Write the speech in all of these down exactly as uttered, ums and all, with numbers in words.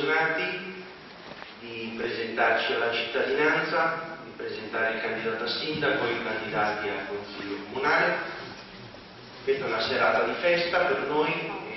emozionati di presentarci alla cittadinanza, di presentare il candidato a sindaco e i candidati al Consiglio Comunale. Questa è una serata di festa per noi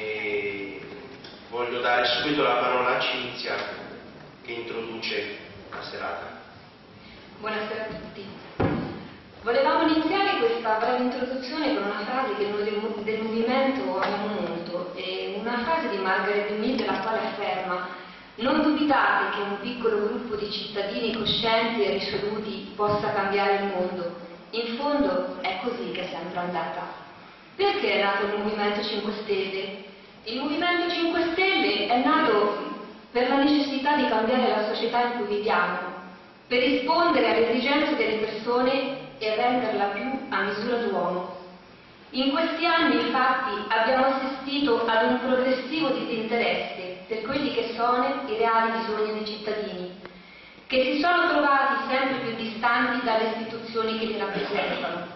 e voglio dare subito la parola a Cinzia che introduce la serata. Buonasera a tutti. Volevamo iniziare questa breve introduzione con una frase che noi del, del movimento amiamo molto, è una frase di Margaret Mead, la quale afferma: non dubitate che un piccolo gruppo di cittadini coscienti e risoluti possa cambiare il mondo. In fondo è così che è sempre andata. Perché è nato il Movimento cinque Stelle? Il Movimento cinque Stelle è nato per la necessità di cambiare la società in cui viviamo, per rispondere alle esigenze delle persone e renderla più a misura d'uomo. In questi anni, infatti, abbiamo assistito ad un progressivo disinteresse per quelli che sono i reali bisogni dei cittadini, che si sono trovati sempre più distanti dalle istituzioni che li rappresentano.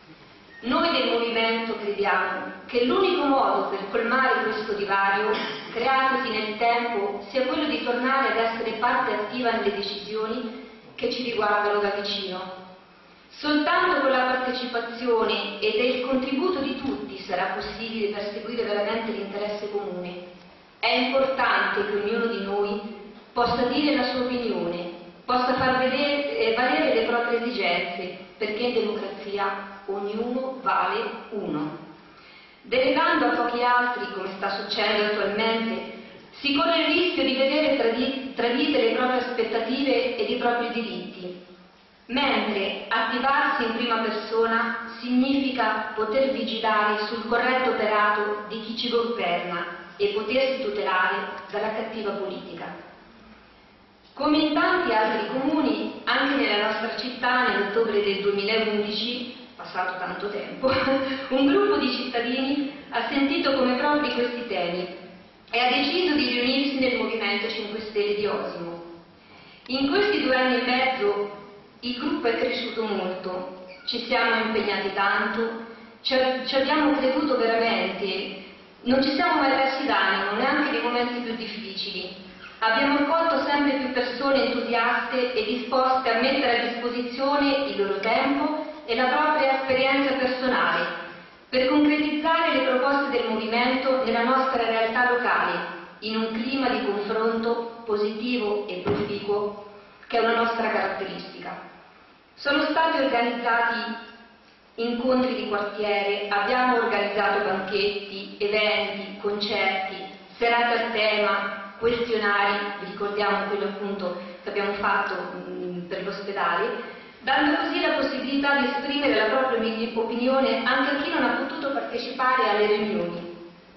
Noi del Movimento crediamo che l'unico modo per colmare questo divario, creatosi nel tempo, sia quello di tornare ad essere parte attiva nelle decisioni che ci riguardano da vicino. Soltanto con la partecipazione ed il contributo di tutti sarà possibile perseguire veramente l'interesse comune. È importante che ognuno di noi possa dire la sua opinione, possa far vedere, eh, valere le proprie esigenze, perché in democrazia ognuno vale uno. Delegando a pochi altri, come sta succedendo attualmente, si corre il rischio di vedere tradi- tradite le proprie aspettative ed i propri diritti, mentre attivarsi in prima persona significa poter vigilare sul corretto operato di chi ci governa e potersi tutelare dalla cattiva politica. Come in tanti altri comuni, anche nella nostra città nell'ottobre del duemilaundici, passato tanto tempo, un gruppo di cittadini ha sentito come propri questi temi e ha deciso di riunirsi nel Movimento cinque Stelle di Osimo. In questi due anni e mezzo il gruppo è cresciuto molto, ci siamo impegnati tanto, ci, ci abbiamo creduto veramente, non ci siamo mai persi d'animo, neanche nei momenti più difficili. Abbiamo accolto sempre più persone entusiaste e disposte a mettere a disposizione il loro tempo e la propria esperienza personale per concretizzare le proposte del movimento nella nostra realtà locale, in un clima di confronto positivo e proficuo che è una nostra caratteristica. Sono stati organizzati incontri di quartiere, abbiamo organizzato banchetti, eventi, concerti, serate a tema, questionari, vi ricordiamo quello appunto che abbiamo fatto mh, per l'ospedale, dando così la possibilità di esprimere la propria opinione anche a chi non ha potuto partecipare alle riunioni.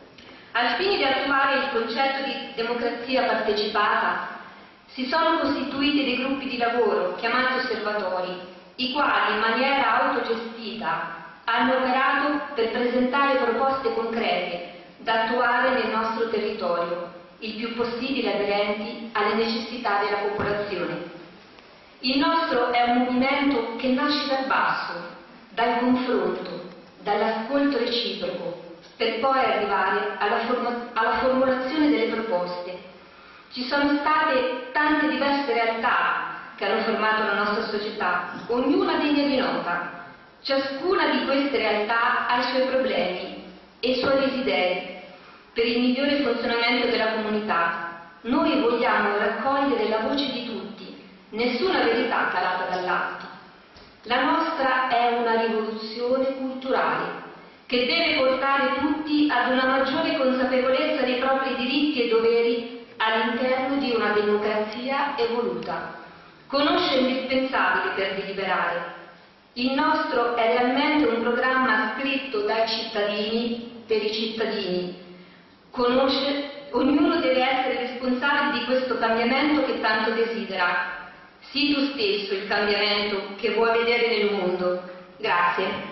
Al fine di attuare il concetto di democrazia partecipata, si sono costituiti dei gruppi di lavoro chiamati osservatori, i quali in maniera autogestita hanno operato per presentare proposte concrete da attuare nel nostro territorio, il più possibile aderenti alle necessità della popolazione. Il nostro è un movimento che nasce dal basso, dal confronto, dall'ascolto reciproco, per poi arrivare alla, forma- alla formulazione delle proposte. Ci sono state tante diverse realtà che hanno formato la nostra società, ognuna degna di nota. Ciascuna di queste realtà ha i suoi problemi e i suoi desideri per il migliore funzionamento della comunità. Noi vogliamo raccogliere la voce di tutti, nessuna verità calata dall'alto. La nostra è una rivoluzione culturale che deve portare tutti ad una maggiore consapevolezza dei propri diritti e doveri all'interno di una democrazia evoluta. Conosce è indispensabile per deliberare. Il nostro è realmente un programma scritto dai cittadini per i cittadini. Conosce, ognuno deve essere responsabile di questo cambiamento che tanto desidera. Sii tu stesso il cambiamento che vuoi vedere nel mondo. Grazie.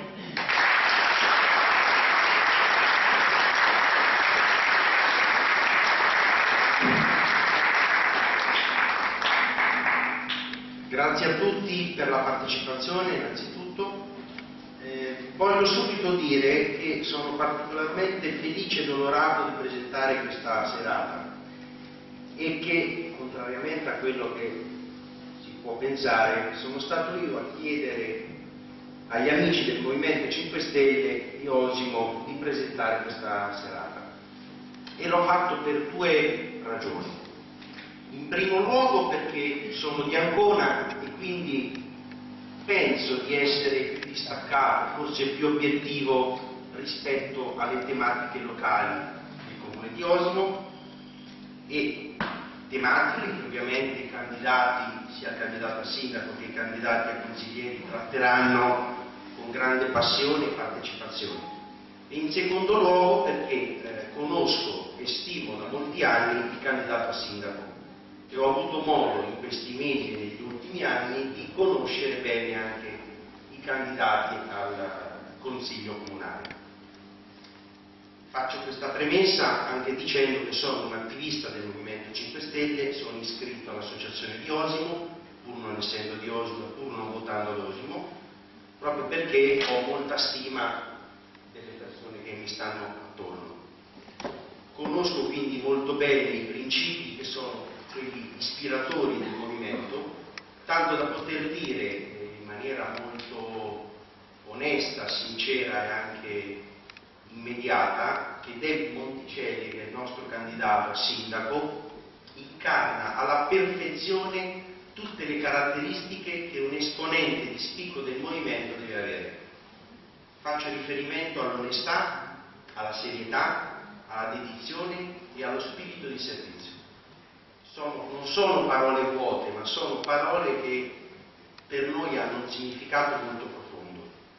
Grazie a tutti per la partecipazione innanzitutto. Eh, voglio subito dire che sono particolarmente felice ed onorato di presentare questa serata. e che, contrariamente a quello che si può pensare, sono stato io a chiedere agli amici del Movimento cinque Stelle di Osimo di presentare questa serata. E l'ho fatto per due ragioni. In primo luogo perché sono di Ancona e quindi penso di essere più distaccato, forse più obiettivo rispetto alle tematiche locali del Comune di Osimo, e tematiche che ovviamente i candidati, sia il candidato a sindaco che i candidati a consiglieri, tratteranno con grande passione e partecipazione. E in secondo luogo perché eh, conosco e stimo da molti anni il candidato a sindaco e ho avuto modo in questi mesi e negli ultimi anni di conoscere bene anche i candidati al Consiglio Comunale. Faccio questa premessa anche dicendo che sono un attivista del Movimento cinque Stelle, sono iscritto all'associazione di Osimo, pur non essendo di Osimo, pur non votando ad Osimo, proprio perché ho molta stima delle persone che mi stanno attorno. Conosco quindi molto bene i principi che sono quelli ispiratori del movimento, tanto da poter dire in maniera molto onesta, sincera e anche immediata che David Monticelli, che è il nostro candidato a sindaco, incarna alla perfezione tutte le caratteristiche che un esponente di spicco del movimento deve avere. Faccio riferimento all'onestà, alla serietà, alla dedizione e allo spirito di servizio. Sono, non sono parole vuote, ma sono parole che per noi hanno un significato molto profondo.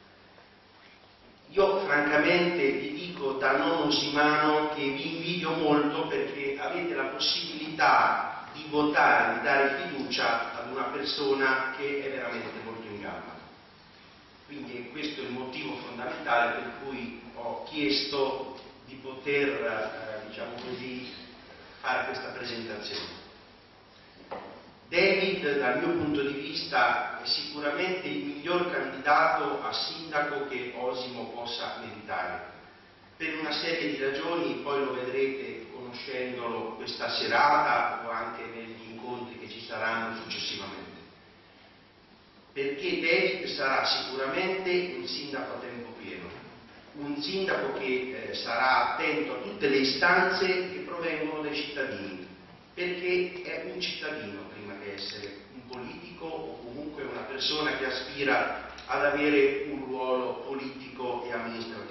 Io francamente vi dico da non osimano che vi invidio molto perché avete la possibilità di votare, di dare fiducia ad una persona che è veramente molto in gamba. Quindi questo è il motivo fondamentale per cui ho chiesto di poter, eh, diciamo così, fare questa presentazione. David, dal mio punto di vista, è sicuramente il miglior candidato a sindaco che Osimo possa meritare, per una serie di ragioni, poi lo vedrete conoscendolo questa serata o anche negli incontri che ci saranno successivamente. Perché David sarà sicuramente un sindaco a tempo pieno, un sindaco che eh, sarà attento a tutte le istanze che provengono dai cittadini, perché è un cittadino prima che essere un politico o comunque una persona che aspira ad avere un ruolo politico e amministrativo.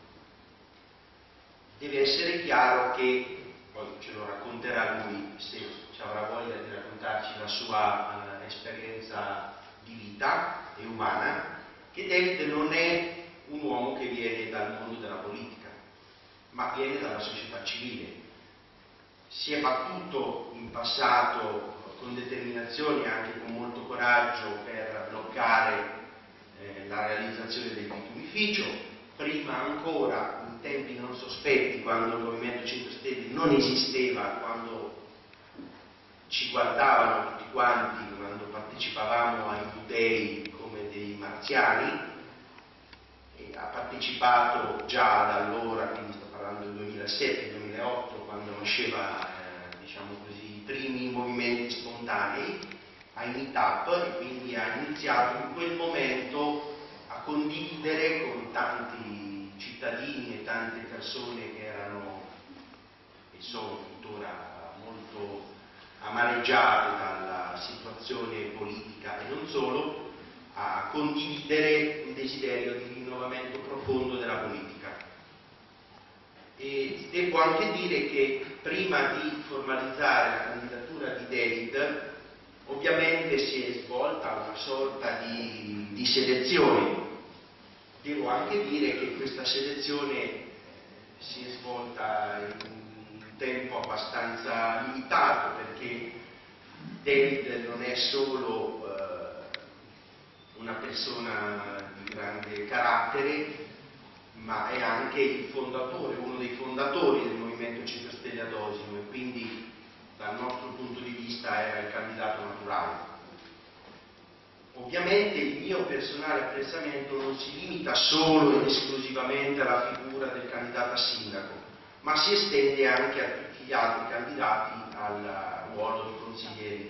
Deve essere chiaro che, poi ce lo racconterà lui se ci avrà voglia di raccontarci la sua uh, esperienza di vita e umana, che David non è un uomo che viene dal mondo della politica, ma viene dalla società civile. Si è battuto in passato con determinazione e anche con molto coraggio per bloccare eh, la realizzazione del bitumificio, prima ancora in tempi non sospetti, quando il Movimento cinque Stelle non esisteva, quando ci guardavano tutti quanti, quando partecipavamo ai Day come dei marziani, e ha partecipato già da allora, quindi sto parlando del duemilasette duemilaotto, quando nasceva eh, diciamo così, i primi movimenti spontanei ai meetup, e quindi ha iniziato in quel momento a condividere con tanti cittadini e tante persone che erano e sono tuttora molto amareggiate dalla situazione politica e non solo, a condividere un desiderio di rinnovamento profondo della politica. E devo anche dire che prima di formalizzare la candidatura di David, ovviamente si è svolta una sorta di, di selezione. Devo anche dire che questa selezione si è svolta in un tempo abbastanza limitato, perché David non è solo una persona di grande carattere, ma è anche il fondatore, uno dei fondatori del Movimento cinque Stelle ad Osimo, e quindi dal nostro punto di vista era il candidato naturale. Ovviamente il mio personale apprezzamento non si limita solo ed esclusivamente alla figura del candidato a sindaco, ma si estende anche a tutti gli altri candidati alla ruolo di consiglieri.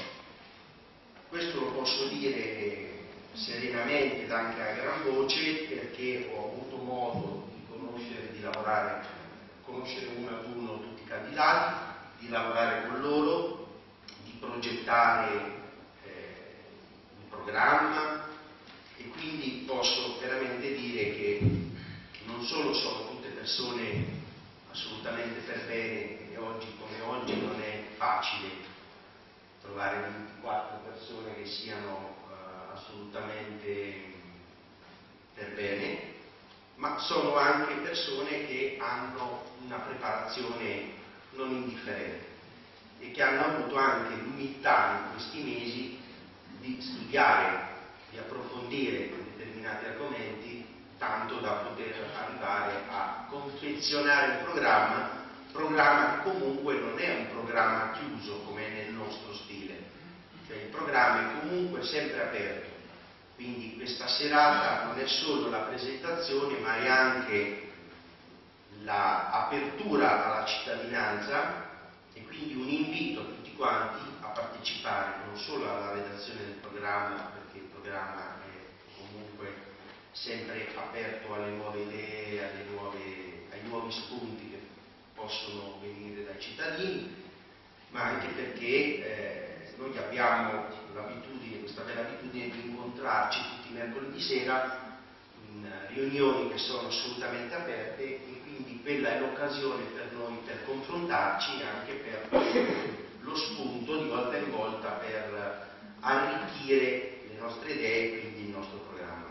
Questo lo posso dire serenamente ed anche a gran voce, perché ho avuto modo di conoscere, di lavorare, conoscere uno ad uno tutti i candidati, di lavorare con loro, di progettare eh, un programma, e quindi posso veramente dire che non solo sono tutte persone assolutamente per bene, e oggi come oggi non è facile trovare ventiquattro persone che siano uh, assolutamente per bene, ma sono anche persone che hanno una preparazione non indifferente e che hanno avuto anche l'umiltà in questi mesi di studiare, di approfondire determinati argomenti, tanto da poter arrivare a confezionare un programma programma che comunque non è un programma chiuso come è nel nostro stile, cioè il programma è comunque sempre aperto, quindi questa serata non è solo la presentazione ma è anche l'apertura alla cittadinanza e quindi un invito a tutti quanti a partecipare non solo alla redazione del programma, perché il programma è comunque sempre aperto alle nuove idee, alle nuove, ai nuovi spunti che possono venire dai cittadini, ma anche perché eh, noi abbiamo l'abitudine, questa bella abitudine di incontrarci tutti i mercoledì sera in riunioni che sono assolutamente aperte, e quindi quella è l'occasione per noi per confrontarci e anche per lo spunto di volta in volta per arricchire le nostre idee e quindi il nostro programma.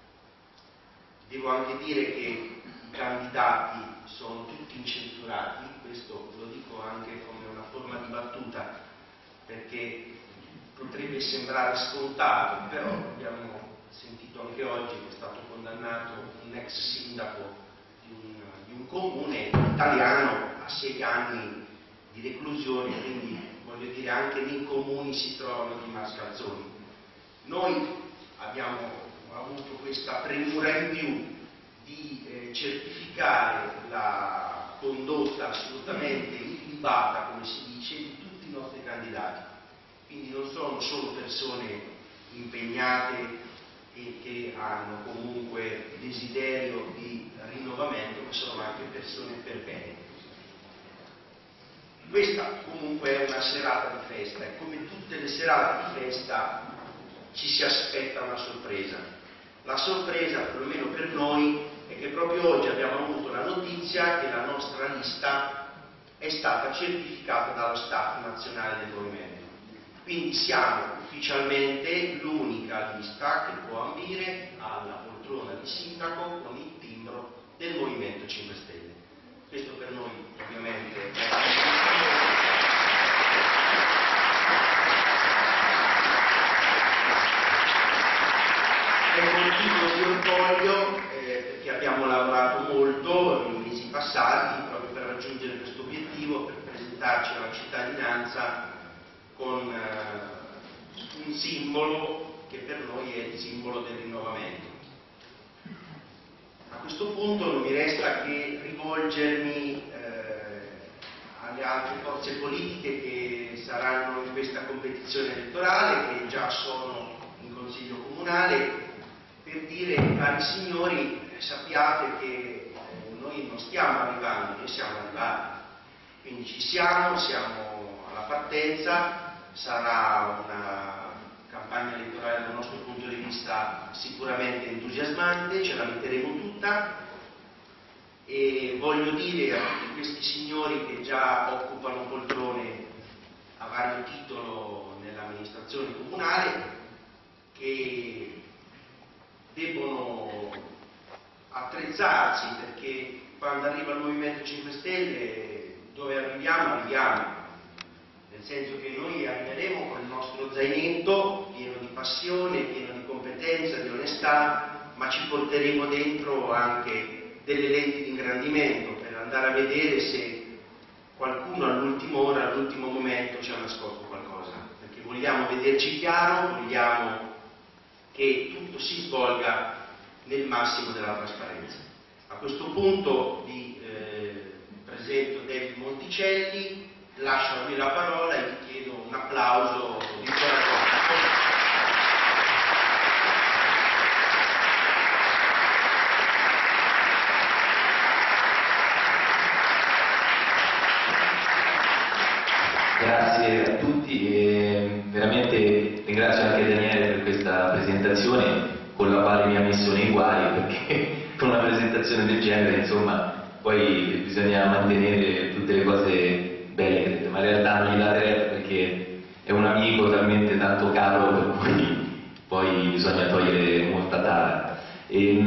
Devo anche dire che i candidati sono tutti incensurati, questo lo dico anche come una forma di battuta, perché potrebbe sembrare scontato, però abbiamo sentito anche oggi che è stato condannato un ex sindaco di un, di un comune italiano a sei anni di reclusione, quindi voglio dire anche nei comuni si trovano dei mascalzoni. Noi abbiamo avuto questa premura in più di eh, certificare la condotta assolutamente ilibata, come si dice, di tutti i nostri candidati. Quindi non sono solo persone impegnate e che hanno comunque desiderio di rinnovamento, ma sono anche persone per bene. Questa comunque è una serata di festa e come tutte le serate di festa ci si aspetta una sorpresa. La sorpresa, perlomeno per noi, è che proprio oggi abbiamo avuto la notizia che la nostra lista è stata certificata dallo staff nazionale del movimento. Quindi siamo ufficialmente l'unica lista che può ambire alla poltrona di sindaco con il timbro del Movimento cinque Stelle. Questo per noi ovviamente è è motivo di orgoglio eh, perché abbiamo lavorato molto nei mesi passati proprio per raggiungere questo obiettivo, per presentarci alla cittadinanza con eh, un simbolo che per noi è il simbolo del rinnovamento. A questo punto non mi resta che rivolgermi eh, alle altre forze politiche che saranno in questa competizione elettorale, che già sono in Consiglio Comunale, per dire, cari signori, sappiate che eh, noi non stiamo arrivando, noi siamo arrivati, quindi ci siamo, siamo alla partenza, sarà una campagna elettorale dal nostro punto di vista sicuramente entusiasmante, ce la metteremo tutta e voglio dire a tutti questi signori che già occupano poltrone a vario titolo nell'amministrazione comunale che debbono attrezzarsi, perché quando arriva il Movimento cinque Stelle dove arriviamo arriviamo, nel senso che noi arriveremo con il nostro zainetto pieno di passione, pieno di competenza, di onestà, ma ci porteremo dentro anche delle lenti di ingrandimento per andare a vedere se qualcuno all'ultima ora, all'ultimo momento ci ha nascosto qualcosa, perché vogliamo vederci chiaro, vogliamo che tutto si svolga nel massimo della trasparenza. A questo punto vi eh, presento David Monticelli, lascio a lui la parola e vi chiedo tutti e veramente ringrazio anche Daniele per questa presentazione con la quale mi ha messo nei guai, perché con una presentazione del genere insomma poi bisogna mantenere tutte le cose belle, ma in realtà non gli date retta perché è un amico talmente tanto caro per cui poi bisogna togliere molta tara. E,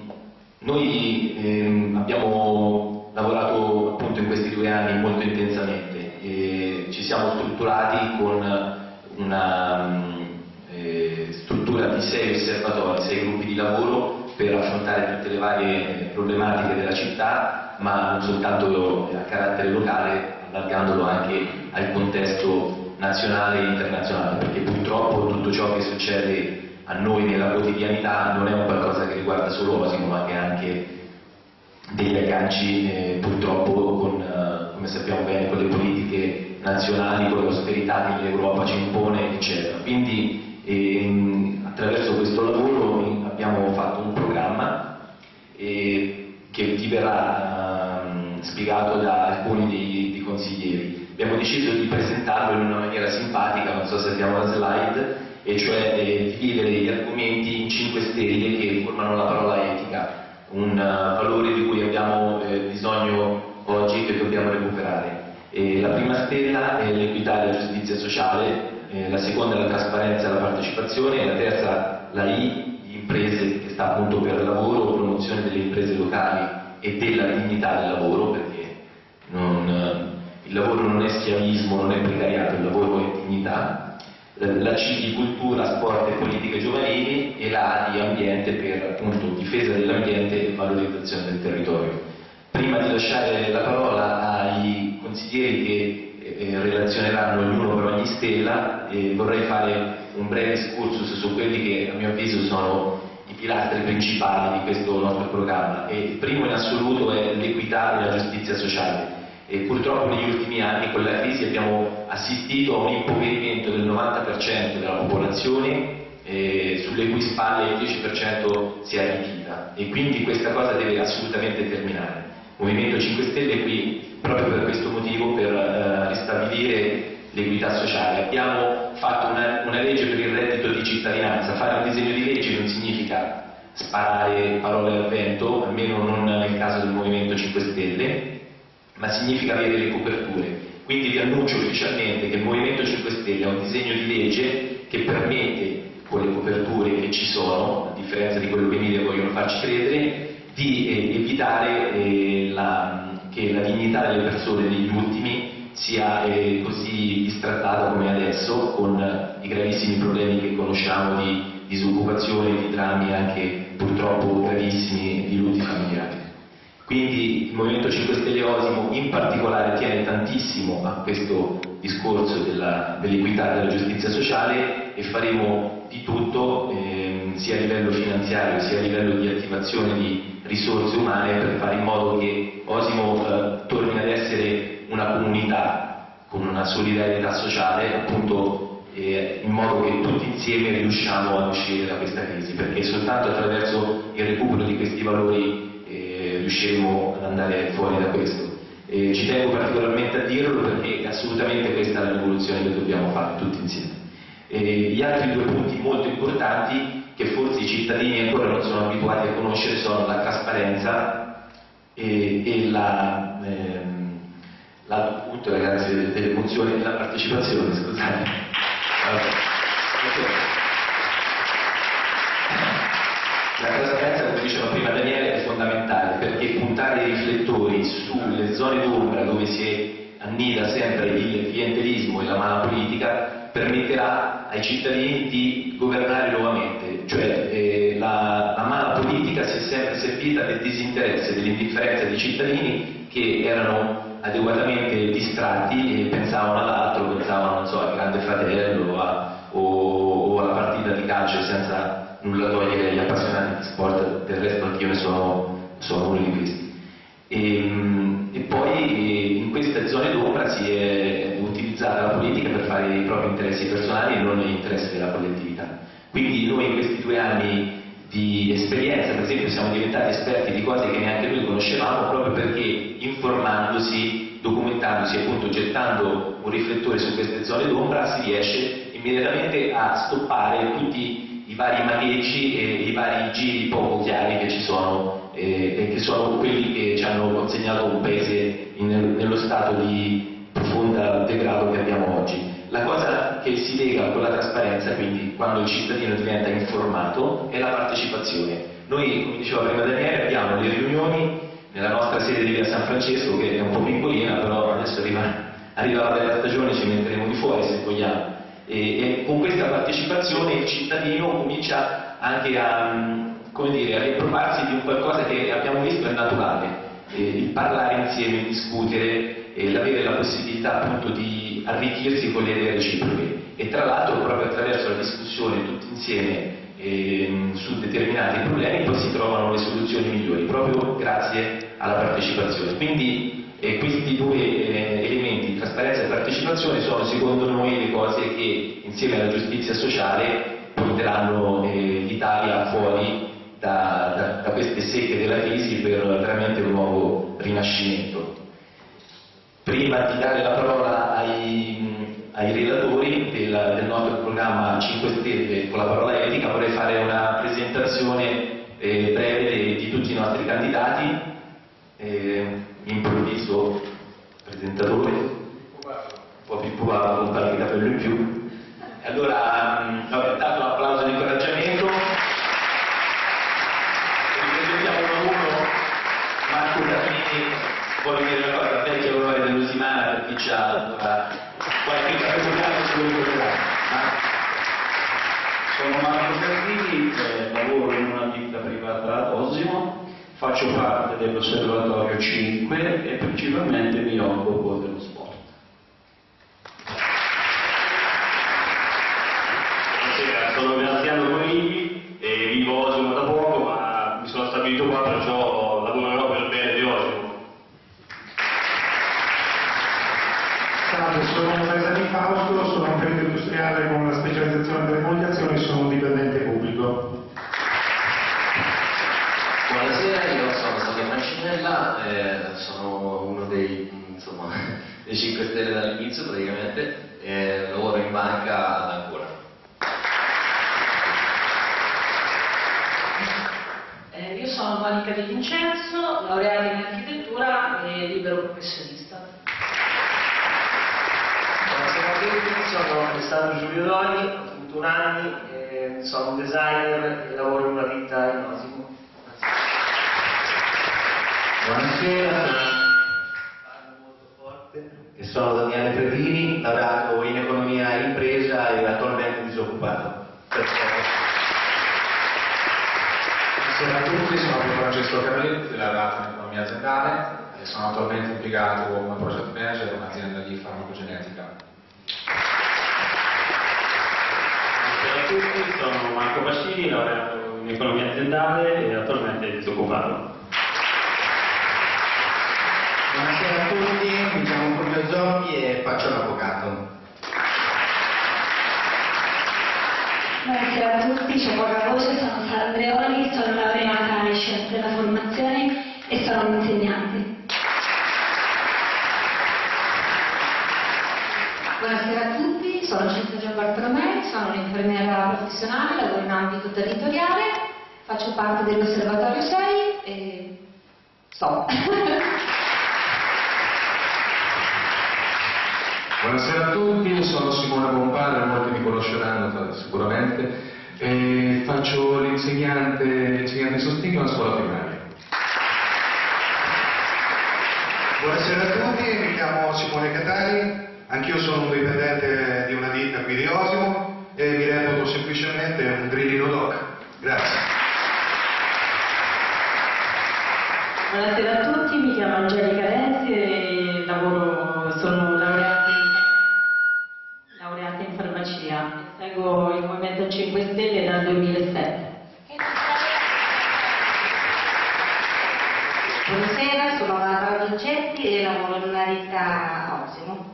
noi ehm, abbiamo lavorato appunto in questi due anni molto intensamente e ci siamo strutturati con una eh, struttura di sei osservatori, sei gruppi di lavoro per affrontare tutte le varie problematiche della città, ma non soltanto a carattere locale, allargandolo anche al contesto nazionale e internazionale, perché purtroppo tutto ciò che succede a noi nella quotidianità non è un qualcosa che riguarda solo Osimo, ma che ha anche degli agganci eh, purtroppo con, eh, come sappiamo bene, con le politiche nazionali, con l'austerità che l'Europa ci impone, eccetera. Quindi ehm, attraverso questo lavoro abbiamo fatto un programma eh, che vi verrà eh, spiegato da alcuni dei, dei consiglieri. Abbiamo deciso di presentarlo in una maniera simpatica, non so se abbiamo la slide, e cioè eh, dividere gli argomenti in cinque stelle che formano la parola etica, un uh, valore di cui abbiamo eh, bisogno oggi e che dobbiamo recuperare. E la prima stella è l'equità e la giustizia sociale, eh, la seconda è la trasparenza e la partecipazione, e la terza la I di imprese, che sta appunto per lavoro, promozione delle imprese locali e della dignità del lavoro, perché non, eh, il lavoro non è schiavismo, non è precariato, il lavoro è dignità. La C di cultura, sport e politiche giovanili, e la A di ambiente per appunto difesa dell'ambiente e valorizzazione del territorio. Prima di lasciare la parola ai consiglieri che eh, relazioneranno ognuno per ogni stella, eh, vorrei fare un breve excursus su quelli che a mio avviso sono i pilastri principali di questo nostro programma. E il primo in assoluto è l'equità e la giustizia sociale. E purtroppo negli ultimi anni con la crisi abbiamo assistito a un impoverimento del novanta per cento della popolazione, eh, sulle cui spalle il dieci per cento si è arricchita, e quindi questa cosa deve assolutamente terminare. Il Movimento cinque Stelle è qui proprio per questo motivo, per eh, ristabilire l'equità sociale. Abbiamo fatto una, una legge per il reddito di cittadinanza. Fare un disegno di legge non significa sparare parole al vento, almeno non nel caso del Movimento cinque Stelle, ma significa avere le coperture. Quindi vi annuncio ufficialmente che il Movimento cinque Stelle ha un disegno di legge che permette, con le coperture che ci sono, a differenza di quello che i media vogliono farci credere, di eh, evitare eh, la, che la dignità delle persone degli ultimi sia eh, così distrattata come adesso, con eh, i gravissimi problemi che conosciamo di disoccupazione, di drammi anche purtroppo gravissimi, di lutti familiari. Quindi il Movimento cinque Stelle Osimo in particolare tiene tantissimo a questo discorso dell'equità e della giustizia sociale, e faremo di tutto ehm, sia a livello finanziario sia a livello di attivazione di risorse umane per fare in modo che Osimo eh, torni ad essere una comunità con una solidarietà sociale, appunto eh, in modo che tutti insieme riusciamo ad uscire da questa crisi, perché soltanto attraverso il recupero di questi valori riusciremo ad andare fuori da questo. E ci tengo particolarmente a dirlo perché assolutamente questa è la rivoluzione che dobbiamo fare tutti insieme. E gli altri due punti molto importanti che forse i cittadini ancora non sono abituati a conoscere sono la trasparenza e, e la, ehm, l'altro punto, ragazzi, delle, delle emozioni e la partecipazione, scusate. Allora, la trasparenza, come diceva prima Daniele, è fondamentale, perché puntare i riflettori sulle zone d'ombra dove si annida sempre il clientelismo e la mala politica permetterà ai cittadini di governare nuovamente. Cioè eh, la, la mala politica si è sempre servita del disinteresse, dell'indifferenza dei cittadini che erano adeguatamente distratti e pensavano all'altro, pensavano, non so, al Grande Fratello a, o, o alla partita di calcio, senza nulla togliere agli appassionati di sport, del resto anch'io ne sono, sono uno di questi. E, e poi in queste zone d'ombra si è utilizzata la politica per fare i propri interessi personali e non gli interessi della collettività. Quindi noi in questi due anni di esperienza, per esempio, siamo diventati esperti di cose che neanche noi conoscevamo, proprio perché informandosi documentandosi e appunto gettando un riflettore su queste zone d'ombra si riesce immediatamente a stoppare tutti i vari magheggi e i vari giri poco chiari che ci sono eh, e che sono quelli che ci hanno consegnato un paese in, nello stato di profonda degrado che abbiamo oggi. La cosa che si lega con la trasparenza, quindi quando il cittadino diventa informato, è la partecipazione. Noi, come diceva prima Daniele, abbiamo le riunioni nella nostra sede di via San Francesco, che è un po' piccolina, però adesso arriva, arriva la bella stagione, ci metteremo di fuori se vogliamo. E, e con questa partecipazione il cittadino comincia anche a, come dire, a riappropriarsi di un qualcosa che abbiamo visto è naturale, e il parlare insieme, discutere, e l'avere la possibilità appunto di arricchirsi con le idee reciproche. E tra l'altro proprio attraverso la discussione tutti insieme eh, su determinati problemi poi si trovano le soluzioni migliori, proprio grazie alla partecipazione. Quindi E questi due eh, elementi, trasparenza e partecipazione, sono secondo noi le cose che insieme alla giustizia sociale porteranno eh, l'Italia fuori da, da, da queste secche della crisi per veramente un nuovo rinascimento. Prima di dare la parola ai, ai relatori del, del nostro programma cinque Stelle con la parola etica, vorrei fare una presentazione eh, breve di, di tutti i nostri candidati. Eh, improvviso presentatore, un po' più provato con qualche capello in più. Allora, mh, vabbè, dato un applauso di incoraggiamento, ripresentiamo uno a uno. Marco Capini, voglio dire una cosa, vecchia onore dell'Usimana per chi c'ha allora, qualche capello su cui ricorderà. Sono Marco Capini, eh, lavoro in una ditta privata ad Osimo. Faccio parte dell'Osservatorio cinque e principalmente mi occupo dello sport. Buonasera, sono Graziano Conigli e vivo a Osimo da poco, ma mi sono stabilito qua, perciò lavorerò per il bene di Osimo. Salve, sono Cesare Di Fausto, sono un perito industriale con una specializzazione nelle comunicazioni e sono un dipendente pubblico. Buonasera, io sono Salvo Mancinella, eh, sono uno dei, insomma, dei cinque Stelle dall'inizio praticamente, e lavoro in banca da ancora. Eh, io sono Monica Di Vincenzo, laureata in architettura e libero professionista. Buonasera a tutti, sono Alessandro Giulio Doni, ho ventuno anni, eh, sono un designer e lavoro in una ditta in Osimo. Buonasera, parlo molto forte e sono Daniele Ferrini, laureato in economia e impresa e attualmente disoccupato. Buonasera a tutti, sono Francesco Carletti, laureato in economia aziendale e sono attualmente impiegato come project manager in un'azienda di farmacogenetica. Buonasera a tutti, sono Marco Bascini, laureato in economia aziendale e attualmente disoccupato. Buonasera a tutti, mi chiamo Fulvio Zocchi e faccio l'avvocato. Buonasera a tutti, ciao poca voce, sono Sara Andreoli, sono laureata in scienze della formazione e sono un insegnante. Buonasera a tutti, sono Cinzia Bartolomei, sono un'infermiera professionale, lavoro in ambito territoriale, faccio parte dell'Osservatorio sei e sto. Buonasera a tutti, sono Simone Bompare, molti mi conosceranno sicuramente, e faccio l'insegnante, l'insegnante di sostegno alla scuola primaria. Buonasera a tutti, mi chiamo Simone Catani, anch'io sono un dipendente di una ditta qui di Osimo e mi reputo semplicemente un grillino doc. Grazie. Buonasera a tutti, mi chiamo Angelica Renzi e lavoro, sono laureata in, laureata in farmacia. Seguo il Movimento cinque Stelle dal duemilasette. Buonasera, sono Barbara Vincetti e lavoro in una ditta a Osimo.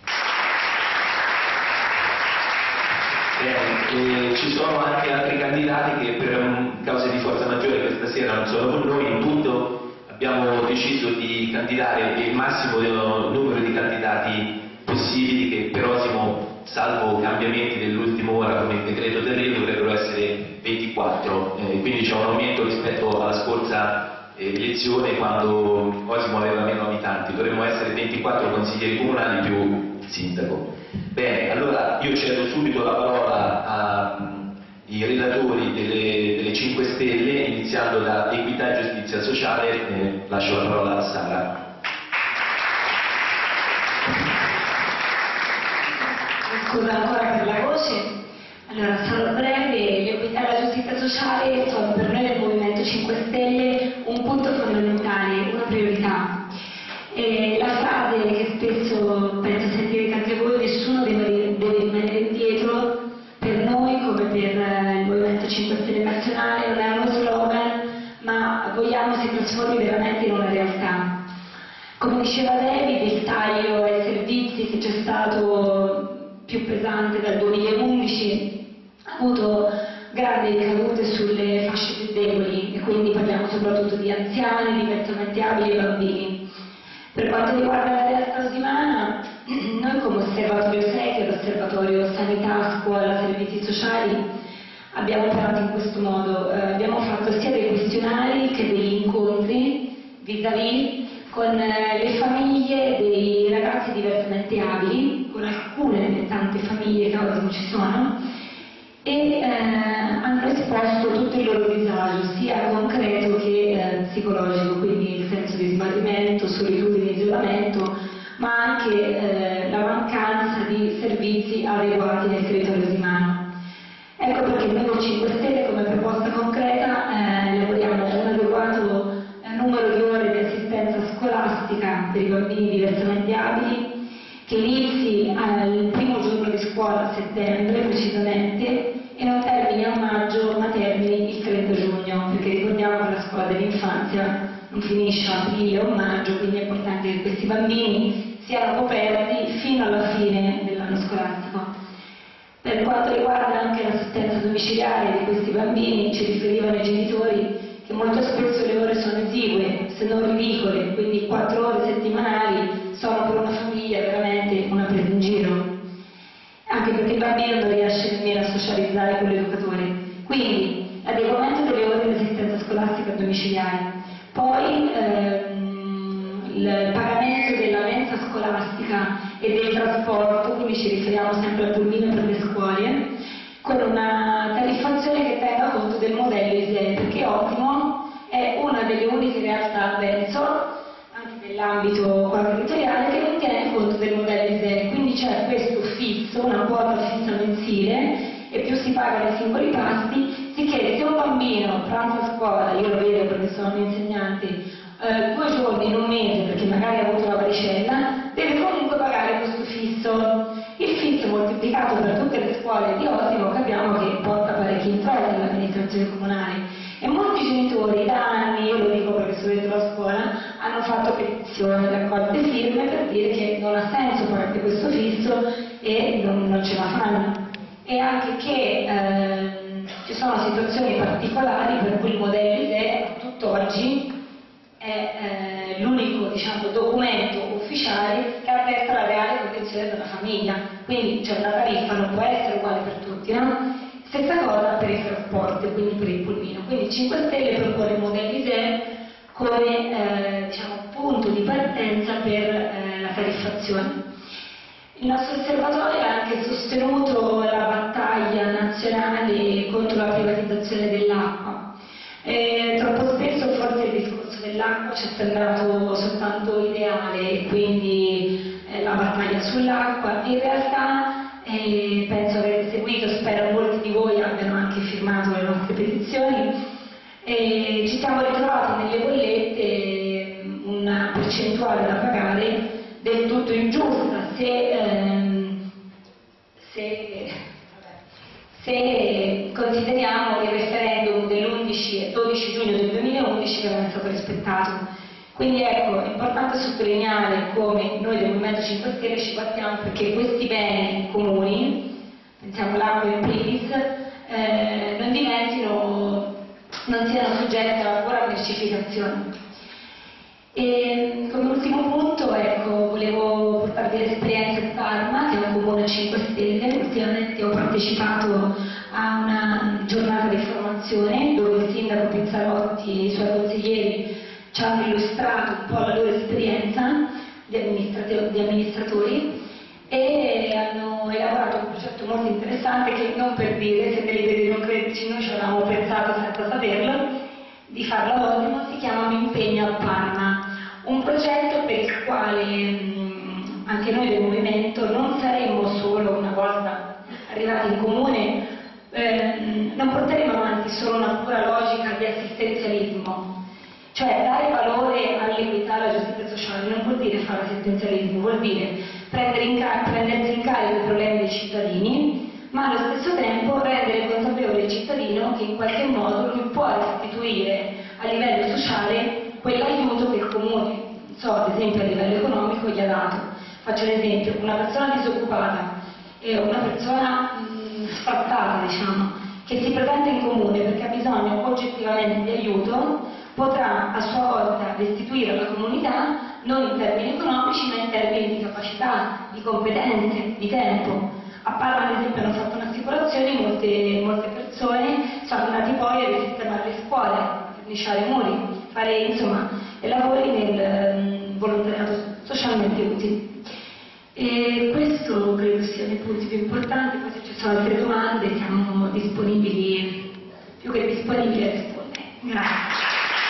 Eh, ci sono anche altri candidati che per um, cause di forza maggiore questa sera non sono con noi, in tutto abbiamo deciso di candidare il massimo numero di candidati possibili, che per Osimo, salvo cambiamenti dell'ultima ora come il decreto terreno, dovrebbero essere ventiquattro, eh, quindi c'è un aumento rispetto alla scorsa eh, elezione, quando Osimo aveva meno abitanti. Dovremmo essere ventiquattro consiglieri comunali più il sindaco. Bene, allora io cedo subito la parola ai relatori delle, delle cinque Stelle, iniziando da Equità e Giustizia Sociale. Eh, lascio la parola a Sara. Scusa ancora per la voce. Allora, sarò breve. L'equità e la giustizia sociale sono per noi del Movimento cinque Stelle un punto fondamentale, una priorità. E la frase che spesso penso sentirete anche voi: nessuno deve, deve rimanere indietro, per noi come per il Movimento cinque Stelle nazionale non è uno slogan, ma vogliamo si trasformi veramente in una realtà. Come diceva David, il taglio ai servizi che c'è stato più pesante dal duemilaundici ha avuto grandi ricadute sulle fasce più deboli, e quindi parliamo soprattutto di anziani, diversamente abili e bambini. Per quanto riguarda la realtà osimana, noi come Osservatorio sei, che è l'Osservatorio Sanità, Scuola, Servizi Sociali, abbiamo operato in questo modo. Eh, abbiamo fatto sia dei questionari che degli incontri vis-à-vis con le famiglie dei ragazzi diversamente abili, con alcune delle tante famiglie che oggi ci sono, e eh, hanno esposto tutto il loro disagio, sia concreto che eh, psicologico, quindi il senso di smarrimento, solitudine, isolamento, ma anche eh, la mancanza di servizi adeguati nel territorio osimano. Ecco perché noi con cinque Stelle come proposta concreta eh, lavoriamo a un adeguato numero di ore di assistenza scolastica per i bambini diversamente abili, che inizi al primo giorno di scuola a settembre precisamente e non termini a maggio ma termini il trenta giugno, perché ricordiamo che la scuola dell'infanzia non finisce a aprile o maggio, quindi è importante che questi bambini siano coperti fino alla fine dell'anno scolastico. Per quanto riguarda anche l'assistenza domiciliare di questi bambini, ci riferivano i genitori che molto spesso le ore sono esigue, se non ridicole, quindi quattro ore settimanali sono per una famiglia veramente una presa in giro, anche perché il bambino non riesce nemmeno a socializzare con l'educatore. Quindi l'adeguamento delle ore di assistenza scolastica domiciliare, poi ehm, il pagamento della mensa scolastica e del trasporto, quindi ci riferiamo sempre al pulmino per le scuole, con una tariffazione che tenga conto del modello I S E E, perché Osimo è una delle uniche realtà, penso, anche nell'ambito territoriale, che non tiene conto del modello I S E E, quindi c'è questo fisso, una quota fissa mensile, e più si pagano i singoli pasti, sicché se un bambino pranza a scuola, io lo vedo perché sono un insegnante, eh, due giorni in un mese perché magari ha avuto la varicella, deve comunque pagare questo fisso. Il fisso moltiplicato per tutte le scuole di Osimo capiamo che porta parecchi introiti all'amministrazione comunale, e molti genitori da anni, io lo dico perché sono dentro la scuola, hanno fatto petizioni, raccolte firme per dire che non ha senso pagare questo fisso e non, non ce la fanno, e anche che eh, ci sono situazioni particolari per cui il modello I S E E tutt'oggi è eh, l'unico, diciamo, documento ufficiale che attesta la reale condizione della famiglia, quindi c'è una tariffa, non può essere uguale per tutti, no? Stessa cosa per il trasporto e quindi per il pulmino. Quindi cinque Stelle propone il modello I S E E come eh, diciamo, punto di partenza per eh, la tariffazione. Il nostro osservatorio ha anche sostenuto la battaglia nazionale contro la privatizzazione dell'acqua. Eh, troppo spesso forse il discorso dell'acqua ci è sembrato soltanto ideale, e quindi eh, la battaglia sull'acqua. In realtà eh, penso aver seguito, spero molti di voi abbiano anche firmato le nostre petizioni, e ci siamo ritrovati nelle bollette una percentuale da pagare del tutto ingiusta se, ehm, se se consideriamo il referendum dell'undici e dodici giugno del duemilaundici che non è stato rispettato. Quindi ecco, è importante sottolineare come noi del Movimento cinque Stelle ci battiamo perché questi beni comuni, pensiamo all'acqua in primis, eh, non diventino, non siano soggetti alla pura mercificazione. effettivamente ho partecipato a una giornata di formazione dove il sindaco Pizzarotti e i suoi consiglieri ci hanno illustrato un po' la loro esperienza di, amministrato- di amministratori e hanno elaborato un progetto molto interessante che, non per dire, siete liberi di non crederci, noi ci avevamo pensato senza saperlo, di farlo a Osimo, si chiama Mi impegno a Parma, un progetto per il quale mh, anche noi del movimento non saremmo solo, una volta arrivati in comune, ehm, non porteremo avanti solo una pura logica di assistenzialismo, cioè dare valore all'equità e alla giustizia sociale non vuol dire fare assistenzialismo, vuol dire prendere in car- prendersi in carico i problemi dei cittadini, ma allo stesso tempo rendere consapevole il cittadino che in qualche modo lui può restituire a livello sociale quell'aiuto che il comune, non so, ad esempio a livello economico, gli ha dato. Faccio un esempio, una persona disoccupata e una persona mh, sfrattata, diciamo, che si presenta in comune perché ha bisogno oggettivamente di aiuto, potrà a sua volta restituire alla comunità non in termini economici ma in termini di capacità, di competenze, di tempo. A Parma ad esempio hanno fatto un'assicurazione, molte, molte persone sono andati poi a risistemare le scuole, a verniciare i muri, fare insomma lavori nel um, volontariato socialmente utili. E questo credo siano i punti più importanti, poi se ci sono altre domande siamo disponibili, più che disponibili a rispondere. Grazie.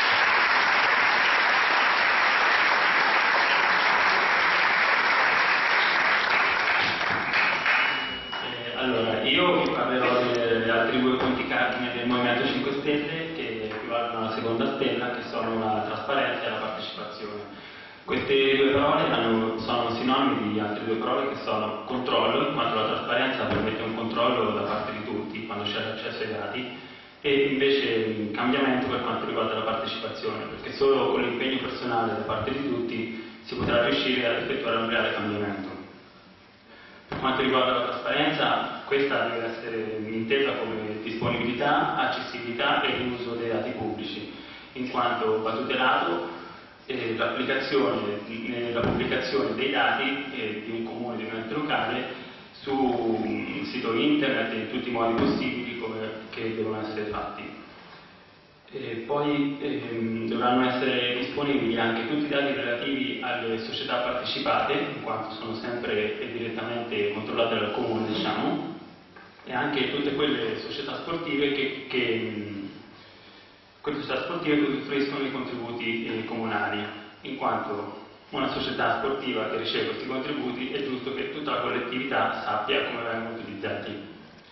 Allora, io vi parlerò degli altri due punti cardine del Movimento cinque Stelle che equivalgono alla seconda stella, che sono la trasparenza e la partecipazione. Queste due parole hanno, sono sinonimi di altre due parole che sono controllo, in quanto la trasparenza permette un controllo da parte di tutti quando c'è l'accesso ai dati, e invece un cambiamento per quanto riguarda la partecipazione, perché solo con l'impegno personale da parte di tutti si potrà riuscire ad effettuare un reale cambiamento. Per quanto riguarda la trasparenza, questa deve essere intesa come disponibilità, accessibilità e uso dei dati pubblici, in quanto va tutelato eh, l'applicazione, eh, la pubblicazione dei dati eh, di un comune, di un ente locale, su un sito internet in tutti i modi possibili come, che devono essere fatti. E poi ehm, dovranno essere disponibili anche tutti i dati relativi alle società partecipate, in quanto sono sempre e direttamente controllate dal comune, diciamo, e anche tutte quelle società sportive che, che, quelle società sportive che usufruiscono i contributi eh, comunali, in quanto una società sportiva che riceve questi contributi è giusto che tutta la collettività sappia come vengono utilizzati.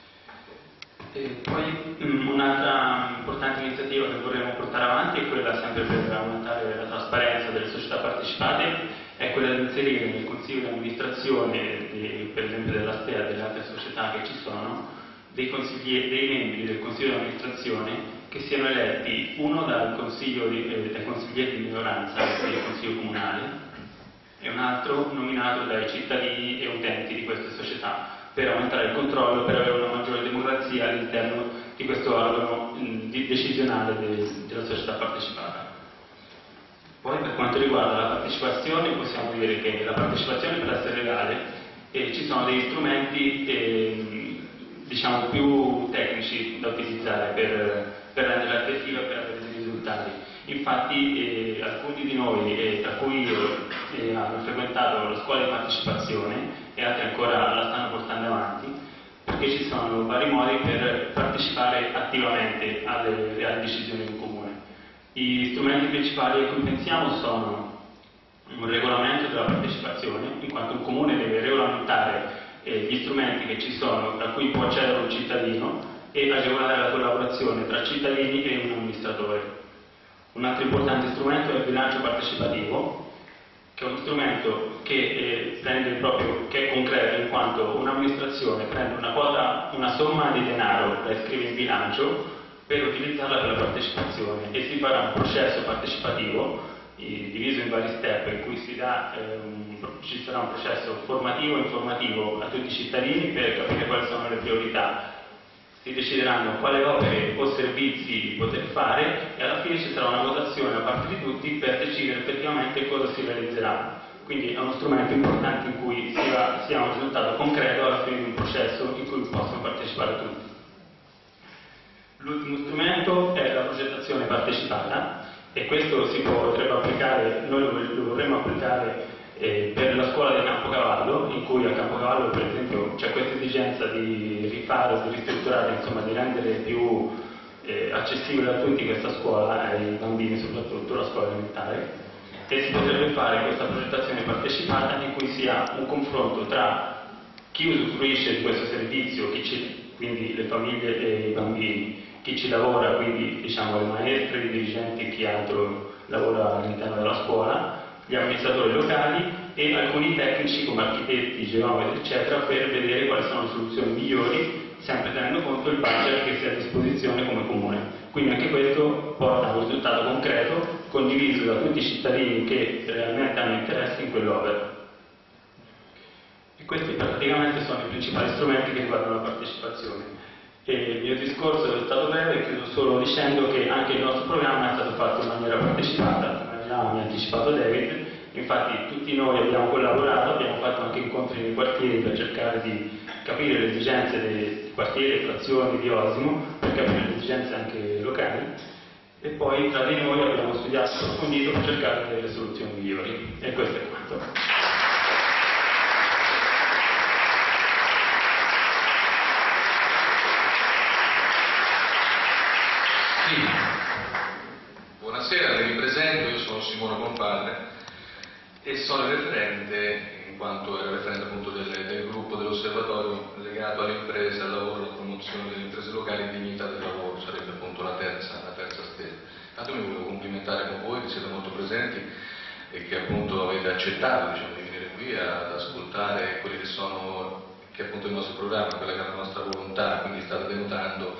E poi um, un'altra importante iniziativa che vorremmo portare avanti è quella, sempre per aumentare la trasparenza delle società partecipate, è quella di inserire nel consiglio di amministrazione, di, per esempio della STEA e delle altre società che ci sono, dei, dei membri del consiglio di amministrazione che siano eletti uno dal consiglio di, eh, dai consiglieri di minoranza del consiglio comunale e un altro nominato dai cittadini e utenti di queste società, per aumentare il controllo, per avere una maggiore democrazia all'interno di questo organo mh, decisionale de, della società partecipata. Poi per quanto riguarda la partecipazione, possiamo dire che la partecipazione, per essere legale, eh, ci sono degli strumenti eh, diciamo più tecnici da utilizzare per, per renderla effettiva e per avere dei risultati. Infatti eh, alcuni di noi, eh, tra cui eh, hanno frequentato la scuola di partecipazione e altri ancora la stanno portando avanti, perché ci sono vari modi per partecipare attivamente alle reali decisioni in comune. Gli strumenti principali a cui pensiamo sono un regolamento della partecipazione, in quanto un comune deve regolamentare eh, gli strumenti che ci sono, da cui può accedere un cittadino, e agevolare la collaborazione tra cittadini e un amministratore. Un altro importante strumento è il bilancio partecipativo, che è uno strumento che, eh, prende proprio, che è concreto, in quanto un'amministrazione prende una quota, una somma di denaro da iscrivere in bilancio per utilizzarla per la partecipazione, e si farà un processo partecipativo eh, diviso in vari step, in cui si dà, eh, un, ci sarà un processo formativo e informativo a tutti i cittadini per capire quali sono le priorità. Si decideranno quale opere o servizi poter fare e alla fine ci sarà una votazione da parte di tutti per decidere effettivamente cosa si realizzerà. quindi è uno strumento importante in cui si, va, si ha un risultato concreto alla fine di un processo in cui possono partecipare tutti. L'ultimo strumento è la progettazione partecipata, e questo si può, potrebbe applicare, noi lo, lo vorremmo applicare eh, per la scuola di Campocavallo, in cui a Campocavallo per esempio c'è questa esigenza di rifare, di ristrutturare, insomma di rendere più eh, accessibile a tutti questa scuola, ai bambini soprattutto, la scuola elementare, e si potrebbe fare questa progettazione partecipata in cui si ha un confronto tra chi usufruisce di questo servizio, chi ci, quindi le famiglie e i bambini, chi ci lavora, quindi diciamo le maestre, i dirigenti, chi altro lavora all'interno della scuola, gli amministratori locali e alcuni tecnici come architetti, geometri eccetera, per vedere quali sono le soluzioni migliori, sempre tenendo conto del budget che si ha a disposizione come comune. Quindi anche questo porta a un risultato concreto condiviso da tutti i cittadini che realmente hanno interesse in quell'opera. E questi praticamente sono i principali strumenti che riguardano la partecipazione. E il mio discorso è stato breve, chiudo solo dicendo che anche il nostro programma è stato fatto in maniera partecipata, come già mi ha anticipato David. Infatti tutti noi abbiamo collaborato, abbiamo fatto anche incontri nei quartieri per cercare di capire le esigenze dei quartieri e frazioni di Osimo, per capire le esigenze anche locali, e poi tra di noi abbiamo studiato approfondito per cercare delle soluzioni migliori. E questo è quanto. Sì. Buonasera, mi presento, io sono Simone Compadre e sono il referente, in quanto era referente appunto del, del gruppo dell'osservatorio legato alle imprese, al lavoro, alla promozione delle imprese locali e dignità del lavoro, sarebbe appunto la terza, la terza stella. Tanto mi volevo complimentare con voi che siete molto presenti e che appunto avete accettato, diciamo, di venire qui ad ascoltare quelli che sono, che appunto il nostro programma, quella che è la nostra volontà, quindi state denotando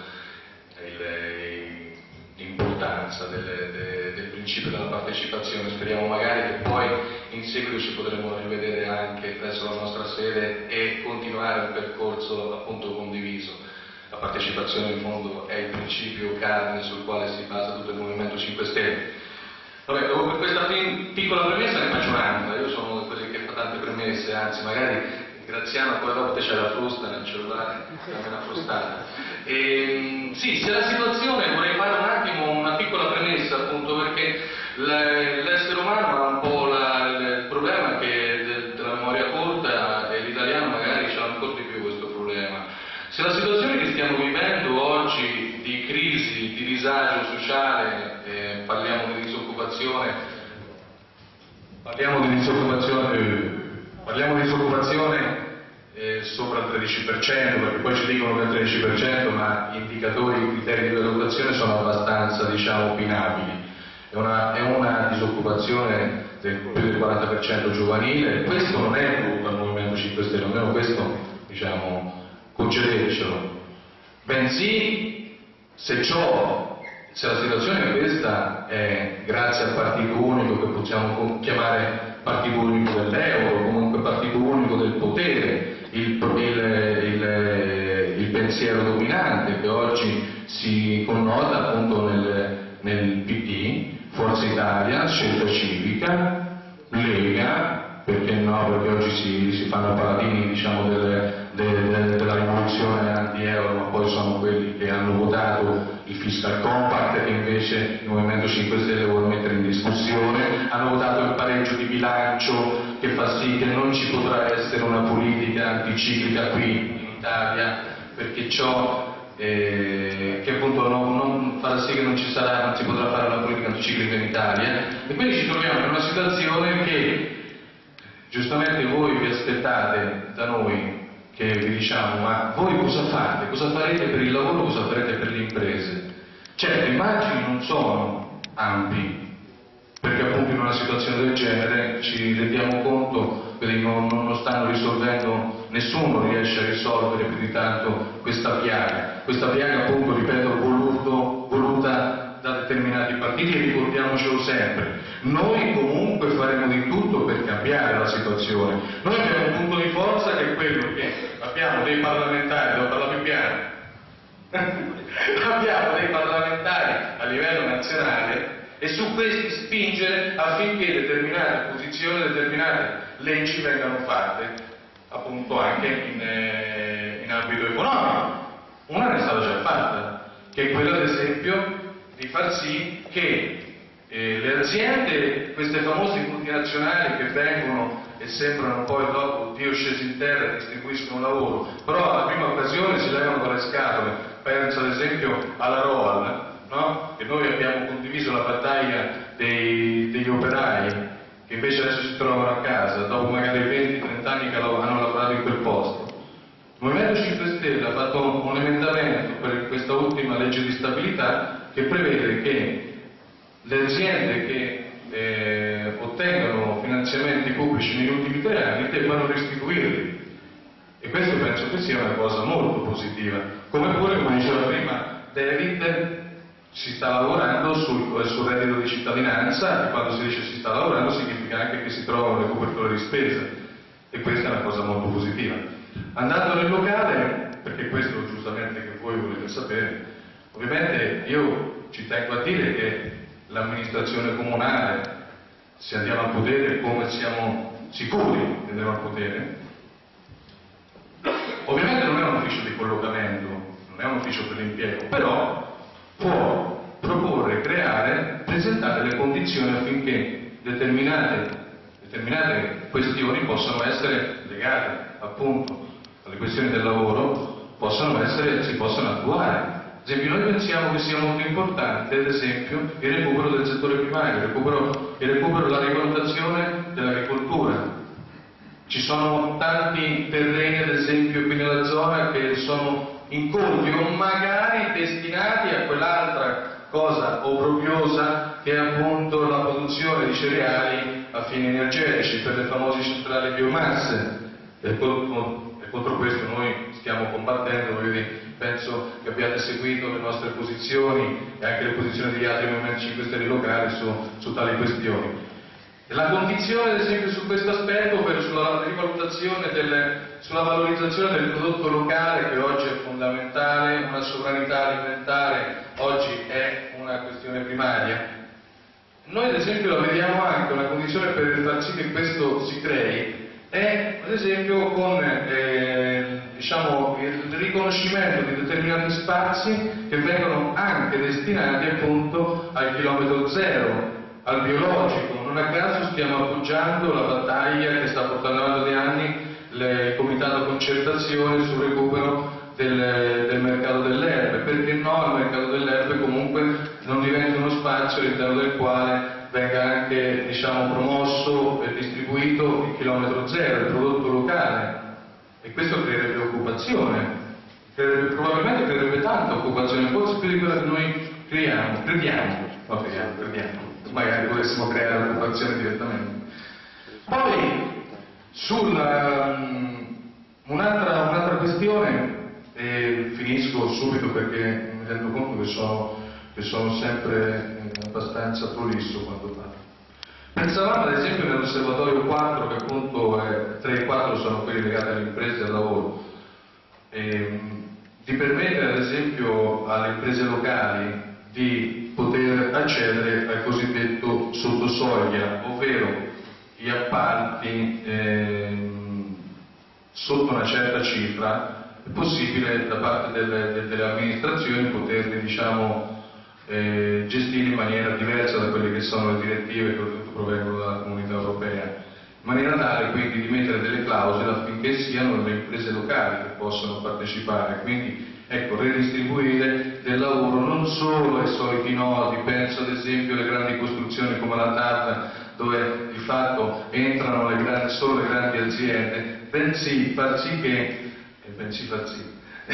l'importanza del, del, del principio della partecipazione. Speriamo magari che poi in seguito ci potremo rivedere anche presso la nostra sede e continuare un percorso appunto condiviso. La partecipazione in fondo è il principio cardine sul quale si basa tutto il Movimento cinque Stelle. Vabbè, dopo questa piccola premessa ne faccio un'altra. Io sono quelli che fa tante premesse, anzi magari Graziano, poi dopo te c'è la frusta nel cellulare, è una frustata. E, sì, se la situazione, vorrei fare un attimo una piccola premessa, appunto, perché l'essere umano ha un po' la, il problema che della memoria corta, e l'italiano magari ce l'ha ancora di più questo problema. Se la situazione che stiamo vivendo oggi di crisi, di disagio sociale, eh, parliamo di disoccupazione, parliamo di disoccupazione, eh, parliamo di disoccupazione eh, sopra il tredici per cento, perché poi ci dicono che è il tredici per cento, ma gli indicatori, i criteri di valutazione sono abbastanza, diciamo, opinabili. È una, è una disoccupazione del più del quaranta per cento giovanile. Questo non è dovuto al Movimento cinque Stelle, almeno questo, diciamo, concedetecelo. Bensì, se ciò, se la situazione è questa, è grazie al partito unico, che possiamo chiamare partito unico dell'euro, comunque partito unico del potere, il, il, il, il pensiero dominante che oggi si connota appunto nel, nel P D, Forza Italia, Scelta Civica, Lega, perché no? Perché oggi si, si fanno paladini, diciamo, delle, delle, della rivoluzione anti-euro, ma poi sono quelli che hanno votato il Fiscal Compact, che invece il Movimento cinque Stelle vuole mettere in discussione, hanno votato il pareggio di bilancio, che fa sì che non ci potrà essere una politica anticiclica qui in Italia, perché ciò eh, che appunto non, non farà sì che non ci sarà, non si potrà fare una politica anticiclica in Italia, e quindi ci troviamo in una situazione che giustamente voi vi aspettate da noi che vi diciamo: ma voi cosa fate? Cosa farete per il lavoro? Cosa farete per le imprese? Certo, i margini non sono ampi, perché appunto in una situazione del genere ci rendiamo conto che non, non stanno risolvendo, nessuno riesce a risolvere più di tanto questa piaga. Questa piaga appunto, ripeto, voluto, voluta da determinati partiti, e ricordiamocelo sempre. Noi comunque faremo di tutto per cambiare la situazione. Noi abbiamo un punto di forza che è quello che abbiamo dei parlamentari, devo parlare più piano, abbiamo dei parlamentari a livello nazionale e su questi spingere affinché determinate posizioni, determinate leggi vengano fatte, appunto anche in, eh, in ambito economico. Una è stata già fatta, che è quella ad esempio di far sì che eh, le aziende, queste famose multinazionali che vengono e sembrano poi dopo Dio sceso in terra e distribuiscono lavoro, però alla prima occasione si levano dalle scatole. Penso ad esempio alla Roal, no? Che noi abbiamo condiviso la battaglia dei, degli operai, che invece adesso si trovano a casa, dopo magari venti trenta anni che hanno lavorato in quel posto. Il Movimento cinque Stelle ha fatto un emendamento per questa ultima legge di stabilità che prevede che le aziende che eh, ottengono finanziamenti pubblici negli ultimi tre anni debbano restituirli. E questo penso che sia una cosa molto positiva. Come pure, come diceva prima David, si sta lavorando sul, sul reddito di cittadinanza, e quando si dice si sta lavorando significa anche che si trovano le coperture di spesa, e questa è una cosa molto positiva. Andando nel locale, perché questo giustamente che voi volete sapere, ovviamente io ci tengo a dire che l'amministrazione comunale, se andiamo al potere come siamo sicuri di andare al potere, ovviamente non è un ufficio di collocamento, non è un ufficio per l'impiego, però può proporre, creare, presentare le condizioni affinché determinate, determinate questioni possano essere legate appunto alle questioni del lavoro, possano essere, si possano attuare. Ad esempio noi pensiamo che sia molto importante, ad esempio, il recupero del settore primario, il recupero, il recupero la rivalutazione dell'agricoltura. Ci sono tanti terreni, ad esempio, qui nella zona che sono incolti o magari destinati a quell'altra cosa obbrobriosa che è appunto la produzione di cereali a fini energetici per le famose centrali biomasse. E contro questo noi stiamo combattendo, penso che abbiate seguito le nostre posizioni e anche le posizioni degli altri Movimenti cinque Stelle locali su, su tali questioni. E la condizione, ad esempio, su questo aspetto, per, sulla rivalutazione, del, sulla valorizzazione del prodotto locale, che oggi è fondamentale, una sovranità alimentare oggi è una questione primaria. Noi, ad esempio, la vediamo anche una condizione per far sì che questo si crei, è ad esempio con eh, diciamo, il riconoscimento di determinati spazi che vengono anche destinati appunto al chilometro zero, al biologico. Non a caso stiamo appoggiando la battaglia che sta portando avanti da anni il Comitato Concertazione sul recupero del, del mercato delle erbe. Perché no, il mercato delle erbe comunque non diventa uno spazio all'interno del quale venga anche diciamo, promosso e distribuito il chilometro zero, il prodotto locale, e questo creerebbe occupazione, creerebbe, probabilmente creerebbe tanta occupazione, forse più di quella che noi creiamo, crediamo, no, crediamo, crediamo, magari potessimo creare occupazione direttamente. Poi, sulla, um, un'altra, un'altra questione, e finisco subito perché mi rendo conto che sono che sono sempre eh, abbastanza prolisso quando parlo. Pensavamo ad esempio nell'osservatorio quattro, che appunto eh, tre e quattro sono quelli legati alle imprese e al lavoro, eh, di permettere ad esempio alle imprese locali di poter accedere al cosiddetto sottosoglia, ovvero gli appalti eh, sotto una certa cifra, è possibile da parte delle, delle amministrazioni poterli diciamo Eh, gestire in maniera diversa da quelle che sono le direttive che oltretutto provengono dalla Comunità Europea, in maniera tale quindi di mettere delle clausole affinché siano le imprese locali che possano partecipare, quindi ecco, redistribuire del lavoro non solo ai soliti nodi, penso ad esempio alle grandi costruzioni come la TAV, dove di fatto entrano le grandi, solo le grandi aziende, bensì far sì che, eh, bensì far sì,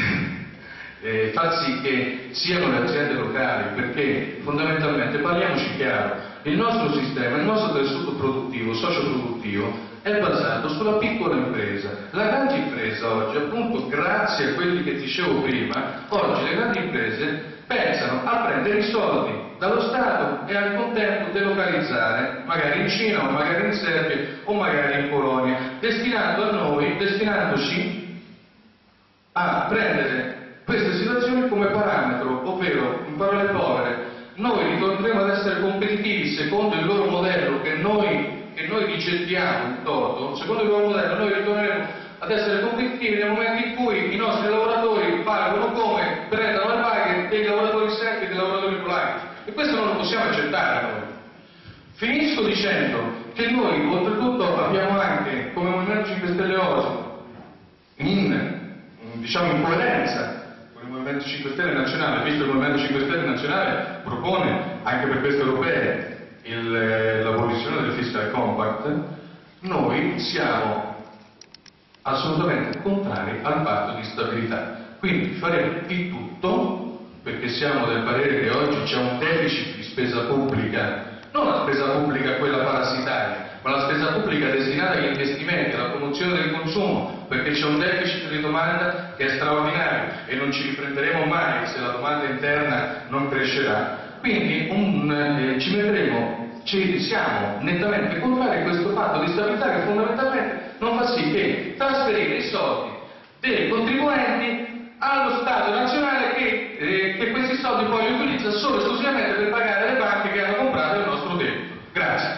Eh, far sì che siano le aziende locali, perché fondamentalmente, parliamoci chiaro, il nostro sistema, il nostro tessuto produttivo, socio-produttivo è basato sulla piccola impresa. La grande impresa oggi, appunto grazie a quelli che dicevo prima, oggi le grandi imprese pensano a prendere i soldi dallo Stato e al contempo delocalizzare, magari in Cina o magari in Serbia o magari in Polonia, destinando a noi, destinandoci a prendere queste situazioni come parametro, ovvero in parole povere noi ritorneremo ad essere competitivi secondo il loro modello che noi, che noi rigettiamo in toto, secondo il loro modello noi ritorneremo ad essere competitivi nel momento in cui i nostri lavoratori pagano come, prendono le paghe dei lavoratori secchi e dei lavoratori polacchi. E questo non lo possiamo accettare noi. Finisco dicendo che noi oltretutto abbiamo anche come Movimento cinque Stelle oggi, in, diciamo, in coerenza con il Movimento cinque Stelle nazionale, visto che il Movimento cinque Stelle nazionale propone anche per queste europee il, l'abolizione del Fiscal Compact, noi siamo assolutamente contrari al patto di stabilità. Quindi faremo di tutto, perché siamo del parere che oggi c'è un deficit di spesa pubblica, non la spesa pubblica quella parassitaria, ma la spesa pubblica destinata agli investimenti, alla promozione del consumo, perché c'è un deficit di domanda che è straordinario e non ci riprenderemo mai se la domanda interna non crescerà. Quindi un, eh, ci metteremo, ci siamo nettamente contrari a questo patto di stabilità che fondamentalmente non fa sì che trasferire i soldi dei contribuenti allo Stato nazionale che, eh, che questi soldi poi li utilizza solo e esclusivamente per pagare le banche che hanno comprato il nostro debito. Grazie.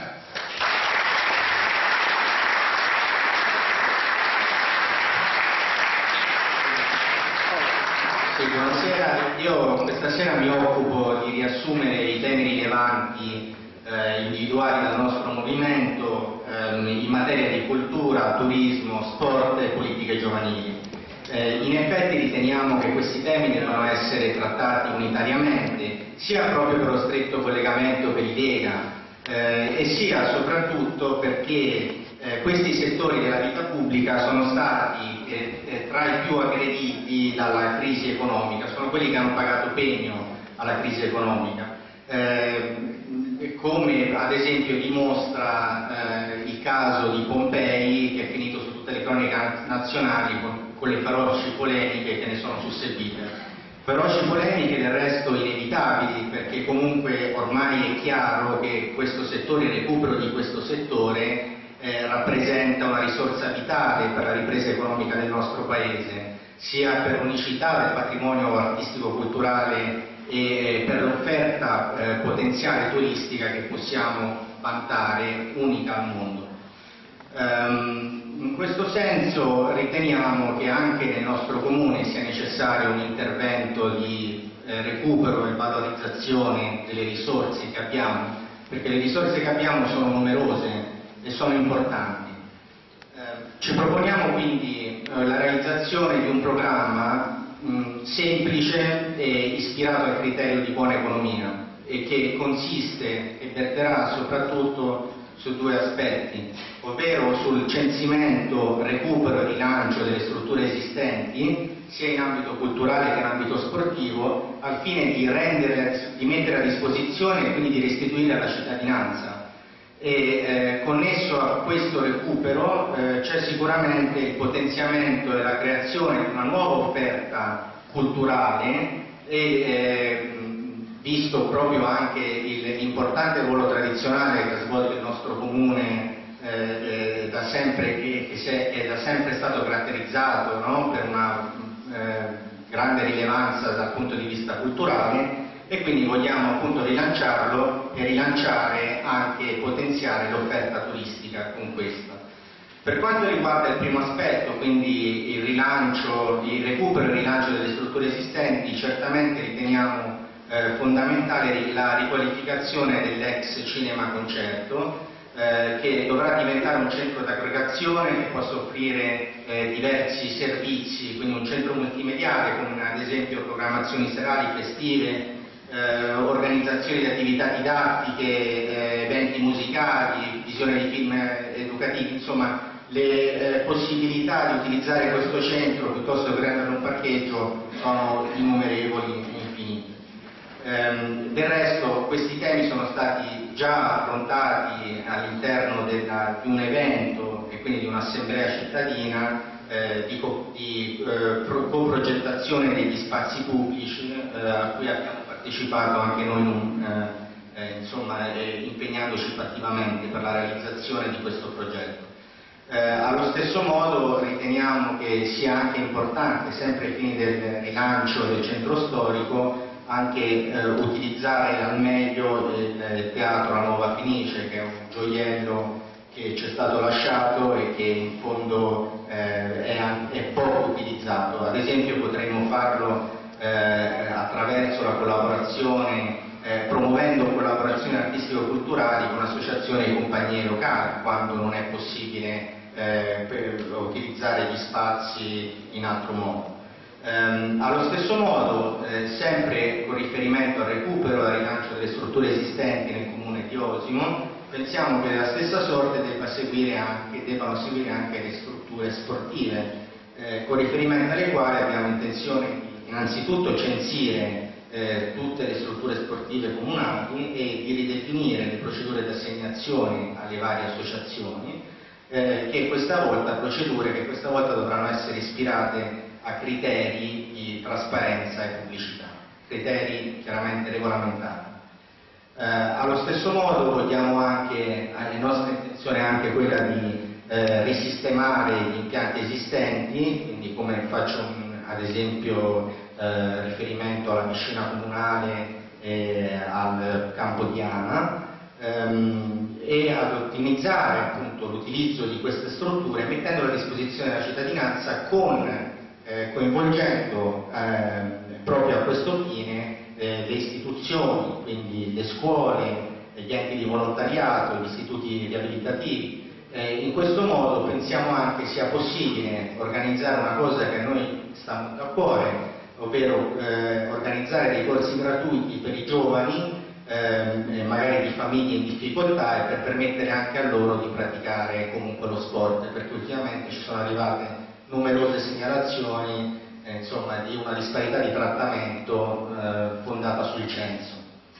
Sì, buonasera. Io questa sera mi occupo di riassumere i temi rilevanti eh, individuati dal nostro movimento eh, in materia di cultura, turismo, sport e politiche giovanili. Eh, in effetti riteniamo che questi temi debbano essere trattati unitariamente, sia proprio per lo stretto collegamento che li lega, eh, e sia soprattutto perché eh, questi settori della vita pubblica sono stati eh, eh, tra i più aggrediti dalla crisi economica, sono quelli che hanno pagato pegno alla crisi economica. Eh, come ad esempio dimostra eh, il caso di Pompei, che è finito su tutte le croniche nazionali con, con le feroci polemiche che ne sono susseguite. Feroci polemiche del resto inevitabili, perché comunque ormai è chiaro che questo settore, il recupero di questo settore eh, rappresenta una risorsa vitale per la ripresa economica del nostro Paese, sia per l'unicità del patrimonio artistico-culturale e per l'offerta eh, potenziale turistica che possiamo vantare, unica al mondo. Um, in questo senso riteniamo che anche nel nostro comune sia necessario un intervento di eh, recupero e valorizzazione delle risorse che abbiamo, perché le risorse che abbiamo sono numerose e sono importanti. Eh, ci proponiamo quindi eh, la realizzazione di un programma mh, semplice e ispirato al criterio di buona economia e che consiste e verterà soprattutto su due aspetti, ovvero sul censimento, recupero e rilancio delle strutture esistenti, sia in ambito culturale che in ambito sportivo, al fine di, rendere, di mettere a disposizione e quindi di restituire alla cittadinanza. E eh, connesso a questo recupero eh, c'è sicuramente il potenziamento e la creazione di una nuova offerta culturale e eh, visto proprio anche l'importante ruolo tradizionale che ha svolto il nostro comune eh, eh, da sempre, che, che, se, che è da sempre stato caratterizzato, no? per una eh, grande rilevanza dal punto di vista culturale, e quindi vogliamo appunto rilanciarlo e rilanciare anche e potenziare l'offerta turistica con questa. Per quanto riguarda il primo aspetto, quindi il rilancio, il recupero e il rilancio delle strutture esistenti, certamente riteniamo Eh, fondamentale la riqualificazione dell'ex cinema concerto eh, che dovrà diventare un centro d'aggregazione che possa offrire eh, diversi servizi, quindi un centro multimediale come ad esempio programmazioni serali, festive, eh, organizzazione di attività didattiche, eh, eventi musicali, visione di film educativi, insomma le eh, possibilità di utilizzare questo centro piuttosto che rendere un parcheggio sono innumerevoli. Del resto questi temi sono stati già affrontati all'interno di un evento e quindi di un'assemblea cittadina eh, di, co di eh, pro coprogettazione degli spazi pubblici eh, a cui abbiamo partecipato anche noi eh, eh, insomma, eh, impegnandoci fattivamente per la realizzazione di questo progetto. Eh, allo stesso modo riteniamo che sia anche importante, sempre ai fini del rilancio del centro storico, anche eh, utilizzare al meglio il, il teatro La Nuova Fenice, che è un gioiello che ci è stato lasciato e che in fondo eh, è, è poco utilizzato. Ad esempio potremmo farlo eh, attraverso la collaborazione, eh, promuovendo collaborazioni artistico-culturali con associazioni e compagnie locali, quando non è possibile eh, per utilizzare gli spazi in altro modo. Ehm, allo stesso modo, eh, sempre con riferimento al recupero e al rilancio delle strutture esistenti nel comune di Osimo, pensiamo che la stessa sorte debba seguire anche, debbano seguire anche le strutture sportive, eh, con riferimento alle quali abbiamo intenzione di innanzitutto censire eh, tutte le strutture sportive comunali e di ridefinire le procedure di assegnazione alle varie associazioni, eh, che questa volta, procedure che questa volta dovranno essere ispirate a criteri di trasparenza e pubblicità, criteri chiaramente regolamentari. Eh, allo stesso modo vogliamo anche, la nostra intenzione è anche quella di eh, risistemare gli impianti esistenti, quindi come faccio un, ad esempio eh, riferimento alla piscina comunale e al campo Diana, ehm, e ad ottimizzare appunto l'utilizzo di queste strutture mettendole a disposizione della cittadinanza con Eh, coinvolgendo eh, proprio a questo fine eh, le istituzioni, quindi le scuole, gli enti di volontariato, gli istituti riabilitativi. Eh, in questo modo pensiamo anche sia possibile organizzare una cosa che a noi sta molto a cuore, ovvero eh, organizzare dei corsi gratuiti per i giovani, eh, magari di famiglie in difficoltà, e per permettere anche a loro di praticare comunque lo sport, perché ultimamente ci sono arrivate numerose segnalazioni eh, insomma, di una disparità di trattamento eh, fondata sul censo.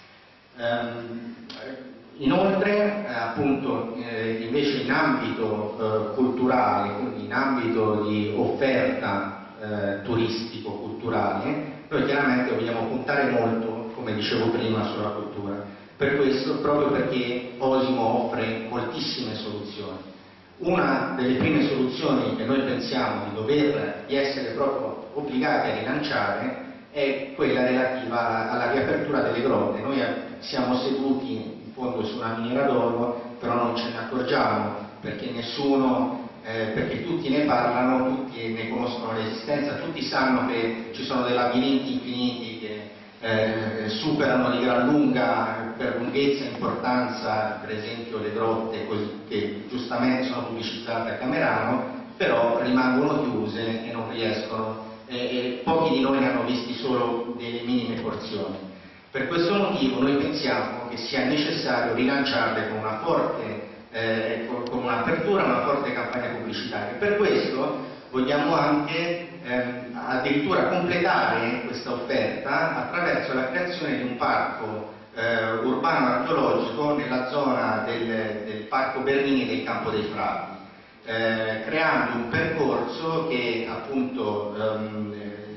Ehm, inoltre, eh, appunto, eh, invece in ambito eh, culturale, quindi in ambito di offerta eh, turistico-culturale, noi chiaramente vogliamo puntare molto, come dicevo prima, sulla cultura. Per questo, proprio perché Osimo offre moltissime soluzioni. Una delle prime soluzioni che noi pensiamo di dover, di essere proprio obbligati a rilanciare è quella relativa alla riapertura delle grotte. Noi siamo seduti in fondo su una miniera d'oro, però non ce ne accorgiamo perché nessuno, eh, perché tutti ne parlano, tutti ne conoscono l'esistenza, tutti sanno che ci sono dei labirinti infiniti che eh, superano di gran lunga per lunghezza e importanza, per esempio le grotte così, che giustamente sono pubblicizzate a Camerano, però rimangono chiuse e non riescono, e, e pochi di noi ne hanno visti solo delle minime porzioni. Per questo motivo noi pensiamo che sia necessario rilanciarle con una forte, eh, con un'apertura, una forte campagna pubblicitaria. Per questo vogliamo anche ehm, addirittura completare questa offerta attraverso la creazione di un parco Uh, urbano archeologico nella zona del, del Parco Bernini del Campo dei Frati, uh, creando un percorso che appunto um,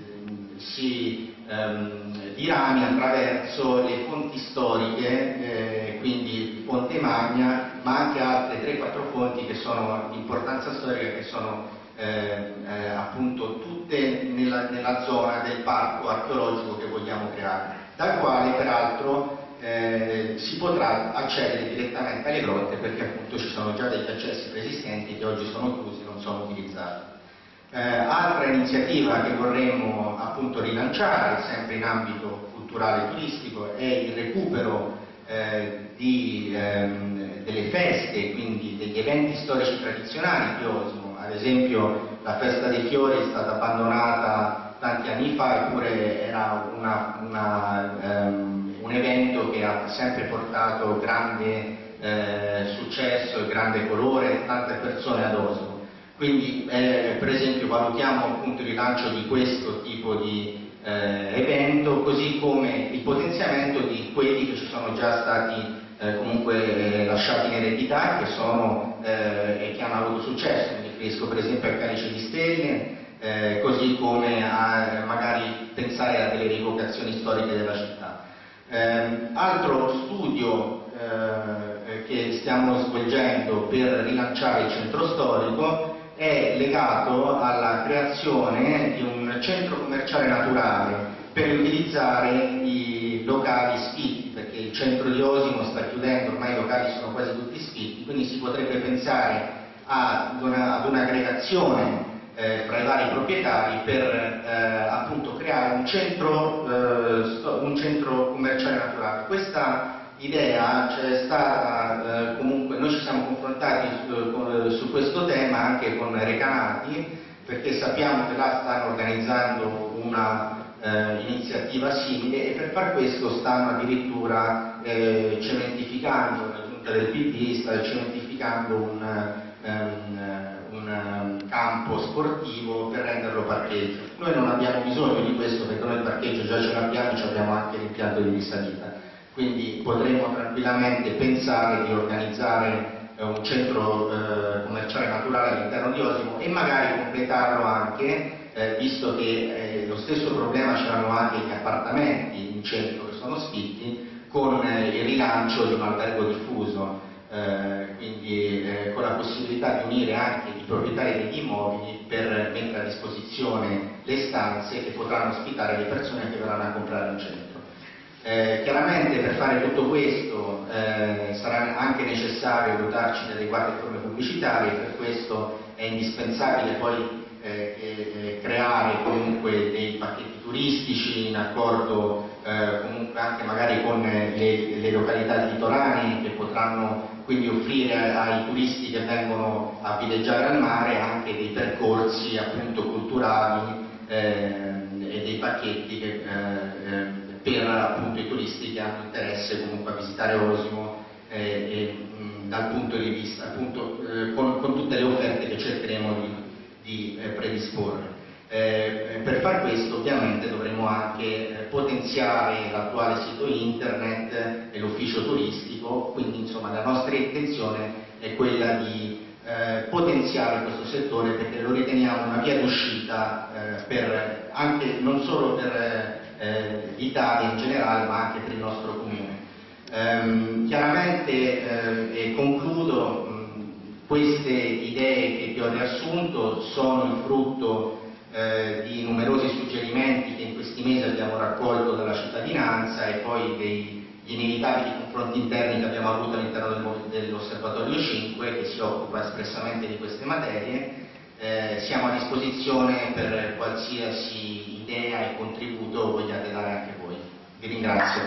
si um, dirami attraverso le fonti storiche, eh, quindi Fonte Magna, ma anche altre tre quattro fonti che sono di importanza storica, che sono eh, eh, appunto tutte nella, nella zona del parco archeologico che vogliamo creare, dal quale peraltro Eh, si potrà accedere direttamente alle grotte, perché appunto ci sono già degli accessi preesistenti che oggi sono chiusi e non sono utilizzati. Eh, altra iniziativa che vorremmo appunto rilanciare, sempre in ambito culturale e turistico, è il recupero eh, di, ehm, delle feste, quindi degli eventi storici tradizionali di Osimo. Ad esempio la festa dei fiori è stata abbandonata tanti anni fa, eppure era una, una ehm, un evento che ha sempre portato grande eh, successo e grande colore, tante persone ad Osimo. Quindi eh, per esempio valutiamo appunto il rilancio di questo tipo di eh, evento, così come il potenziamento di quelli che ci sono già stati eh, comunque eh, lasciati in eredità e che, sono, eh, e che hanno avuto successo. Mi riferisco per esempio al Calice di Stelle, eh, così come a magari pensare a delle rievocazioni storiche della città. Eh, altro studio eh, che stiamo svolgendo per rilanciare il centro storico è legato alla creazione di un centro commerciale naturale per utilizzare i locali sfitti, perché il centro di Osimo sta chiudendo, ormai i locali sono quasi tutti sfitti, quindi si potrebbe pensare ad una, ad un'aggregazione eh, tra i vari proprietari per eh, appunto creare un centro, eh, un centro commerciale naturale. Questa idea c'è stata, eh, comunque noi ci siamo confrontati su, con, su questo tema anche con Recanati, perché sappiamo che là stanno organizzando una eh, iniziativa simile e per far questo stanno addirittura eh, cementificando, la giunta del P D sta cementificando un, um, un campo sportivo per renderlo parcheggio. Noi non abbiamo bisogno di questo perché noi il parcheggio già ce l'abbiamo e ci abbiamo anche l'impianto di risalita. Quindi potremmo tranquillamente pensare di organizzare eh, un centro eh, commerciale naturale all'interno di Osimo e magari completarlo anche, eh, visto che eh, lo stesso problema ce l'hanno anche gli appartamenti in centro che sono sfitti, con eh, il rilancio di un albergo diffuso, eh, quindi eh, con la possibilità di unire anche i proprietari degli immobili per mettere a disposizione le stanze che potranno ospitare le persone che verranno a comprare in centro. Eh, chiaramente per fare tutto questo eh, sarà anche necessario dotarci di adeguate forme pubblicitarie, per questo è indispensabile poi eh, eh, creare comunque dei pacchetti turistici in accordo eh, comunque anche magari con le, le località litoranee, che potranno quindi offrire ai turisti che vengono a villeggiare al mare anche dei percorsi appunto culturali eh, e dei pacchetti che eh, per appunto i turisti che hanno interesse comunque a visitare Osimo eh, e, mh, dal punto di vista appunto eh, con, con tutte le offerte che cercheremo di, di eh, predisporre. Eh, per far questo ovviamente dovremo anche eh, potenziare l'attuale sito internet e l'ufficio turistico, quindi insomma la nostra intenzione è quella di eh, potenziare questo settore, perché lo riteniamo una via d'uscita eh, per anche non solo per Eh, l'Italia in generale, ma anche per il nostro comune. Ehm, chiaramente, eh, e concludo, mh, queste idee che vi ho riassunto sono il frutto eh, di numerosi suggerimenti che in questi mesi abbiamo raccolto dalla cittadinanza e poi degli inevitabili confronti interni che abbiamo avuto all'interno del, dell'Osservatorio cinque, che si occupa espressamente di queste materie. Eh, siamo a disposizione per qualsiasi idea e contributo vogliate dare anche voi. Vi ringrazio.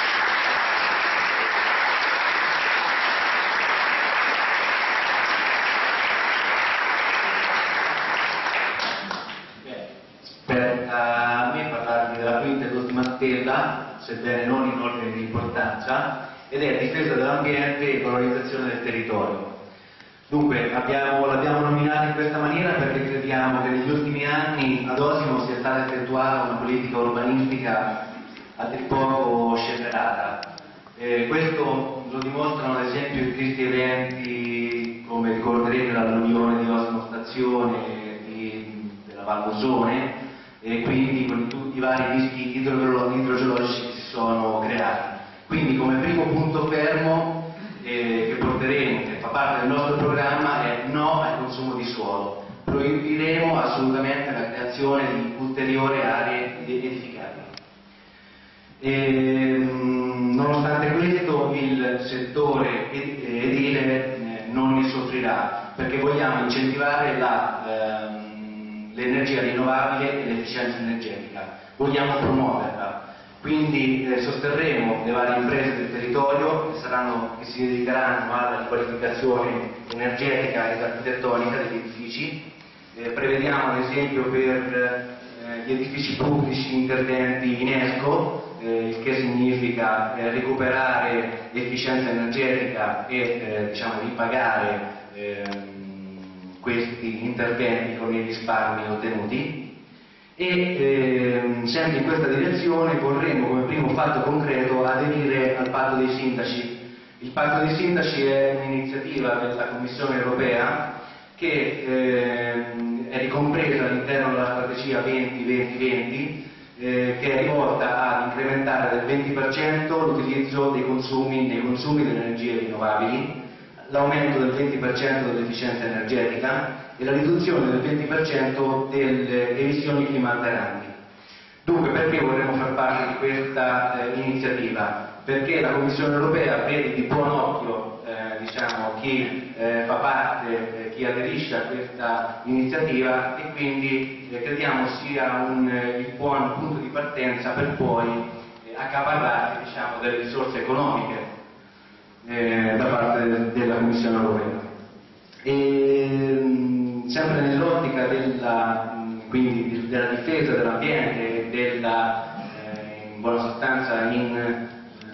Per a me parlarvi della quinta ed ultima stella, sebbene non in ordine di importanza, ed è difesa dell'ambiente e valorizzazione del territorio. Dunque, abbiamo, l'abbiamo nominata in questa maniera perché crediamo che negli ultimi anni ad Osimo sia stata effettuata una politica urbanistica a dir poco scellerata. Eh, questo lo dimostrano ad esempio i tristi eventi, come ricorderete, l'alluvione di Osimo Stazione di, della Val Bosone, e quindi con tutti i vari rischi idrogeologici che si sono creati. Quindi come primo punto fermo Eh, che porteremo, che fa parte del nostro programma, è no al consumo di suolo. Proibiremo assolutamente la creazione di ulteriori aree edificabili. E, nonostante questo il settore edile eh, non ne soffrirà, perché vogliamo incentivare la, ehm, l'energia rinnovabile e l'efficienza energetica, vogliamo promuoverla. Quindi eh, sosterremo le varie imprese del territorio che, saranno, che si dedicheranno alla riqualificazione energetica ed architettonica degli edifici. Eh, prevediamo ad esempio per eh, gli edifici pubblici interventi in ESCO, eh, il che significa eh, recuperare l'efficienza energetica e eh, diciamo, ripagare eh, questi interventi con i risparmi ottenuti. E eh, sempre in questa direzione vorremmo come primo fatto concreto aderire al patto dei sindaci. Il patto dei sindaci è un'iniziativa della Commissione europea che eh, è ricompresa all'interno della strategia venti venti venti eh, che è rivolta ad incrementare del venti per cento l'utilizzo dei consumi, dei consumi delle energie rinnovabili, l'aumento del venti per cento dell'efficienza energetica e la riduzione del venti per cento delle emissioni climalteranti. Dunque, perché vorremmo far parte di questa eh, iniziativa? Perché la Commissione europea vede di buon occhio eh, diciamo, chi eh, fa parte, eh, chi aderisce a questa iniziativa, e quindi eh, crediamo sia un, eh, il buon punto di partenza per poi eh, accaparrare diciamo, delle risorse economiche eh, da parte de della Commissione europea. E, mh, sempre nell'ottica della, mh, quindi, della difesa dell'ambiente e della, eh, in buona sostanza in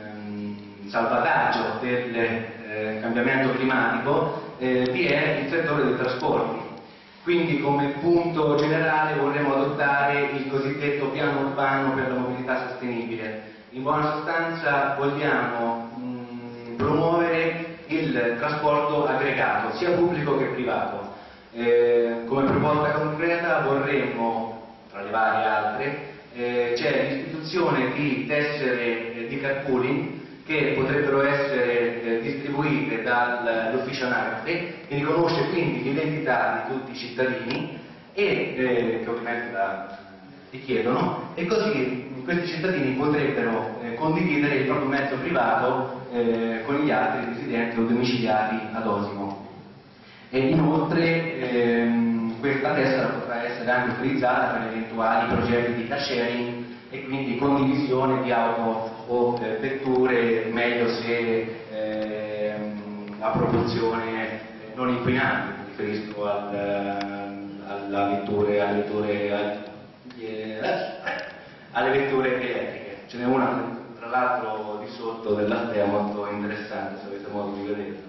salvataggio del eh, cambiamento climatico, eh, vi è il settore dei trasporti. Quindi come punto generale vorremmo adottare il cosiddetto piano urbano per la mobilità sostenibile. In buona sostanza vogliamo mh, promuovere il trasporto aggregato, sia pubblico che privato. Eh, come proposta concreta vorremmo, tra le varie altre, eh, c'è l'istituzione di tessere eh, di carpooling che potrebbero essere eh, distribuite dall'ufficio anagrafe, che riconosce quindi l'identità di tutti i cittadini e eh, che ovviamente la richiedono, e così questi cittadini potrebbero eh, condividere il proprio mezzo privato eh, con gli altri residenti o domiciliati ad Osimo. E inoltre ehm, questa tessera potrà essere anche utilizzata per eventuali progetti di car sharing e quindi condivisione di auto o eh, vetture, meglio se eh, a propulsione non inquinante, mi riferisco al, alla vetture, alle, vetture, alle, alle vetture elettriche. Ce n'è una tra l'altro di sotto dell'Altea molto interessante, se avete modo di vederla.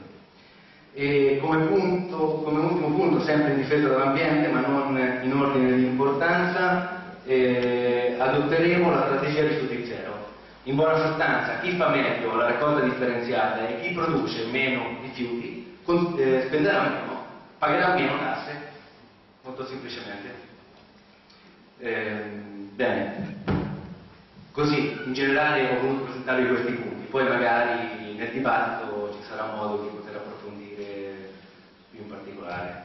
E come, punto, come ultimo punto, sempre in difesa dell'ambiente ma non in ordine di importanza, Eh, adotteremo la strategia rifiuti zero. In buona sostanza, chi fa meglio la raccolta differenziata e chi produce meno rifiuti con, eh, spenderà meno, pagherà meno tasse, molto semplicemente. Eh, bene, così in generale ho voluto presentarvi questi punti, poi magari nel dibattito ci sarà modo di poter approfondire più in particolare.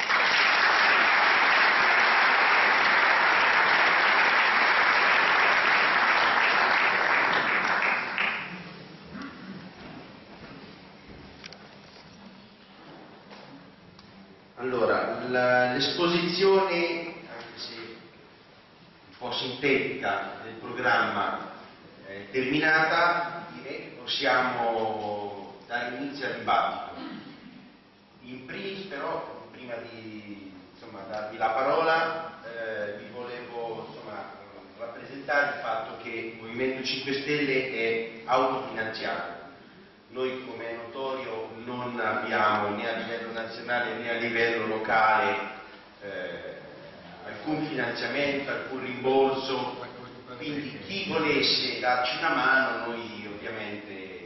Allora, l'esposizione, anche se un po' sintetica, del programma è terminata, direi che possiamo dare inizio al dibattito. In primis però, prima di insomma, darvi la parola, eh, vi volevo insomma, rappresentare il fatto che il Movimento cinque Stelle è autofinanziato. Noi, come è notorio, non abbiamo né a livello nazionale né a livello locale eh, alcun finanziamento, alcun rimborso, quindi chi volesse darci una mano noi ovviamente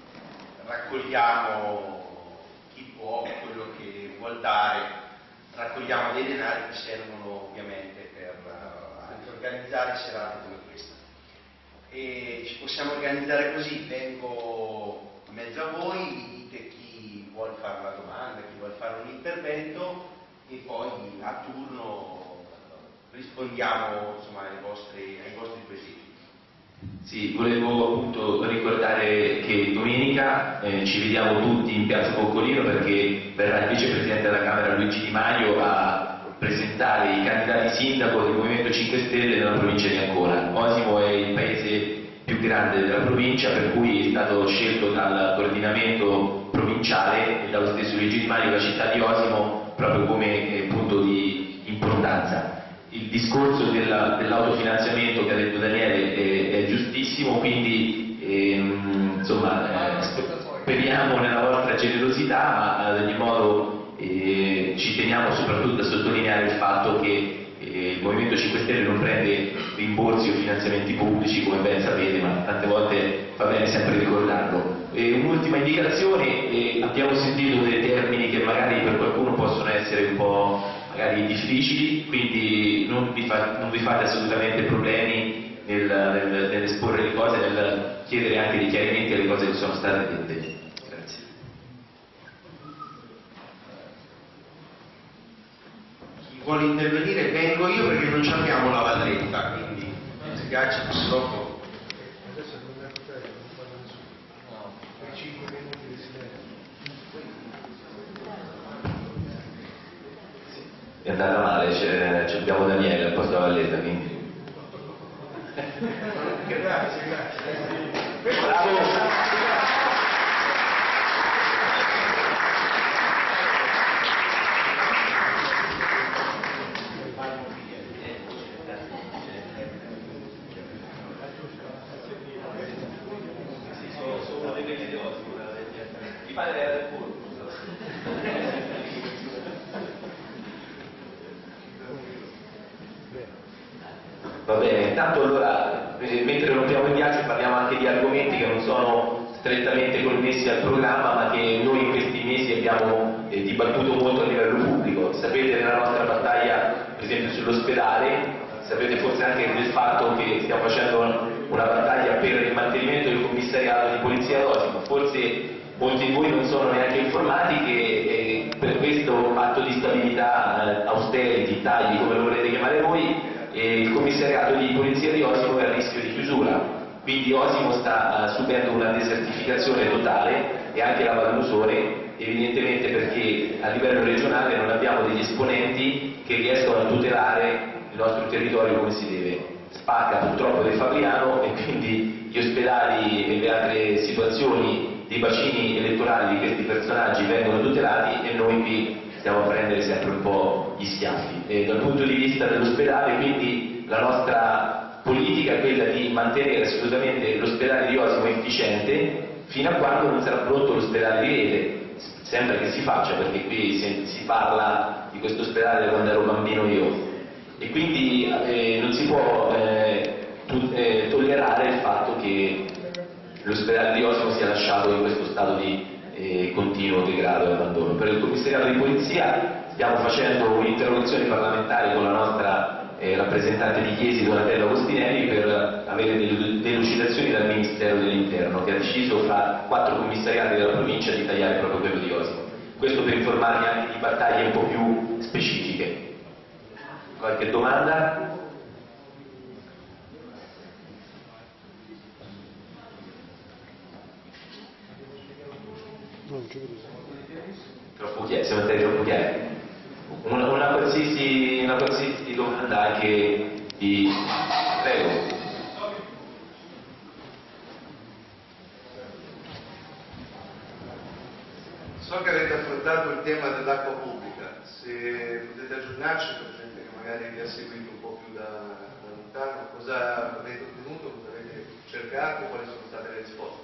raccogliamo, chi può, quello che vuol dare, raccogliamo dei denari che servono ovviamente per anche organizzare serate come questa. E ci possiamo organizzare così, vengo in mezzo a voi, vi dite chi vuole fare la domanda, chi vuole fare un intervento e poi a turno rispondiamo insomma, ai, vostri, ai vostri quesiti. Sì, volevo appunto ricordare che domenica eh, ci vediamo tutti in Piazza Boccolino perché verrà il vicepresidente della Camera Luigi Di Maio a presentare i candidati sindaco del Movimento cinque Stelle nella provincia di Ancona. Osimo è il paese più grande della provincia, per cui è stato scelto dal coordinamento provinciale e dallo stesso Luigi Di Maio la città di Osimo proprio come eh, punto di importanza. Il discorso della, dell'autofinanziamento che ha detto Daniele è, è giustissimo, quindi ehm, insomma, eh, speriamo nella vostra generosità, ma ad ogni modo eh, ci teniamo soprattutto a sottolineare il fatto che eh, il Movimento cinque Stelle non prende rimborsi o finanziamenti pubblici, come ben sapete, ma tante volte va bene sempre ricordarlo. E un'ultima indicazione, eh, abbiamo sentito dei termini che magari per qualcuno possono essere un po' magari difficili, quindi non vi, fa, non vi fate assolutamente problemi nel, nel, nell'esporre le cose, nel chiedere anche dei chiarimenti alle cose che sono state dette. Grazie. vuole intervenire vengo io perché non abbiamo la valletta, quindi si caccia purtroppo. È andata male, ci abbiamo Daniele al posto della valletta, quindi. Grazie, grazie. Bravo! Va bene, intanto allora, mentre rompiamo il ghiaccio parliamo anche di argomenti che non sono strettamente connessi al programma, ma che noi in questi mesi abbiamo eh, dibattuto molto a livello pubblico. Sapete della nostra battaglia, per esempio, sull'ospedale, sapete forse anche del fatto che stiamo facendo una battaglia per il mantenimento del commissariato di Polizia ad Osimo. Forse molti di voi non sono neanche informati che eh, per questo patto di stabilità, eh, austerity, tagli, come lo volete chiamare voi, e il commissariato di Polizia di Osimo è a rischio di chiusura, quindi Osimo sta uh, subendo una desertificazione totale e anche la Valmusore, evidentemente perché a livello regionale non abbiamo degli esponenti che riescono a tutelare il nostro territorio come si deve. Spacca purtroppo del Fabriano e quindi gli ospedali e le altre situazioni dei bacini elettorali di questi personaggi vengono tutelati e noi qui stiamo a prendere sempre un po' gli schiaffi. E dal punto di vista dell'ospedale, quindi, la nostra politica è quella di mantenere assolutamente l'ospedale di Osimo efficiente fino a quando non sarà pronto l'ospedale di Rete, sempre che si faccia, perché qui si, si parla di questo ospedale da quando ero bambino io, e quindi eh, non si può eh, tu, eh, tollerare il fatto che l'ospedale di Osimo sia lasciato in questo stato di eh, continuo degrado e abbandono. Per il commissariato di polizia stiamo facendo un'interrogazione parlamentare con la nostra eh, rappresentante di Chiesi, Donatella Agostinelli, per avere delle delucidazioni dal Ministero dell'Interno, che ha deciso fra quattro commissariati della provincia di tagliare proprio quello di Osimo. Questo per informarvi anche di battaglie un po' più specifiche. Qualche domanda? Troppo chiaro, siamo stati troppo chiari. Una, una, qualsiasi, una qualsiasi domanda anche di... Prego. So che avete affrontato il tema dell'acqua pubblica, se potete aggiornarci per gente che magari vi ha seguito un po' più da, da lontano, cosa avete ottenuto, cosa avete cercato, quali sono state le risposte?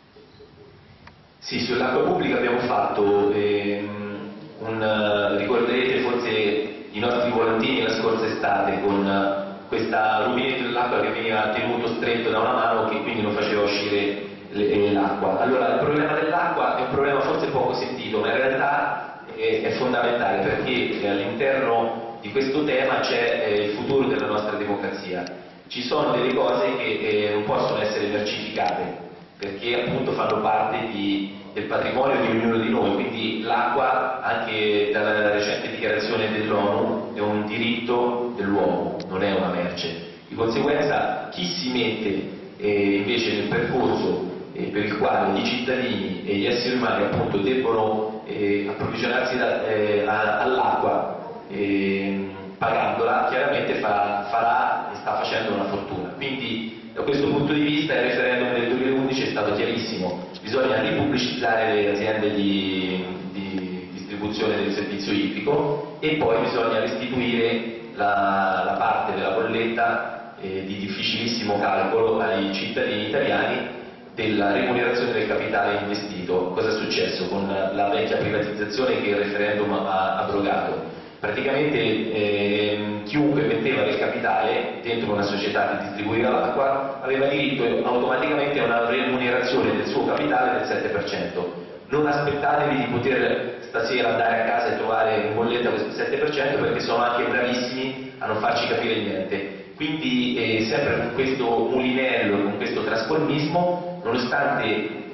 Sì, sull'acqua pubblica abbiamo fatto, ehm, un, ricorderete forse i nostri volantini la scorsa estate con questa rubinetto dell'acqua che veniva tenuto stretto da una mano che quindi non faceva uscire l'acqua. Allora il problema dell'acqua è un problema forse poco sentito, ma in realtà è, è fondamentale perché all'interno di questo tema c'è eh, il futuro della nostra democrazia. Ci sono delle cose che eh, non possono essere mercificate, perché appunto fanno parte di, del patrimonio di ognuno di noi, quindi l'acqua, anche dalla recente dichiarazione dell'ONU, è un diritto dell'uomo, non è una merce. Di conseguenza chi si mette eh, invece nel percorso eh, per il quale i cittadini e gli esseri umani appunto debbono eh, approvvigionarsi da, eh, all'acqua eh, pagandola, chiaramente fa, farà e sta facendo una fortuna. Quindi da questo punto di vista il referendum del duemilaundici è stato chiarissimo, bisogna ripubblicizzare le aziende di, di distribuzione del servizio idrico e poi bisogna restituire la, la parte della bolletta eh, di difficilissimo calcolo ai cittadini italiani della remunerazione del capitale investito. Cosa è successo con la vecchia privatizzazione che il referendum ha abrogato? Praticamente eh, chiunque metteva del capitale dentro una società che distribuiva l'acqua aveva diritto automaticamente a una remunerazione del suo capitale del sette per cento. Non aspettatevi di poter stasera andare a casa e trovare in bolletta questo sette per cento perché sono anche bravissimi a non farci capire niente. Quindi eh, sempre con questo mulinello, con questo trasformismo, nonostante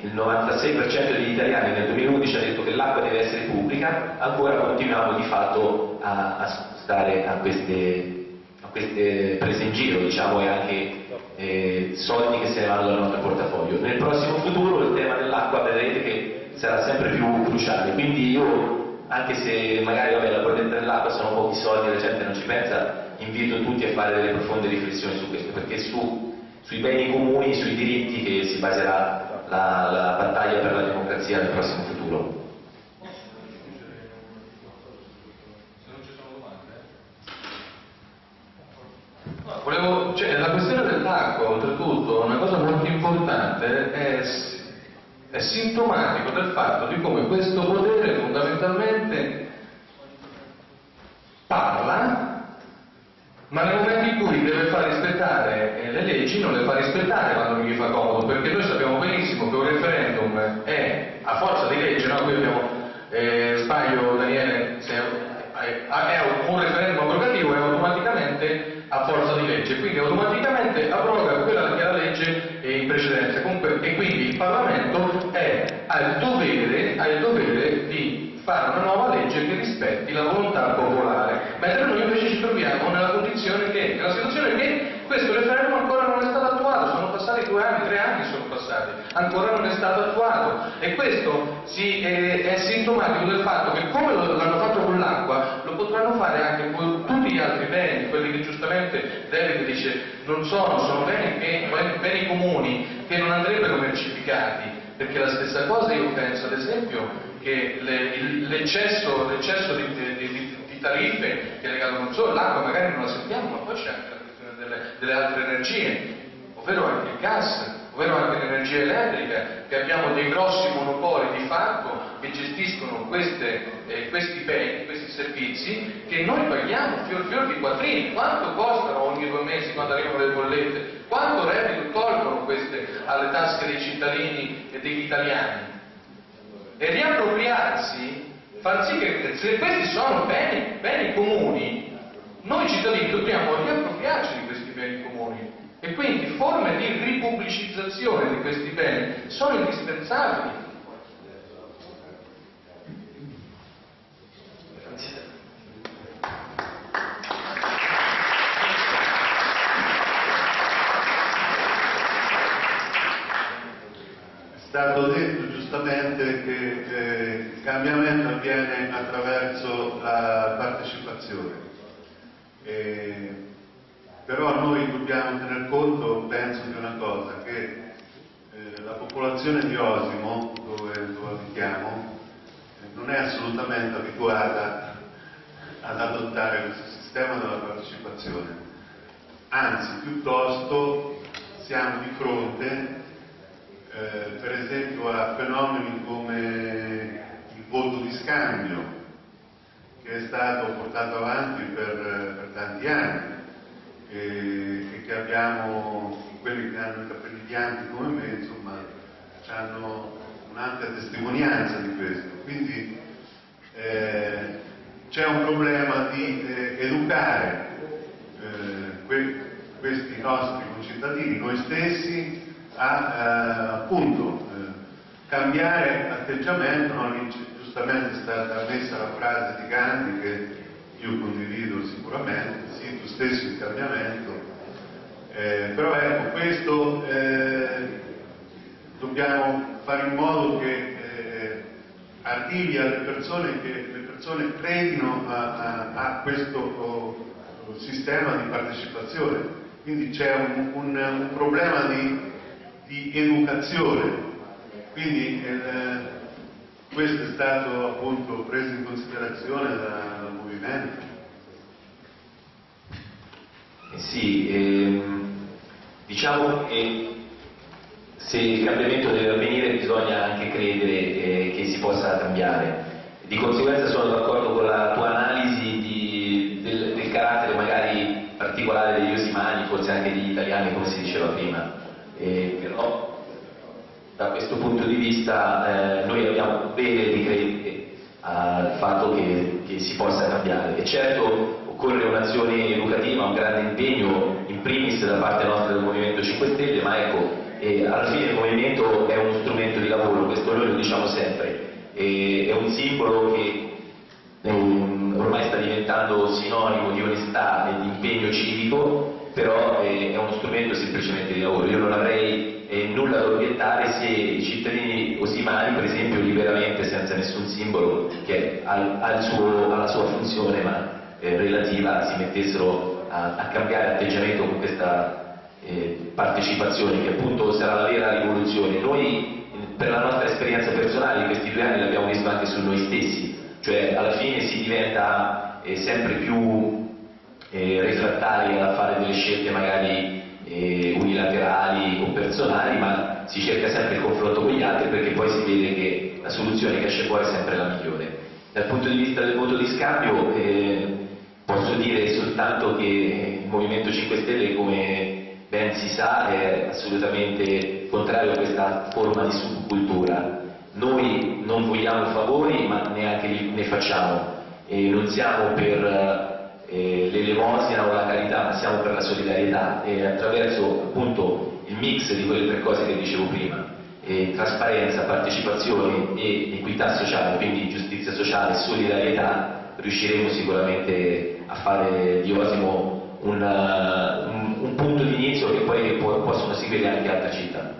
il novantasei per cento degli italiani nel duemilaundici ha detto che l'acqua deve essere pubblica, ancora continuiamo di fatto a, a stare a queste, a queste prese in giro, diciamo, e anche eh, soldi che se ne vanno dal nostro portafoglio. Nel prossimo futuro il tema dell'acqua vedrete che sarà sempre più cruciale, quindi io, anche se magari vabbè, la bolletta dell'acqua sono pochi soldi e la gente non ci pensa, invito tutti a fare delle profonde riflessioni su questo, perché su sui beni comuni, sui diritti che si baserà la, la battaglia per la democrazia nel prossimo futuro. No, volevo, cioè, la questione dell'acqua, oltretutto, una cosa molto importante, è, è sintomatico del fatto di come questo potere fondamentalmente parla, ma nel momento in cui deve far rispettare eh, le leggi non le fa rispettare quando gli fa comodo, perché noi sappiamo benissimo che un referendum è a forza di legge, no? Qui abbiamo, eh, sbaglio Daniele, se è, è un referendum abrogativo, è automaticamente a forza di legge, quindi automaticamente abroga quella che era la legge eh, in precedenza. Comunque, e quindi il Parlamento è, ha, il dovere, ha il dovere di fare una nuova legge che rispetti la volontà popolare, mentre noi invece ci troviamo nella condizione che, nella situazione che questo referendum ancora non è stato attuato, sono passati due anni, tre anni sono passati, ancora non è stato attuato, e questo si, è, è sintomatico del fatto che come lo, l'hanno fatto con l'acqua, lo potranno fare anche con tutti gli altri beni, quelli che giustamente David dice non sono, sono beni, che, beni comuni che non andrebbero mercificati, perché la stessa cosa io penso ad esempio che l'eccesso, l'eccesso di, di, di, di tariffe che è legato non solo all'acqua, magari non la sentiamo, ma poi c'è anche la questione delle, delle altre energie, ovvero anche il gas, ovvero anche l'energia elettrica, che abbiamo dei grossi monopoli di fatto che gestiscono queste, eh, questi beni, questi servizi, che noi paghiamo fior fior di quattrini. Quanto costano ogni due mesi quando arrivano le bollette? Quanto reddito tolgono queste alle tasche dei cittadini e degli italiani? E riappropriarsi, far sì che se questi sono beni, beni comuni, noi cittadini dobbiamo riappropriarci di questi beni comuni, e quindi forme di ripubblicizzazione di questi beni sono indispensabili. È stato detto giustamente che eh, il cambiamento avviene attraverso la partecipazione, eh, però noi dobbiamo tener conto, penso, di una cosa, che eh, la popolazione di Osimo, dove, dove abitiamo, eh, non è assolutamente abituata ad adottare questo sistema della partecipazione, anzi piuttosto siamo di fronte Eh, per esempio a fenomeni come il voto di scambio, che è stato portato avanti per, per tanti anni e, e che abbiamo, quelli che hanno i capelli bianchi come me, insomma, hanno un'ampia testimonianza di questo. Quindi eh, c'è un problema di eh, educare eh, que questi nostri concittadini, noi stessi, a eh, appunto eh, cambiare atteggiamento. No? Giustamente è stata messa la frase di Gandhi che io condivido sicuramente, sì, tu stesso il cambiamento, eh, però ecco, questo eh, dobbiamo fare in modo che eh, arrivi alle persone, che le persone credino a, a, a questo oh, sistema di partecipazione. Quindi c'è un, un, un problema di di educazione, quindi eh, questo è stato appunto preso in considerazione dal, dal movimento. Eh sì, ehm, diciamo che se il cambiamento deve avvenire bisogna anche credere eh, che si possa cambiare. Di conseguenza sono d'accordo con la tua analisi di, del, del carattere magari particolare degli osimani, forse anche degli italiani, come si diceva prima. Eh, però da questo punto di vista eh, noi abbiamo bene di credere al fatto che, che si possa cambiare, e certo occorre un'azione educativa, un grande impegno, in primis da parte nostra del Movimento cinque Stelle, ma ecco, eh, alla fine il Movimento è uno strumento di lavoro, questo noi lo diciamo sempre, eh, è un simbolo che eh, ormai sta diventando sinonimo di onestà e di impegno civico, però eh, è uno strumento semplicemente di lavoro. Io non avrei eh, nulla da obiettare se i cittadini osimani, per esempio, liberamente, senza nessun simbolo che ha, ha il suo, ha la sua funzione, ma eh, relativa, si mettessero a, a cambiare atteggiamento con questa eh, partecipazione, che appunto sarà la vera rivoluzione. Noi, per la nostra esperienza personale di questi due anni, l'abbiamo visto anche su noi stessi, cioè alla fine si diventa eh, sempre più eh, refrattari a fare delle scelte magari eh, unilaterali o personali, ma si cerca sempre il confronto con gli altri, perché poi si vede che la soluzione che esce fuori è sempre la migliore. Dal punto di vista del voto di scambio eh, posso dire soltanto che il Movimento cinque Stelle, come ben si sa, è assolutamente contrario a questa forma di subcultura. Noi non vogliamo favori, ma neanche li, ne facciamo, e non siamo per eh, l'elemosina o la carità, ma siamo per la solidarietà, e attraverso appunto il mix di quelle tre cose che dicevo prima, eh, trasparenza, partecipazione e equità sociale, quindi giustizia sociale e solidarietà, riusciremo sicuramente a fare di Osimo un, un, un punto di inizio che poi può, possono seguire anche altre città.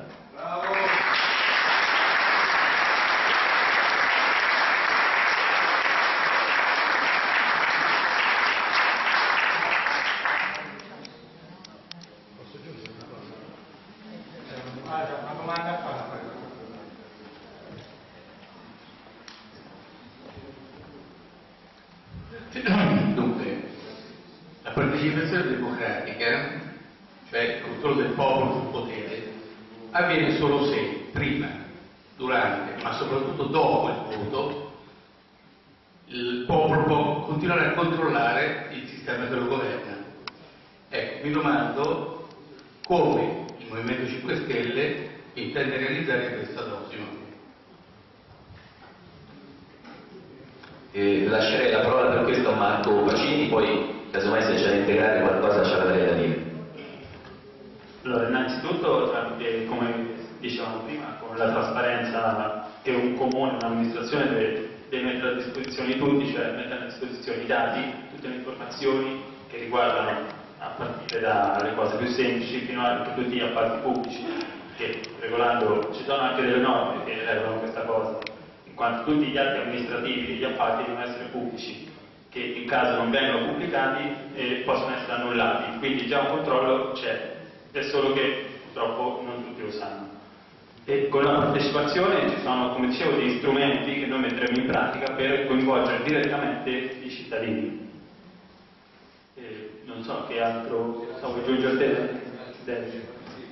Dunque, la partecipazione democratica, cioè il controllo del popolo sul potere, avviene solo se prima, durante, ma soprattutto dopo il voto, il popolo può continuare a controllare il sistema che lo governa. Ecco, mi domando come il Movimento cinque Stelle intende realizzare questa Osimo. Eh, lascerei la parola per questo a Marco Pacini, poi casomai se c'è da integrare qualcosa ce la darei da dire. Allora, innanzitutto, eh, come dicevamo prima, con la trasparenza che un comune, un'amministrazione deve, deve mettere a disposizione di tutti, cioè mettere a disposizione i dati, tutte le informazioni che riguardano, a partire dalle cose più semplici fino a tutti gli appalti pubblici, che regolando ci sono anche delle norme che regolano questa cosa, in quanto tutti gli atti amministrativi degli appalti devono essere pubblici, che in caso non vengano pubblicati eh, possono essere annullati, quindi già un controllo c'è, è solo che purtroppo non tutti lo sanno. E con la partecipazione ci sono, come dicevo, degli strumenti che noi metteremo in pratica per coinvolgere direttamente i cittadini. E non so che altro, so, vuoi aggiungere te?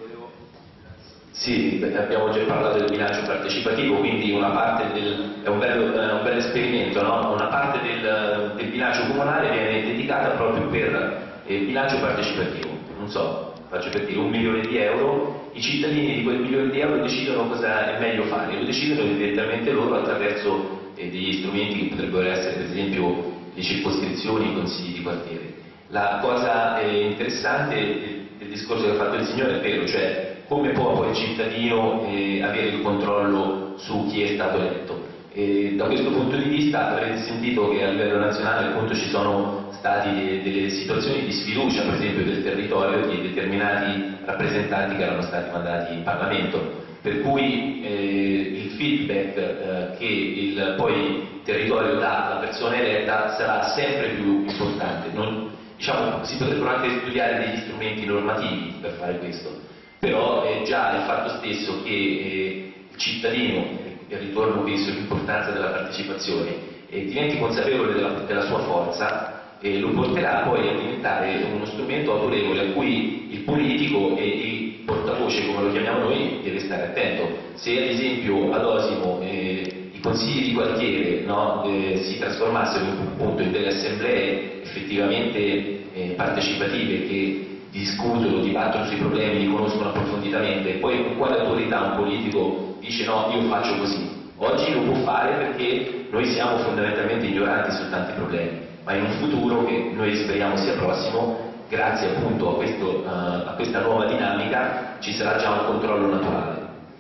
Sì, abbiamo già parlato del bilancio partecipativo, quindi una parte del, è un bel, un bel esperimento, no? Una parte del, del bilancio comunale viene dedicata proprio per il bilancio partecipativo, non so, faccio per dire un milione di euro, i cittadini di quel milione di euro decidono cosa è meglio fare, lo decidono direttamente loro attraverso eh, degli strumenti che potrebbero essere per esempio le circoscrizioni, i consigli di quartiere. La cosa eh, interessante del, del discorso che ha fatto il signore è vero, cioè come può poi il cittadino eh, avere il controllo su chi è stato eletto. E da questo punto di vista avrete sentito che a livello nazionale appunto ci sono state delle situazioni di sfiducia, per esempio del territorio, di determinati rappresentanti che erano stati mandati in Parlamento, per cui eh, il feedback eh, che il, poi il territorio dà alla persona eletta sarà sempre più importante. Non, diciamo, si potrebbero anche studiare degli strumenti normativi per fare questo, però è già il fatto stesso che eh, il cittadino, e ritorno penso all'importanza della partecipazione, eh, diventi consapevole della, della sua forza, e lo porterà poi a diventare uno strumento autorevole a cui il politico e il portavoce, come lo chiamiamo noi, deve stare attento. Se ad esempio ad Osimo eh, i consigli di quartiere, no, eh, si trasformassero appunto in delle assemblee effettivamente eh, partecipative che discutono, dibattono sui problemi, li conoscono approfonditamente, e poi con quale autorità un politico dice no, io faccio così. Oggi lo può fare perché noi siamo fondamentalmente ignoranti su tanti problemi. ma in un futuro che noi speriamo sia prossimo, grazie appunto a, questo, uh, a questa nuova dinamica ci sarà già un controllo naturale.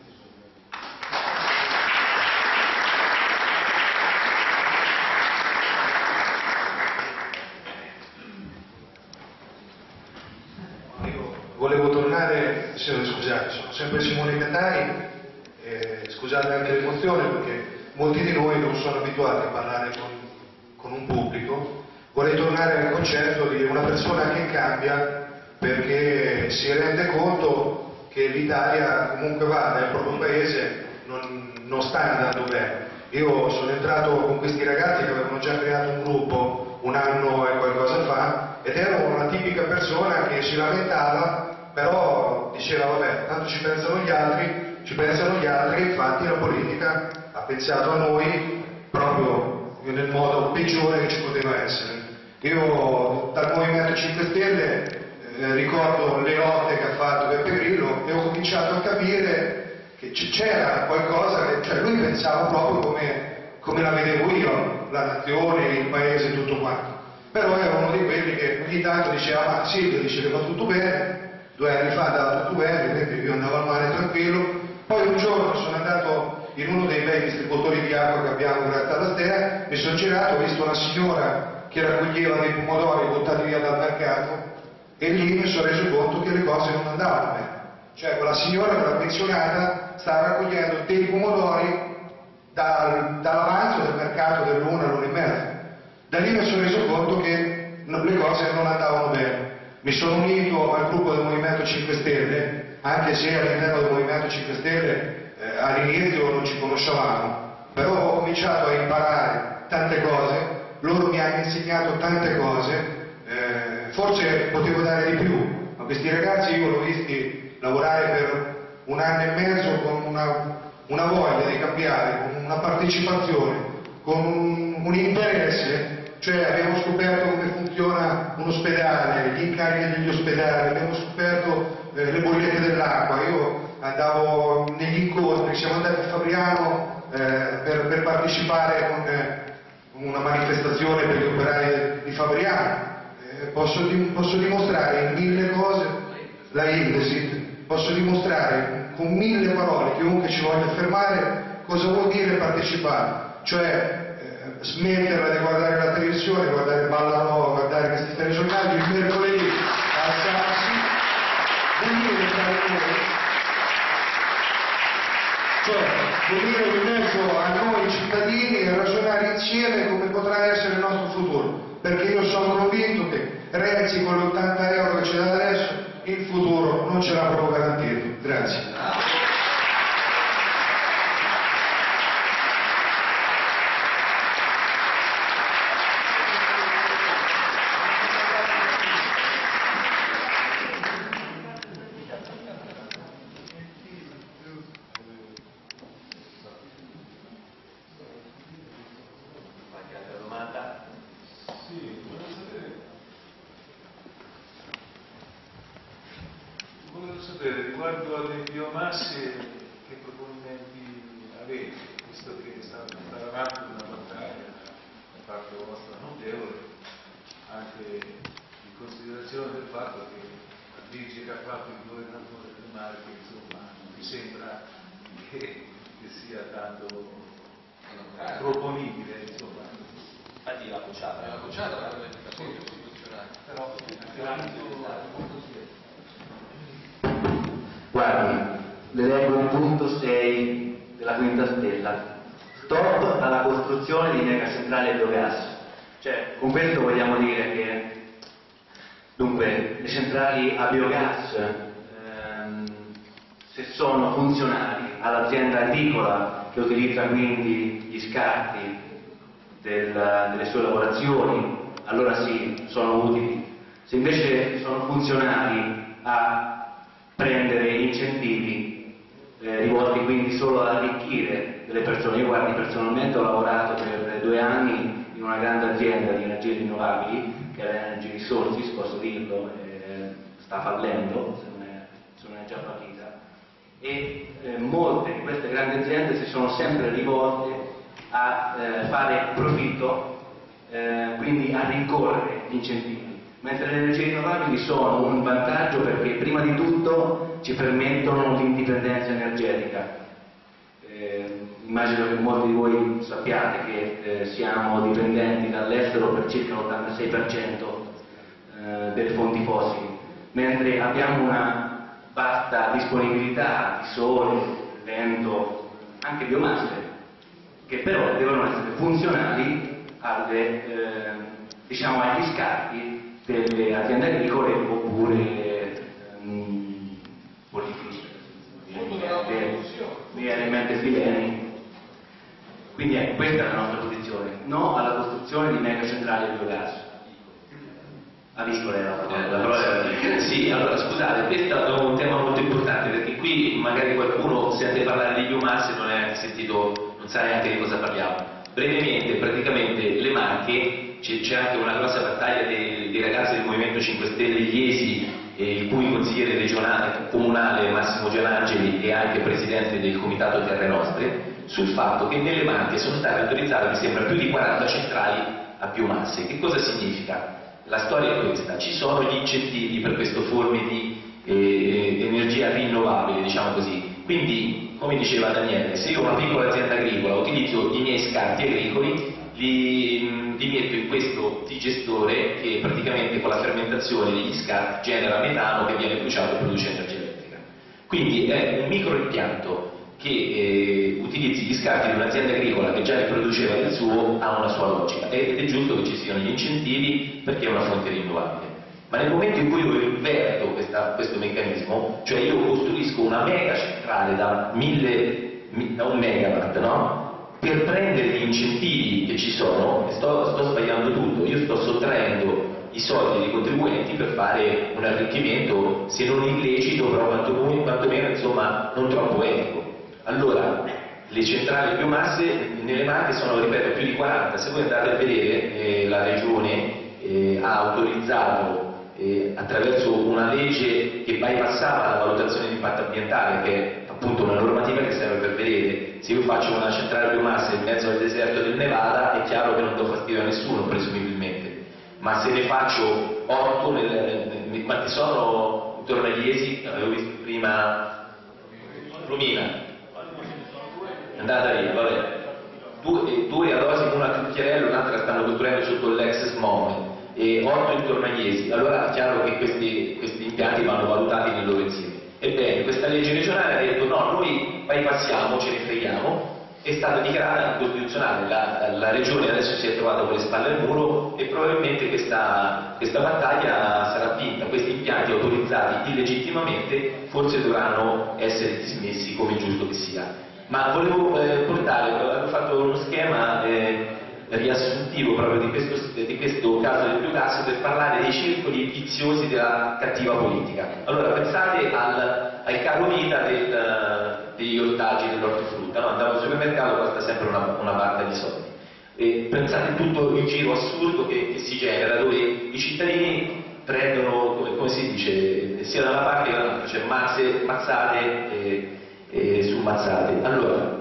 Volevo tornare, scusate, sono sempre Simone Catari, eh, scusate anche l'emozione perché molti di noi non sono abituati a parlare con, con un pubblico. Vorrei tornare al concetto di una persona che cambia perché si rende conto che l'Italia comunque va nel proprio paese, non, non sta andando bene. Io sono entrato con questi ragazzi che avevano già creato un gruppo un anno e qualcosa fa ed ero una tipica persona che si lamentava, però diceva vabbè, tanto ci pensano gli altri, ci pensano gli altri, infatti la politica ha pensato a noi proprio nel modo peggiore che ci poteva essere. Io dal Movimento cinque Stelle eh, ricordo le lotte che ha fatto Beppe Grillo e ho cominciato a capire che c'era qualcosa, che, cioè lui pensava proprio come, come la vedevo io, la nazione, il paese, tutto quanto. Però era uno di quelli che ogni tanto diceva ma Silvio dice che va tutto bene, due anni fa andava tutto bene, quindi io andavo al mare tranquillo. Poi un giorno sono andato in uno dei bei distributori di acqua che abbiamo grazie alla Stea, mi sono girato, ho visto una signora che raccoglieva dei pomodori buttati via dal mercato e lì mi sono reso conto che le cose non andavano bene. Cioè quella signora, quella pensionata, stava raccogliendo dei pomodori dal, dall'avanzo del mercato dell'una all'una e mezza. Da lì mi sono reso conto che le cose non andavano bene. Mi sono unito al gruppo del Movimento cinque Stelle, anche se all'interno del Movimento cinque Stelle eh, all'inizio non ci conoscevamo, però ho cominciato a imparare tante cose, loro mi hanno insegnato tante cose, eh, forse potevo dare di più a questi ragazzi. Io l'ho visti lavorare per un anno e mezzo con una, una voglia di cambiare, con una partecipazione, con un, un interesse. Cioè abbiamo scoperto come funziona un ospedale, gli incarichi degli ospedali, abbiamo scoperto eh, le bollette dell'acqua. Io andavo negli incontri, siamo andati a Fabriano eh, per, per partecipare con eh, una manifestazione per gli operai di Fabriano. Eh, posso, posso dimostrare in mille cose, la Indesit, posso dimostrare con mille parole, chiunque ci voglia fermare, cosa vuol dire partecipare. Cioè smetterla di guardare la televisione, guardare Ballarò, guardare questi telegiornali, il mercoledì alzarsi, venire tra noi, cioè venire in mezzo a noi cittadini e ragionare insieme come potrà essere il nostro futuro, perché io sono convinto che Renzi con gli ottanta euro che ce l'ha adesso, il futuro non ce l'ha proprio garantito. Grazie. Riguardo alle biomasse, che proponimenti avete, visto che sta avanti una battaglia da parte vostra notevole, anche in considerazione del fatto che la legge che ha fatto il governatore del Marche, insomma, non mi sembra che, che sia tanto proponibile, insomma. Infatti l'ha bocciata. L'ha bocciata la modificazione costituzionale. Però guardi, le leggo il punto sei della quinta stella. Stop alla costruzione di megacentrali a biogas. Cioè, con questo vogliamo dire che, dunque, le centrali a biogas, ehm, se sono funzionali all'azienda agricola che utilizza quindi gli scarti del, delle sue lavorazioni, allora sì, sono utili. Se invece sono funzionali a prendere incentivi eh, rivolti quindi solo ad arricchire delle persone. Io guardi, personalmente ho lavorato per due anni in una grande azienda di energie rinnovabili che era Energy Resources, posso dirlo, eh, sta fallendo, se non è, se non è già fallita, e eh, molte di queste grandi aziende si sono sempre rivolte a eh, fare profitto eh, quindi a rincorrere gli incentivi, mentre le energie rinnovabili sono un vantaggio perché prima di tutto ci permettono l'indipendenza energetica. Eh, immagino che molti di voi sappiate che eh, siamo dipendenti dall'estero per circa l'ottantasei per cento eh, delle fonti fossili, mentre abbiamo una vasta disponibilità di sole, vento, anche biomasse, che però devono essere funzionali alle, eh, diciamo, agli scarti delle aziende agricole oppure ehm, politici, mi viene in mente Fileni. Quindi ecco, questa è la nostra posizione: no alla costruzione di mega centrali a biogas. Ha visto lei la parola? Eh, sì, allora scusate, questo è un tema molto importante, perché qui magari qualcuno sente parlare di biomasse e non è sentito, non sa neanche di cosa parliamo. Brevemente, praticamente le Marche, c'è anche una grossa battaglia dei, dei ragazzi del Movimento cinque Stelle Iesi, eh, il cui consigliere regionale, comunale Massimo Gianangeli e anche presidente del Comitato Terre Nostre, sul fatto che nelle Marche sono state autorizzate, mi sembra, più di quaranta centrali a biomasse. Che cosa significa? La storia è questa: ci sono gli incentivi per queste forme di eh, energia rinnovabile, diciamo così. Quindi, come diceva Daniele, se io ho una piccola azienda agricola utilizzo i miei scarti agricoli, li, li metto in questo digestore che praticamente con la fermentazione degli scarti genera metano che viene bruciato e produce energia elettrica. Quindi è un microimpianto che eh, utilizzi gli scarti di un'azienda agricola che già ne produceva del suo, ha una sua logica, ed è giusto che ci siano gli incentivi perché è una fonte rinnovabile. Ma nel momento in cui io inverto questa, questo meccanismo, cioè io costruisco una mega centrale da, mille, da un megawatt, no? Per prendere gli incentivi che ci sono, e sto, sto sbagliando tutto, io sto sottraendo i soldi dei contribuenti per fare un arricchimento, se non illecito, però quantomeno, quantomeno insomma, non troppo etico. Allora, le centrali biomasse nelle Marche sono, ripeto, più di quaranta. Se voi andate a vedere, eh, la Regione eh, ha autorizzato eh, attraverso una legge che bypassava la valutazione di impatto ambientale, che è appunto una normativa che serve per vedere se io faccio una centrale biomasse in mezzo al deserto del Nevada, è chiaro che non do fastidio a nessuno, presumibilmente. Ma se ne faccio otto, nel, nel, quanti sono intorno agli Iesi, avevo visto prima Romina. Andata lì, vabbè, due, due ad Osimo, una a Cucchiarello, un'altra stanno costruendo sotto l'ex S M O M e otto intorno agli Iesi. Allora è chiaro che questi, questi impianti vanno valutati nel loro insieme. Ebbene, questa legge regionale ha detto no, noi bypassiamo, ce ne freghiamo, è stata dichiarata incostituzionale, la, la regione adesso si è trovata con le spalle al muro e probabilmente questa, questa battaglia sarà vinta. Questi impianti autorizzati illegittimamente forse dovranno essere dismessi, come è giusto che sia. Ma volevo eh, portare, avevo fatto uno schema eh, riassuntivo proprio di questo, di questo caso del biogas per parlare dei circoli viziosi della cattiva politica. Allora pensate al, al caro vita del, degli ortaggi dell'ortofrutta, no? Andavo al supermercato, costa sempre una, una barca di soldi. E pensate a tutto il giro assurdo che, che si genera, dove i cittadini prendono, come, come si dice, sia da una parte che dall'altra, cioè mazze, mazzate e, e su mazzate. Allora,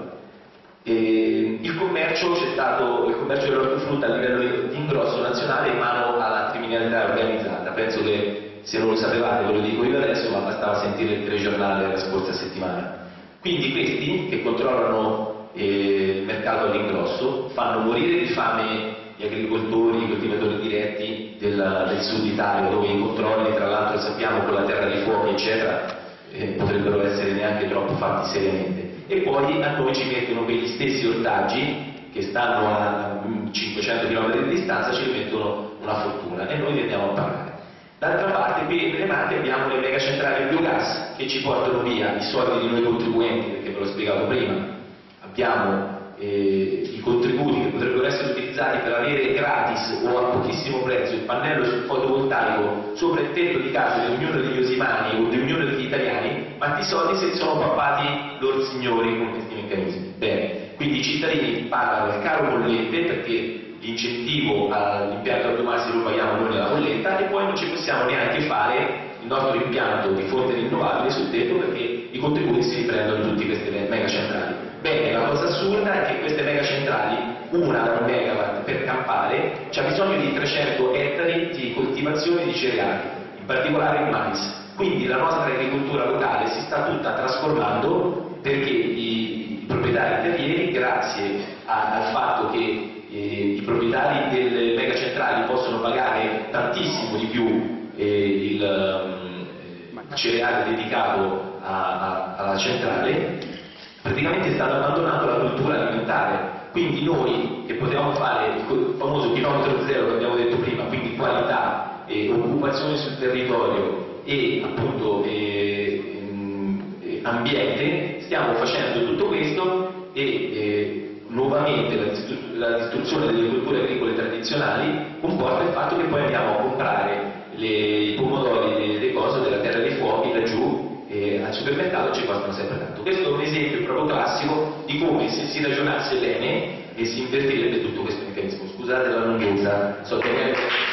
E il commercio c'è stato, il commercio dell'ortofrutta a livello di ingrosso nazionale in mano alla criminalità organizzata. Penso che se non lo sapevate ve lo dico io adesso, ma bastava sentire il telegiornale della scorsa settimana. Quindi questi che controllano eh, il mercato all'ingrosso fanno morire di fame gli agricoltori, i coltivatori diretti del, del sud Italia, dove i controlli, tra l'altro sappiamo con la terra dei fuochi eccetera, eh, potrebbero essere neanche troppo fatti seriamente. E poi a noi ci mettono quegli stessi ortaggi che stanno a cinquecento chilometri di distanza, ci mettono una fortuna e noi ne andiamo a pagare. D'altra parte qui nelle Marche abbiamo le megacentrali a biogas che ci portano via i soldi di noi contribuenti, perché ve l'ho spiegato prima, abbiamo eh, i contributi che potrebbero essere utilizzati per avere gratis o a pochissimo prezzo il pannello sul fotovoltaico sopra il tetto di casa di ognuno degli osimani o di ognuno degli italiani, ma questi soldi se li sono pappati loro signori con questi meccanismi. Bene, quindi i cittadini pagano il caro bollette perché l'incentivo all'impianto a biomasse lo paghiamo noi nella bolletta e poi non ci possiamo neanche fare il nostro impianto di fonte rinnovabile sul tetto perché i contributi si riprendono tutti queste mega centrali. Bene, la cosa assurda è che queste megacentrali, una da un megawatt per campare, c'ha bisogno di trecento ettari di coltivazione di cereali, in particolare il mais. Quindi la nostra agricoltura locale si sta tutta trasformando perché i, i proprietari terrieri, grazie a, al fatto che eh, i proprietari delle megacentrali possono pagare tantissimo di più eh, il, um, il cereale dedicato a, a, alla centrale, praticamente stanno abbandonando la cultura alimentare. Quindi noi che potevamo fare il famoso chilometro zero che abbiamo detto prima, quindi qualità, eh, occupazione sul territorio e appunto eh, eh, ambiente, stiamo facendo tutto questo e eh, nuovamente la, distru- la distruzione delle culture agricole tradizionali comporta il fatto che poi andiamo a comprare le, i pomodori delle de cose della terra dei fuochi laggiù e al supermercato ci costano sempre tanto. Questo è un esempio proprio classico di come se si ragionasse bene e si invertirebbe tutto questo meccanismo. Scusate la lunghezza, so che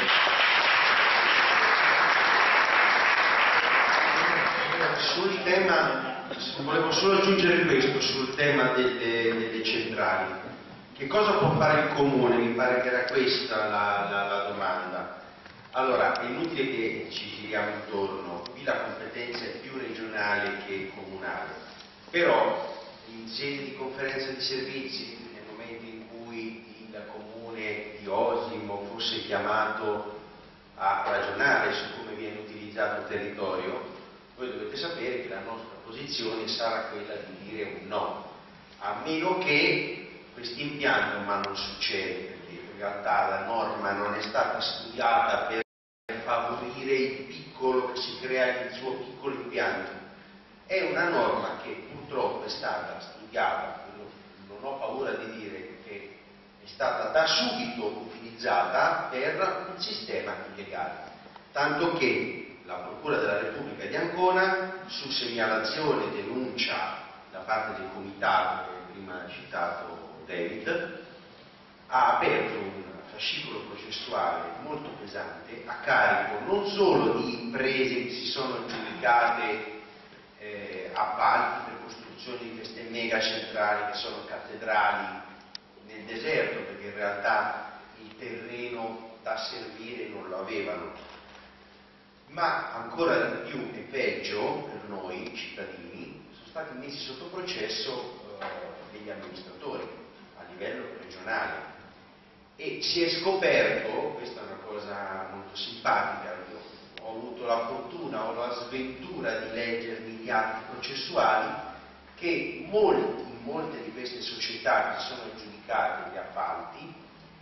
sul tema, volevo solo aggiungere questo sul tema delle, delle centrali. Che cosa può fare il comune? Mi pare che era questa la, la, la domanda. Allora, è inutile che ci giriamo intorno, qui la competenza è più regionale che comunale, però in sede di conferenza di servizi, nel momento in cui il comune di Osimo fosse chiamato a ragionare su come viene utilizzato il territorio, voi dovete sapere che la nostra posizione sarà quella di dire un no, a meno che questo impianto, ma non succede, perché in realtà la norma non è stata studiata per favorire il piccolo che si crea il suo piccolo impianto, è una norma che purtroppo è stata studiata, non ho paura di dire che è stata da subito utilizzata per un sistema illegale, tanto che la Procura della Repubblica di Ancona, su segnalazione e denuncia da parte del comitato che prima ha citato David, ha aperto un fascicolo processuale molto pesante a carico non solo di imprese che si sono aggiudicate eh, appalti per costruzione di queste megacentrali che sono cattedrali nel deserto, perché in realtà il terreno da servire non lo avevano, ma ancora di più e peggio per noi cittadini sono stati messi sotto processo eh, degli amministratori a livello regionale e si è scoperto, questa è una cosa molto simpatica, io ho avuto la fortuna o la sventura di leggermi gli atti processuali, che molti, in molte di queste società che si sono aggiudicate gli appalti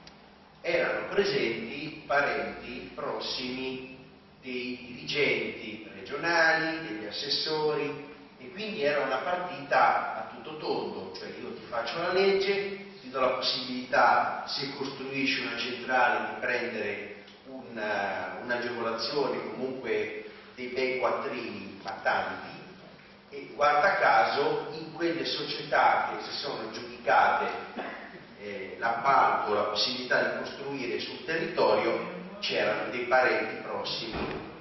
erano presenti parenti prossimi dei dirigenti regionali, degli assessori, e quindi era una partita a tutto tondo, cioè io ti faccio la legge, ti do la possibilità, se costruisci una centrale, di prendere una, un'agevolazione, comunque dei bei quattrini, ma tanti, e guarda caso in quelle società che si sono aggiudicate eh, l'appalto, la possibilità di costruire sul territorio, c'erano dei parenti prossimi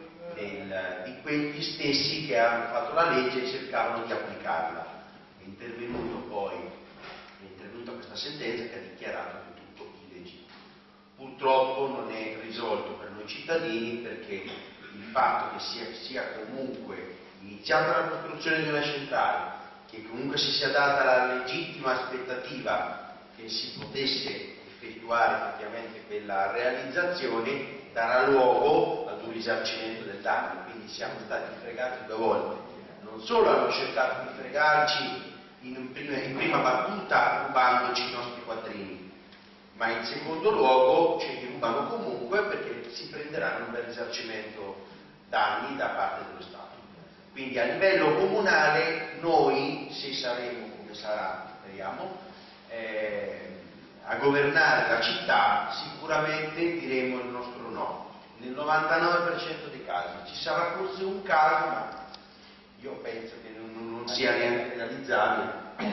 del, di quegli stessi che hanno fatto la legge e cercavano di applicarla. È intervenuto poi, è intervenuta questa sentenza che ha dichiarato che tutto illegittimo. Purtroppo non è risolto per noi cittadini, perché il fatto che sia, sia comunque iniziata la costruzione di una centrale, che comunque si sia data la legittima aspettativa che si potesse effettuare effettivamente quella realizzazione, darà luogo ad un risarcimento del danno. Quindi siamo stati fregati due volte. Non solo hanno cercato di fregarci in prima, in prima battuta rubandoci i nostri quattrini, ma in secondo luogo ce li rubano comunque perché si prenderanno un bel risarcimento danni da parte dello Stato. Quindi a livello comunale noi, se saremo, come sarà, speriamo, eh, a governare la città, sicuramente diremo il nostro no. Nel novantanove per cento dei casi. Ci sarà forse un caso, ma io penso che non, non sia neanche realizzabile.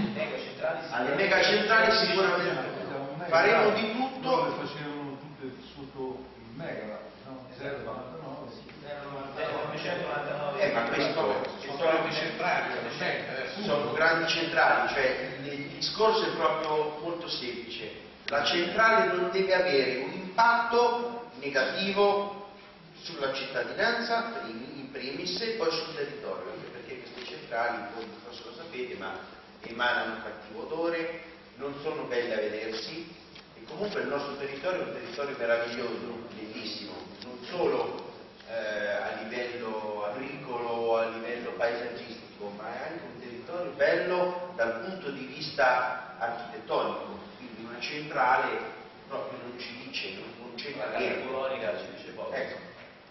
Alle megacentrali sicuramente faremo di tutto. Le facevano tutte sotto il megawatt, no? zero virgola novantanove. Eh, ma questo sono le centrali, sono grandi centrali, cioè il, il discorso è proprio molto semplice. La centrale non deve avere un impatto negativo sulla cittadinanza in primis e poi sul territorio, anche perché queste centrali, voi forse lo sapete, ma emanano un cattivo odore, non sono belle a vedersi, e comunque il nostro territorio è un territorio meraviglioso, bellissimo, non solo eh, a livello agricolo, a livello paesaggistico, ma è anche un territorio bello dal punto di vista architettonico, quindi una centrale proprio non ci dice, non, non c'è niente. Colonica ci dice poco. Ecco.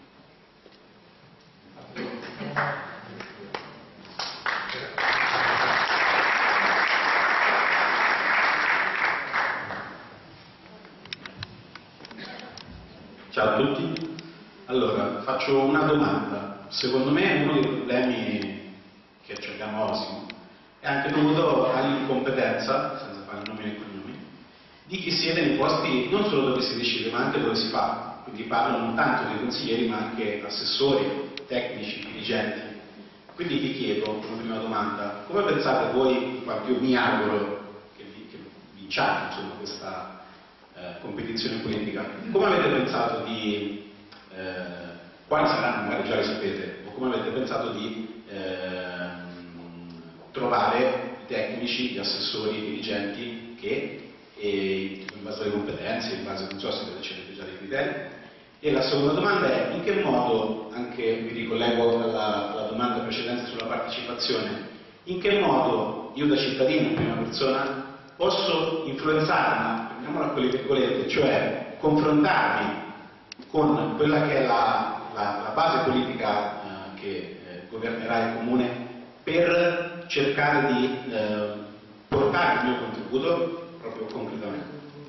Ciao a tutti. Allora, faccio una domanda. Secondo me uno dei problemi che abbiamo a Osimo è anche dovuto all'incompetenza, senza fare nomi e cognomi, di chi siede nei posti non solo dove si decide, ma anche dove si fa. Quindi parlo non tanto dei consiglieri, ma anche assessori, tecnici, dirigenti. Quindi vi chiedo, una prima domanda, come pensate voi, quanto io mi auguro che, vi, che vinciate insomma, questa eh, competizione politica, come avete pensato di, eh, quali saranno, magari già le sapete, o come avete pensato di eh, trovare i tecnici, gli assessori, i dirigenti che, e, in base alle competenze, in base, non so se avete già dei criteri. E la seconda domanda è, in che modo, anche mi ricollego alla, alla domanda precedente sulla partecipazione, in che modo io da cittadino, in prima persona, posso influenzarmi, prendiamola con le virgolette, cioè confrontarmi con quella che è la, la, la base politica eh, che eh, governerà il comune per cercare di eh, portare il mio contributo proprio concretamente.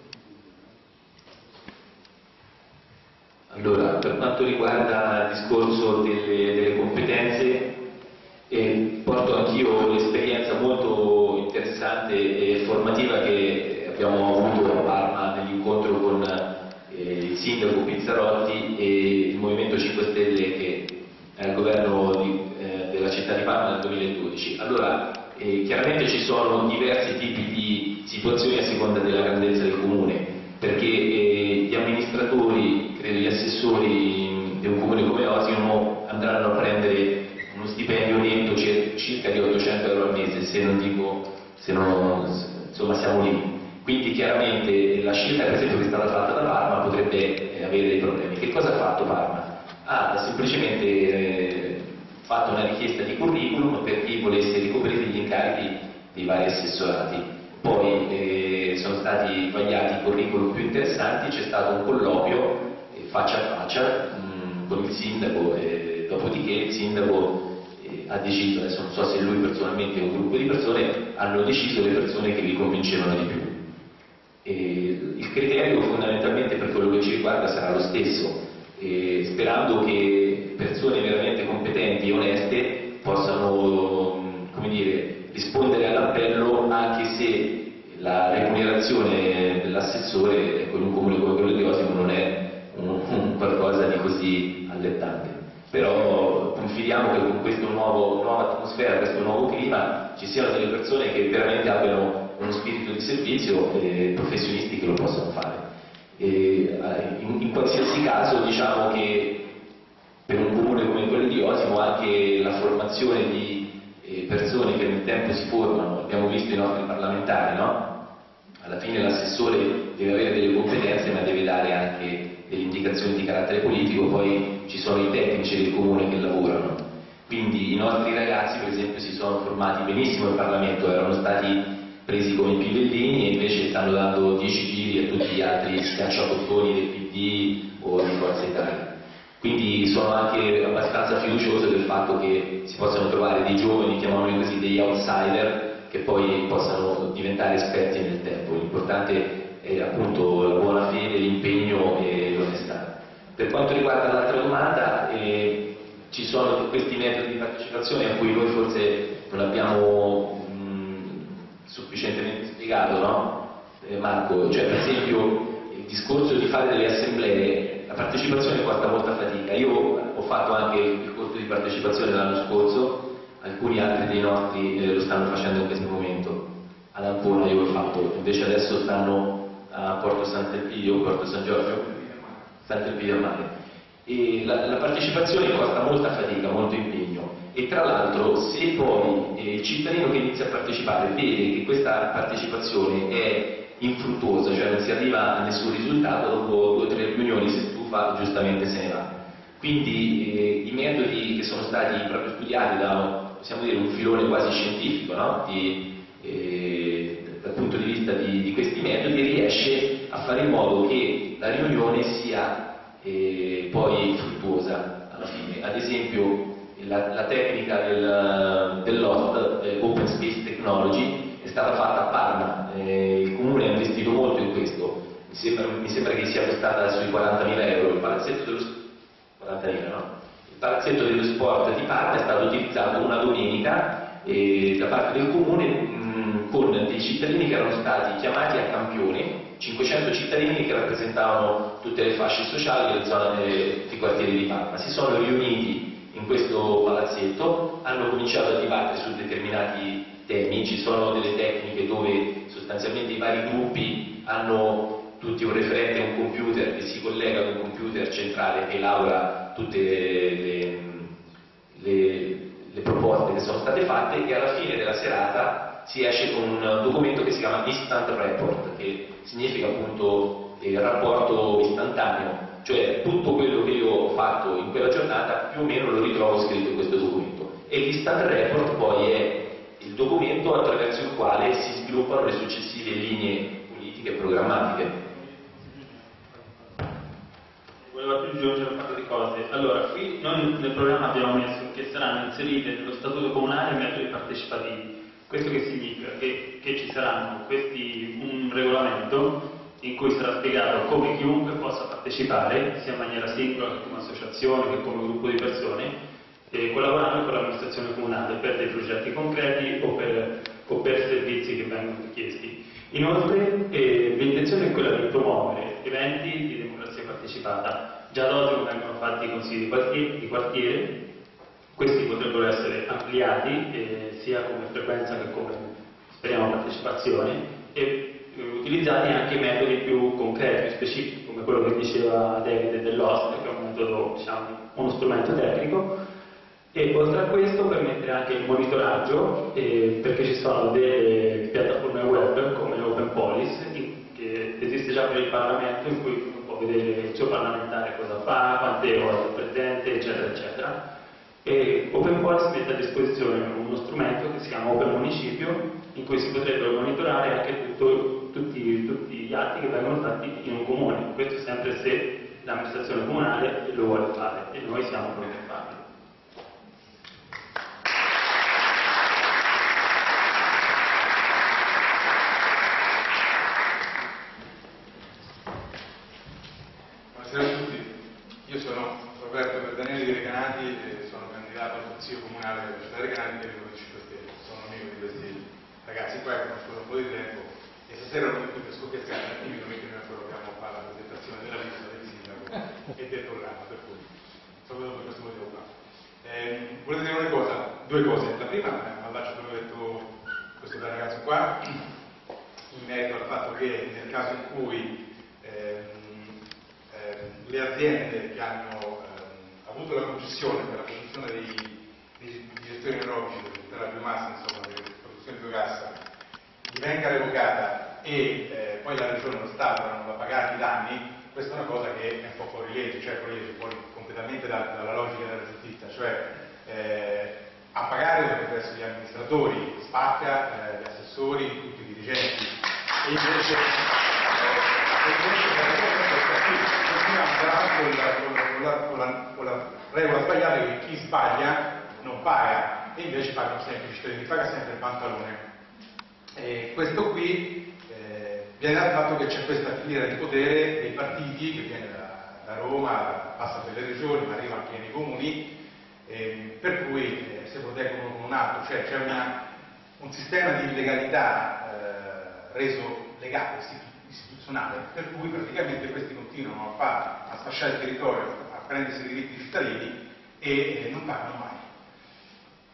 Allora, per quanto riguarda il discorso delle, delle competenze, eh, porto anch'io l'esperienza molto interessante e formativa che abbiamo avuto a Parma nell'incontro con eh, il sindaco Pizzarotti e il Movimento cinque Stelle che è al governo di, eh, della città di Parma nel duemiladodici. Allora, eh, chiaramente ci sono diversi tipi di situazioni a seconda della grandezza del comune, perché eh, gli amministratori, credo gli assessori di un comune come Osimo andranno a prendere uno stipendio netto circa di ottocento euro al mese, se non dico, se non, insomma siamo lì. Quindi chiaramente la scelta per esempio che è stata fatta da Parma potrebbe eh, avere dei problemi. Che cosa ha fatto Parma? Ha semplicemente eh, fatto una richiesta di curriculum per chi volesse ricoprire gli incarichi dei vari assessorati. Poi eh, sono stati vagliati i curriculum più interessanti, c'è stato un colloquio eh, faccia a faccia mh, con il sindaco, e dopodiché il sindaco eh, ha deciso, adesso non so se lui personalmente o un gruppo di persone, hanno deciso le persone che vi convincevano di più. E il criterio fondamentalmente per quello che ci riguarda sarà lo stesso, e sperando che persone veramente competenti e oneste possano mh, come dire, rispondere all'appello, anche se la remunerazione dell'assessore con un comune come quello di Osimo non è un, un qualcosa di così allettante. Però confidiamo che con questa nuova atmosfera, questo nuovo clima, ci siano delle persone che veramente abbiano uno spirito di servizio e professionisti che lo possano fare. E in, in qualsiasi caso diciamo che per un comune come quello di Osimo anche la formazione di persone che nel tempo si formano, abbiamo visto i nostri parlamentari, no? Alla fine l'assessore deve avere delle competenze ma deve dare anche delle indicazioni di carattere politico, poi ci sono i tecnici del comune che lavorano. Quindi i nostri ragazzi per esempio si sono formati benissimo in Parlamento, erano stati presi come pivellini e invece stanno dando dieci giri a tutti gli altri schiacciabottoni del P D o di Forza Italia. Quindi sono anche abbastanza fiducioso del fatto che si possano trovare dei giovani, chiamiamoli così, degli outsider, che poi possano diventare esperti nel tempo. L'importante è appunto la buona fede, l'impegno e l'onestà. Per quanto riguarda l'altra domanda, eh, ci sono questi metodi di partecipazione a cui noi forse non abbiamo mh, sufficientemente spiegato, no? Eh, Marco, cioè per esempio il discorso di fare delle assemblee, la partecipazione costa molta fatica. Io ho fatto anche il corso di partecipazione l'anno scorso alcuni altri dei nostri eh, lo stanno facendo in questo momento. Ad Ancona io l'ho fatto, invece adesso stanno a Porto Sant'Elpidio, Porto San Giorgio, Sant'Elpidio a Mare. E la, la partecipazione costa molta fatica, molto impegno, e tra l'altro se poi eh, il cittadino che inizia a partecipare vede che questa partecipazione è infruttuosa, cioè non si arriva a nessun risultato, dopo due o tre riunioni si stufa, giustamente se ne va. Quindi eh, i metodi che sono stati proprio studiati da, possiamo dire, un filone quasi scientifico, no? di, eh, dal punto di vista di, di questi metodi, riesce a fare in modo che la riunione sia eh, poi fruttuosa alla fine. Ad esempio la, la tecnica del, dell'O S T, eh, Open Space Technology, è stata fatta a Parma, eh, il comune ha investito molto in questo, mi sembra, mi sembra che sia costata sui quarantamila euro. Il palazzetto dello, quarantamila, no? Il palazzetto dello sport di Parma è stato utilizzato una domenica eh, da parte del comune mh, con dei cittadini che erano stati chiamati a campione, cinquecento cittadini che rappresentavano tutte le fasce sociali delle zone, eh, tutti i quartieri di Parma. Si sono riuniti in questo palazzetto, hanno cominciato a dibattere su determinati temi, ci sono delle tecniche dove sostanzialmente i vari gruppi hanno tutti un referente e un computer che si collega ad un computer centrale che elabora tutte le, le, le proposte che sono state fatte, e alla fine della serata si esce con un documento che si chiama Instant Report, che significa appunto il rapporto istantaneo, cioè tutto quello che io ho fatto in quella giornata più o meno lo ritrovo scritto in questo documento, e l'Instant Report poi è il documento attraverso il quale si sviluppano le successive linee politiche e programmatiche. Volevo aggiungere un paio di cose. Allora, qui noi nel programma abbiamo messo che saranno inserite nello statuto comunale metodi partecipativi. Questo che significa? Che, che ci saranno questi, un regolamento in cui sarà spiegato come chiunque possa partecipare, sia in maniera singola che come associazione che come gruppo di persone, eh, collaborando con l'amministrazione comunale per dei progetti concreti o per, o per servizi che vengono richiesti. Inoltre eh, l'intenzione è quella di promuovere eventi di democrazia partecipata. Già ad oggi vengono fatti i consigli di quartiere, di quartiere. Questi potrebbero essere ampliati eh, sia come frequenza che come, speriamo, partecipazione, e eh, utilizzati anche metodi più concreti, più specifici, come quello che diceva David dell'O S T, che è un metodo, diciamo, uno strumento tecnico. E oltre a questo permettere anche il monitoraggio, eh, perché ci sono delle piattaforme web come Open Police, che esiste già per il Parlamento, in cui uno può vedere il suo parlamentare cosa fa, quante ore è presente, eccetera, eccetera. E Open Police mette a disposizione uno strumento che si chiama Open Municipio, in cui si potrebbero monitorare anche tutto, tutti, tutti gli atti che vengono fatti in un comune. Questo sempre se l'amministrazione comunale lo vuole fare, e noi siamo pronti a farlo. Buonasera a tutti, io sono Roberto Daniele di Recanati e sono candidato al Consiglio Comunale della città di Recanati per il Movimento cinque Stelle. Sono amico di questi ragazzi qua, che conosco da un po' di tempo, e stasera non qui per scopiazzare un attimino, perché noi ancora dobbiamo fare la presentazione della lista del sindaco e del programma, per cui proprio per questo motivo qua. Eh, volete dire una cosa? Due cose. La prima, mi allaccio a quello che ha detto questo bel ragazzo qua, in merito al fatto che nel caso in cui ehm, le aziende che hanno ehm, avuto la concessione per la produzione dei, dei, di gestioni anaerobici della biomassa, insomma, della produzione di biogassa, gli venga revocata e eh, poi la regione e lo Stato hanno da pagare i danni, questa è una cosa che è un po' fuori legge, cioè fuori, legge, fuori completamente da, dalla logica della giustizia, cioè eh, a pagare dovrebbero essere gli amministratori, Spacca, eh, gli assessori, tutti i dirigenti, e invece, eh, e invece Con la, con, la, con, la, con la regola sbagliata che chi sbaglia non paga, e invece pagano sempre i cittadini, paga sempre il pantalone. E questo qui eh, viene dal fatto che c'è questa filiera di potere dei partiti che viene da, da Roma, passa per le regioni, ma arriva anche nei comuni, eh, per cui eh, si proteggono con un altro, cioè c'è un sistema di illegalità eh, reso legale, istituzionale, per cui praticamente questi continuano a, fare, a sfasciare il territorio, a prendersi i diritti cittadini e eh, non pagano mai.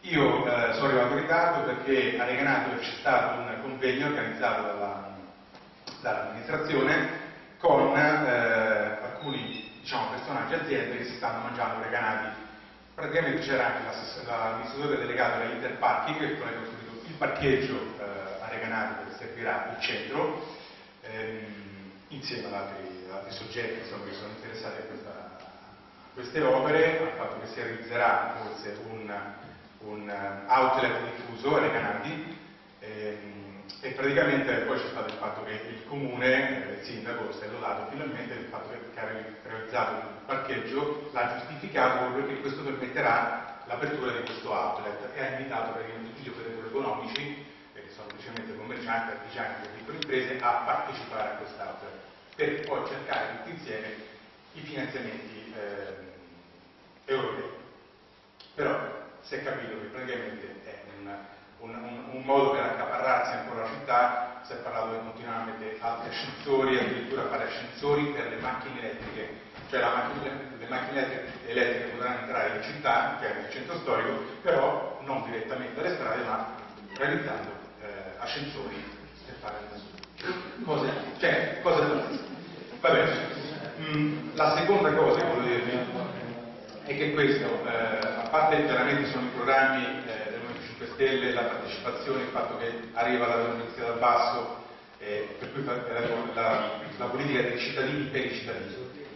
Io eh, sono arrivato in ritardo perché a Recanati c'è stato un convegno organizzato dalla, dall'amministrazione con eh, alcuni diciamo, personaggi aziende che si stanno mangiando Recanati. Praticamente c'era anche l'amministratore delegato da Interparking che poi ha costruito il parcheggio eh, a Recanati che servirà il centro, ehm, insieme ad altri, ad altri soggetti insomma, che sono interessati a, questa, a queste opere, al fatto che si realizzerà forse un un outlet diffuso a Recanati ehm, e praticamente poi c'è stato il fatto che il comune, il sindaco si è lodato finalmente del fatto che ha realizzato il parcheggio, l'ha giustificato perché questo permetterà l'apertura di questo outlet e ha invitato praticamente tutti gli operatori economici, che sono principalmente commercianti, artigiani e piccole imprese, a partecipare a quest'outlet per poi cercare tutti insieme i finanziamenti eh, europei. Però si è capito che praticamente è un, un, un, un modo per accaparrarsi ancora la città, si è parlato di continuare a mettere altri ascensori, addirittura fare ascensori per le macchine elettriche, cioè la macchina, le macchine elettriche potranno entrare in città, che è nel centro storico, però non direttamente dalle strade, ma realizzando eh, ascensori per fare cose, cioè, cose vabbè. Mm, la seconda cosa che voglio dirvi è che questo, eh, a parte chiaramente sono i programmi eh, del Movimento cinque Stelle, la partecipazione, il fatto che arriva la democrazia dal basso, eh, per cui la, la, la politica dei cittadini per i cittadini.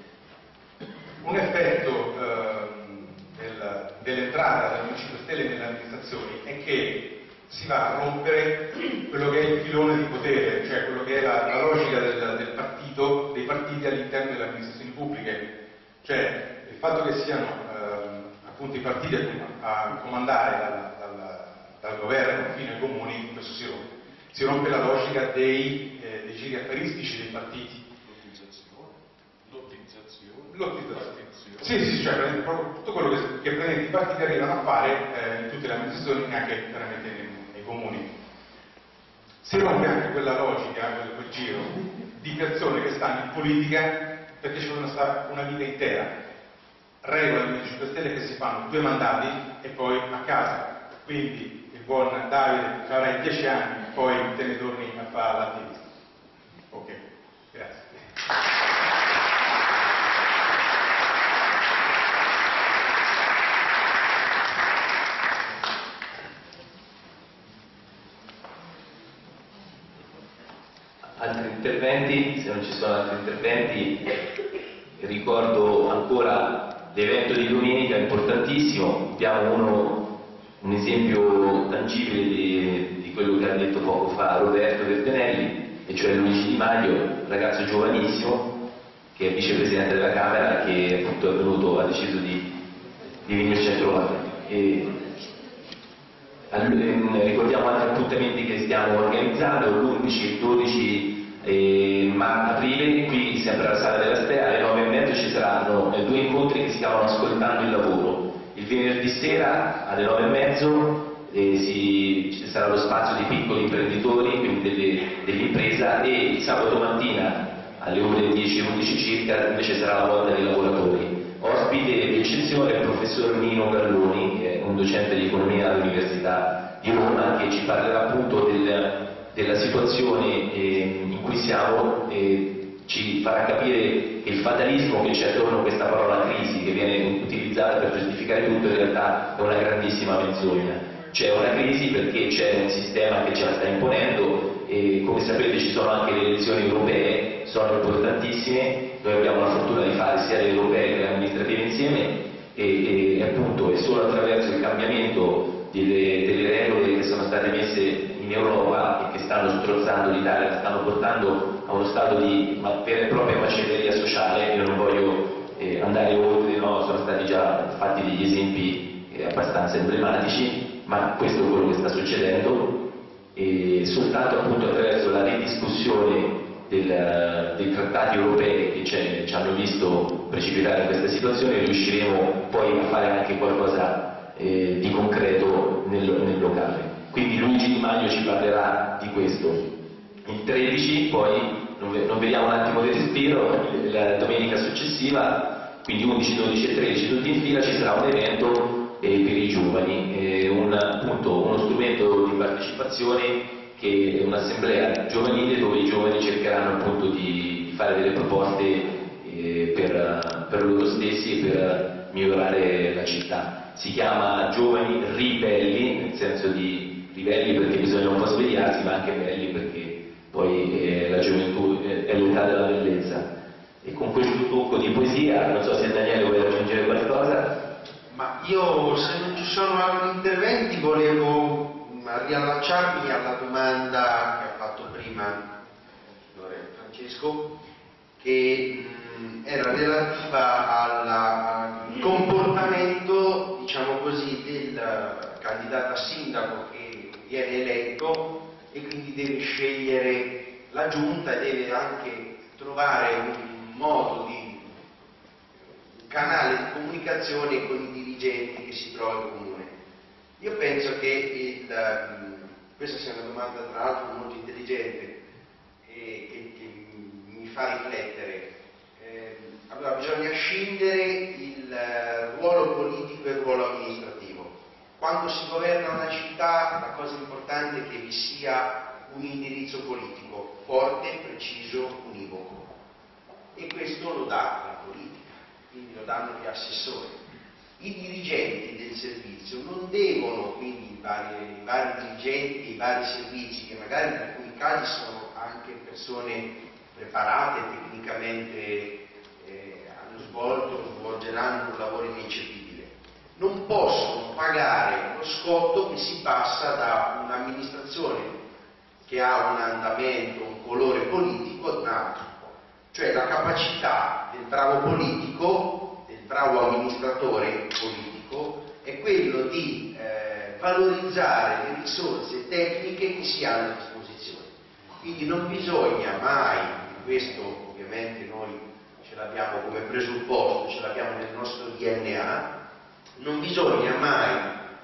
Un effetto eh, del, dell'entrata del Movimento cinque Stelle nelle amministrazioni è che si va a rompere quello che è il filone di potere, cioè quello che è la, la logica del, del partito, dei partiti all'interno delle amministrazioni pubbliche. Cioè, il fatto che siano eh, appunto i partiti a, a comandare dal, dal, dal governo fino ai comuni, questo si rompe. Si rompe la logica dei, eh, dei giri affaristici dei partiti. Lottizzazione. Lottizzazione. Sì, sì, cioè proprio tutto quello che, che i partiti arrivano a fare eh, in tutte le amministrazioni, neanche veramente nei, nei comuni. Si rompe anche quella logica, quel, quel giro di persone che stanno in politica perché ci vogliono stare una vita intera. Regola del Movimento cinque Stelle che si fanno due mandati e poi a casa. Quindi il buon Davide avrai dieci anni, poi te ne torni a fare l'attivista. Ok, grazie. Altri interventi? Se non ci sono altri interventi, ricordo ancora l'evento di domenica importantissimo. Abbiamo uno, un esempio tangibile di, di quello che ha detto poco fa Roberto Verdenelli, e cioè Luigi Di Maio, un ragazzo giovanissimo che è vicepresidente della Camera, che appunto è venuto, ha deciso di, di venirci a trovare. E, ricordiamo altri appuntamenti che stiamo organizzando: l'undici e il dodici eh, aprile, qui sempre alla Sala della Stea, alle nove e mezza ci saranno eh, due incontri che si chiamano Ascoltando il Lavoro. Il venerdì sera alle nove e mezza eh, si, ci sarà lo spazio dei piccoli imprenditori, quindi delle, dell'impresa, e il sabato mattina alle ore dieci e undici circa invece sarà la volta dei lavoratori. Ospite d'eccezione il professor Nino Garloni, che è un docente di economia all'Università di Roma, che ci parlerà appunto del, della situazione eh, in cui siamo e ci farà capire che il fatalismo che c'è attorno a questa parola crisi, che viene utilizzata per giustificare tutto, in realtà è una grandissima menzogna. C'è una crisi perché c'è un sistema che ce la sta imponendo e, come sapete, ci sono anche le elezioni europee, sono importantissime. Noi abbiamo la fortuna di fare sia le europee che le amministrative insieme e, e appunto è solo attraverso il cambiamento delle, delle regole che sono state messe in Europa e che stanno strozzando l'Italia, che stanno portando a uno stato di vera e propria macelleria sociale. Io non voglio eh, andare oltre, no? Sono stati già fatti degli esempi eh, abbastanza emblematici, ma questo è quello che sta succedendo, e soltanto appunto attraverso la ridiscussione del, dei trattati europei che ci hanno visto precipitare in questa situazione riusciremo poi a fare anche qualcosa eh, di concreto nel, nel locale. Quindi Luigi Di Maio ci parlerà di questo. Il tredici poi, non vediamo un attimo di respiro, la domenica successiva, quindi undici, dodici e tredici tutti in fila, ci sarà un evento e per i giovani, è un, appunto, uno strumento di partecipazione che è un'assemblea giovanile dove i giovani cercheranno appunto di fare delle proposte eh, per, per loro stessi e per migliorare la città. Si chiama Giovani Ribelli, nel senso di ribelli perché bisogna un po' svegliarsi, ma anche belli perché poi eh, la gioventù è l'età della bellezza. E con questo tocco di poesia, non so se Daniele vuole aggiungere qualcosa. Ma io, se non ci sono altri interventi, volevo riallacciarmi alla domanda che ha fatto prima il signore Francesco, che mh, era relativa al comportamento, diciamo così, del candidato a sindaco che viene eletto e quindi deve scegliere la giunta e deve anche trovare un modo di un canale di comunicazione con i dirigenti che si trova in comune. Io penso che il, questa sia una domanda tra l'altro molto intelligente e che, che mi fa riflettere. Eh, allora bisogna scindere il ruolo politico e il ruolo amministrativo. Quando si governa una città la cosa importante è che vi sia un indirizzo politico forte, preciso, univoco, e questo lo dà la politica, quindi lo danno gli assessori. I dirigenti del servizio non devono, quindi i vari, i vari dirigenti, i vari servizi, che magari in alcuni casi sono anche persone preparate tecnicamente, eh, hanno svolto, svolgeranno un lavoro ineccepibile, non possono pagare lo scotto che si passa da un'amministrazione che ha un andamento, un colore politico ad un altro. Cioè la capacità del bravo politico, del bravo amministratore politico, è quello di eh, valorizzare le risorse tecniche che si hanno a disposizione. Quindi non bisogna mai, questo ovviamente noi ce l'abbiamo come presupposto, ce l'abbiamo nel nostro D N A, non bisogna mai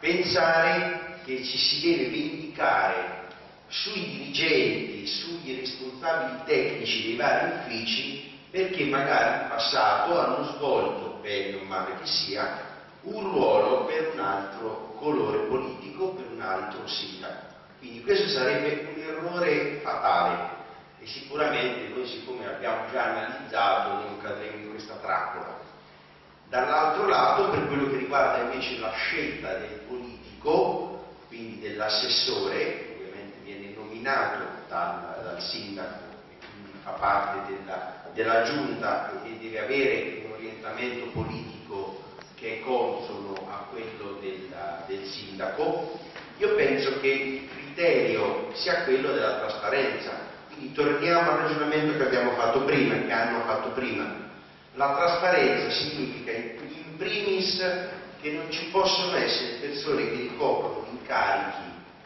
pensare che ci si deve vendicare sui dirigenti, sugli responsabili tecnici dei vari uffici, perché magari in passato hanno svolto, bene o male che sia, un ruolo per un altro colore politico, per un altro sindaco. Quindi questo sarebbe un errore fatale e sicuramente noi, siccome abbiamo già analizzato, non cadremo in questa trappola. Dall'altro lato, per quello che riguarda invece la scelta del politico, quindi dell'assessore, viene nominato dal, dal sindaco e quindi fa parte della, della giunta e deve avere un orientamento politico che è consono a quello del, del sindaco. Io penso che il criterio sia quello della trasparenza, quindi torniamo al ragionamento che abbiamo fatto prima, che hanno fatto prima. La trasparenza significa in primis che non ci possono essere persone che ricoprono incarichi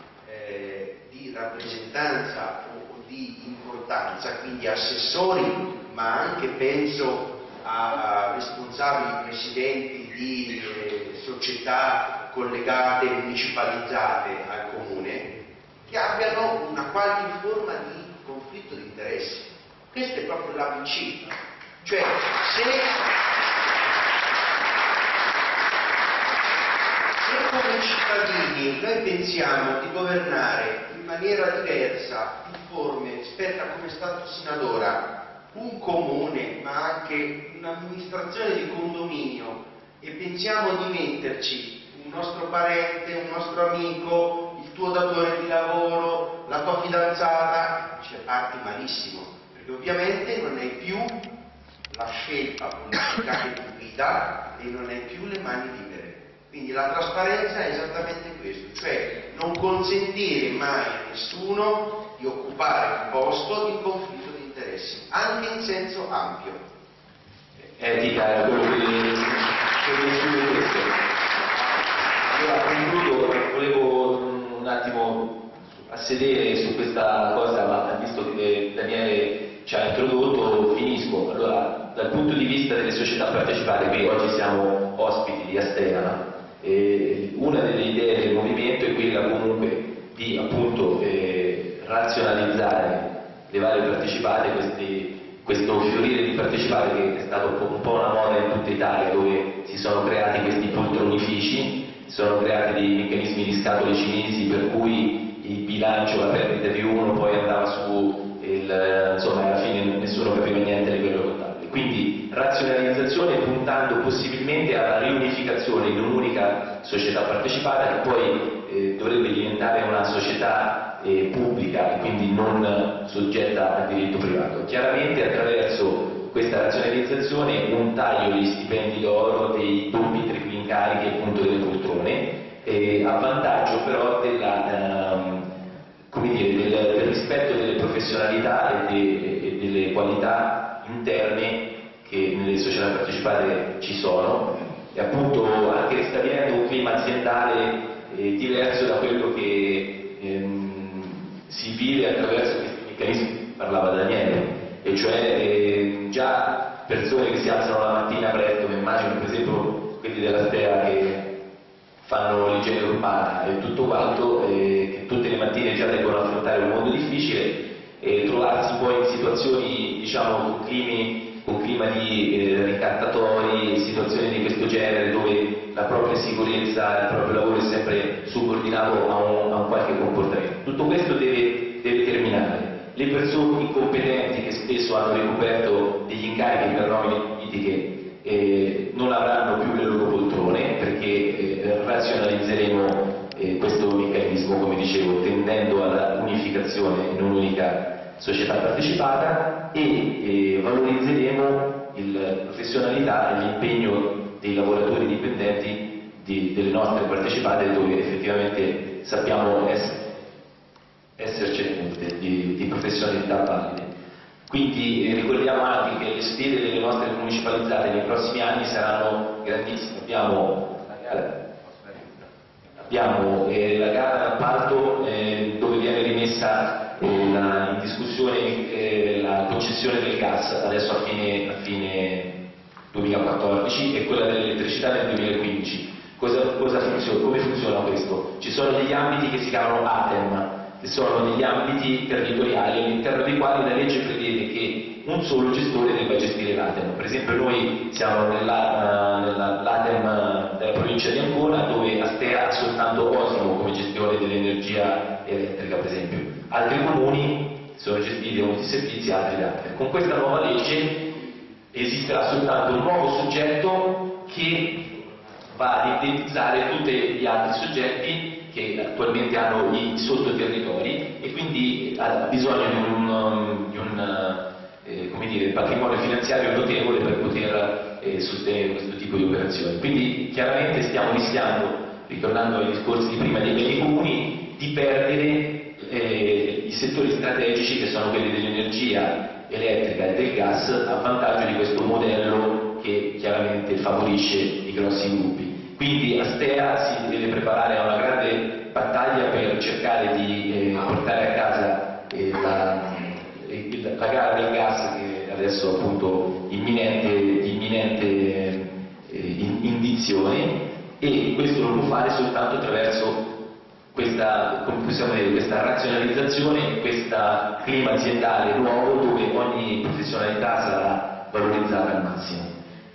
eh, di rappresentanza o di importanza, quindi assessori, ma anche penso a, a responsabili presidenti di eh, società collegate, municipalizzate al comune, che abbiano una qualche forma di conflitto di interessi. Questo è proprio l'A B C. Cioè, se, se come cittadini noi pensiamo di governare in maniera diversa, informe, rispetto a come è stato sino ad ora, un comune, ma anche un'amministrazione di condominio, e pensiamo di metterci un nostro parente, un nostro amico, il tuo datore di lavoro, la tua fidanzata, cioè parti malissimo, perché ovviamente non hai più la scelta politica che ti guida e non hai più le mani libere. Quindi la trasparenza è esattamente questo, cioè non consentire mai a nessuno di occupare un posto in conflitto di interessi, anche in senso ampio. Etica è quello che che questo. Allora concludo, volevo un attimo a sedere su questa cosa, ma visto che Daniele ci ha introdotto, finisco. Allora, dal punto di vista delle società partecipate, qui oggi siamo ospiti di Astea, e una delle idee del movimento è quella comunque di appunto eh, razionalizzare le varie partecipate, questi, questo fiorire di partecipate che è stato un po', un po' una moda in tutta Italia, dove si sono creati questi poltronifici sono creati dei meccanismi di scatole cinesi per cui il bilancio, la perdita di uno poi andava su, il, insomma alla fine nessuno capiva niente a livello contabile. Quindi razionalizzazione puntando possibilmente alla riunificazione in un'unica società partecipata che poi eh, dovrebbe diventare una società eh, pubblica e quindi non soggetta al diritto privato. Chiaramente attraverso questa razionalizzazione un taglio degli stipendi d'oro, dei doppi tripli incarichi e appunto delle poltrone, eh, a vantaggio però della, ehm, come dire, del, del rispetto delle professionalità e, de, e delle qualità interne che nelle società partecipate ci sono, e appunto anche ristabilendo un clima aziendale eh, diverso da quello che ehm, si vive attraverso questi meccanismi, parlava Daniele, e cioè eh, già persone che si alzano la mattina presto, mi immagino per esempio quelli della Stea che fanno l'igiene urbana e tutto quanto, eh, che tutte le mattine già devono affrontare un mondo difficile e trovarsi poi in situazioni, diciamo, con climi, con clima di eh, ricattatori, situazioni di questo genere dove la propria sicurezza, il proprio lavoro è sempre subordinato a un, a un qualche comportamento. Tutto questo deve, deve terminare. Le persone incompetenti che spesso hanno ricoperto degli incarichi per nomine politiche eh, non avranno più le loro poltrone perché eh, razionalizzeremo eh, questo meccanismo, come dicevo, tendendo alla unificazione in un'unica società partecipata e eh, valorizzeremo la professionalità e l'impegno dei lavoratori dipendenti di, delle nostre partecipate dove effettivamente sappiamo essere esserci molte di, di professionalità valide. Quindi eh, ricordiamo anche che le sfide delle nostre municipalizzate nei prossimi anni saranno grandissime. Abbiamo la gara, abbiamo, eh, la gara d'appalto eh, dove viene rimessa eh, la, in discussione eh, la concessione del gas adesso a fine, a fine duemilaquattordici e quella dell'elettricità nel duemilaquindici. Cosa, cosa funziona? Come funziona questo? Ci sono degli ambiti che si chiamano A T E M, che sono degli ambiti territoriali all'interno dei quali la legge prevede che un solo gestore debba gestire l'A T E M. Per esempio noi siamo nell'A T E M della provincia di Ancona dove Astea ha soltanto Osimo come gestione dell'energia elettrica, per esempio. Altri comuni sono gestiti da molti servizi, altri da altri. Con questa nuova legge esisterà soltanto un nuovo soggetto che va ad identificare tutti gli altri soggetti che attualmente hanno i sottoterritori e quindi ha bisogno di un, di un eh, come dire, patrimonio finanziario notevole per poter eh, sostenere questo tipo di operazioni. Quindi chiaramente stiamo rischiando, ritornando ai discorsi di prima dei beni comuni, di perdere eh, i settori strategici che sono quelli dell'energia elettrica e del gas a vantaggio di questo modello che chiaramente favorisce i grossi gruppi. Quindi Astea si deve preparare a una grande battaglia per cercare di eh, portare a casa eh, la, eh, la gara del gas che adesso appunto imminente, imminente eh, indizione, e questo lo può fare soltanto attraverso questa, come possiamo dire, questa razionalizzazione, questo clima aziendale nuovo dove ogni professionalità sarà valorizzata al massimo.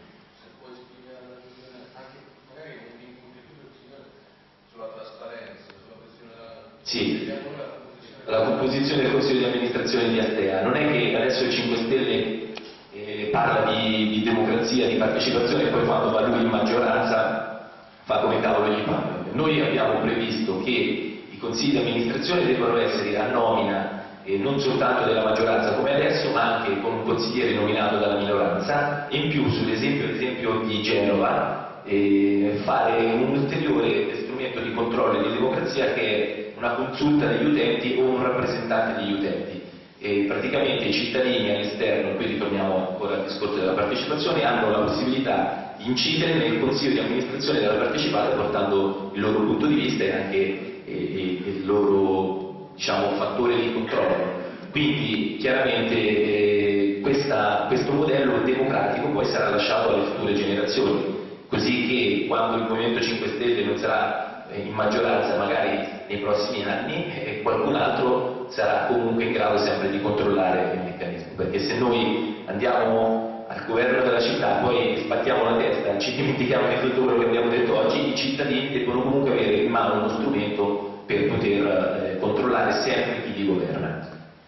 Sì, la composizione del Consiglio di amministrazione di Astea. Non è che adesso il cinque Stelle eh, parla di, di democrazia, di partecipazione e poi quando va lui in maggioranza fa come cavolo gli pare. Noi abbiamo previsto che i consigli di amministrazione debbano essere a nomina eh, non soltanto della maggioranza come adesso, ma anche con un consigliere nominato dalla minoranza, e in più sull'esempio ad esempio di Genova eh, fare un ulteriore strumento di controllo e di democrazia che è una consulta degli utenti o un rappresentante degli utenti. E praticamente i cittadini all'esterno, qui ritorniamo ancora al discorso della partecipazione, hanno la possibilità di incidere nel consiglio di amministrazione della partecipata portando il loro punto di vista e anche e, e, il loro, diciamo, fattore di controllo. Quindi chiaramente eh, questa, questo modello democratico poi sarà lasciato alle future generazioni, così che quando il Movimento cinque Stelle non sarà in maggioranza magari nei prossimi anni e qualcun altro sarà comunque in grado sempre di controllare il meccanismo, perché se noi andiamo al governo della città, poi sbattiamo la testa, ci dimentichiamo di tutto quello che abbiamo detto oggi, i cittadini devono comunque avere in mano uno strumento per poter eh, controllare sempre chi li governa.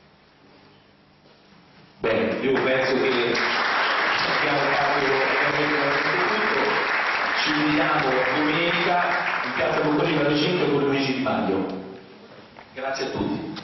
Bene, io penso che abbiamo fatto tutto, ci vediamo domenica in piazza Boccolino alle cinque con Luigi Di Maio. Grazie a tutti.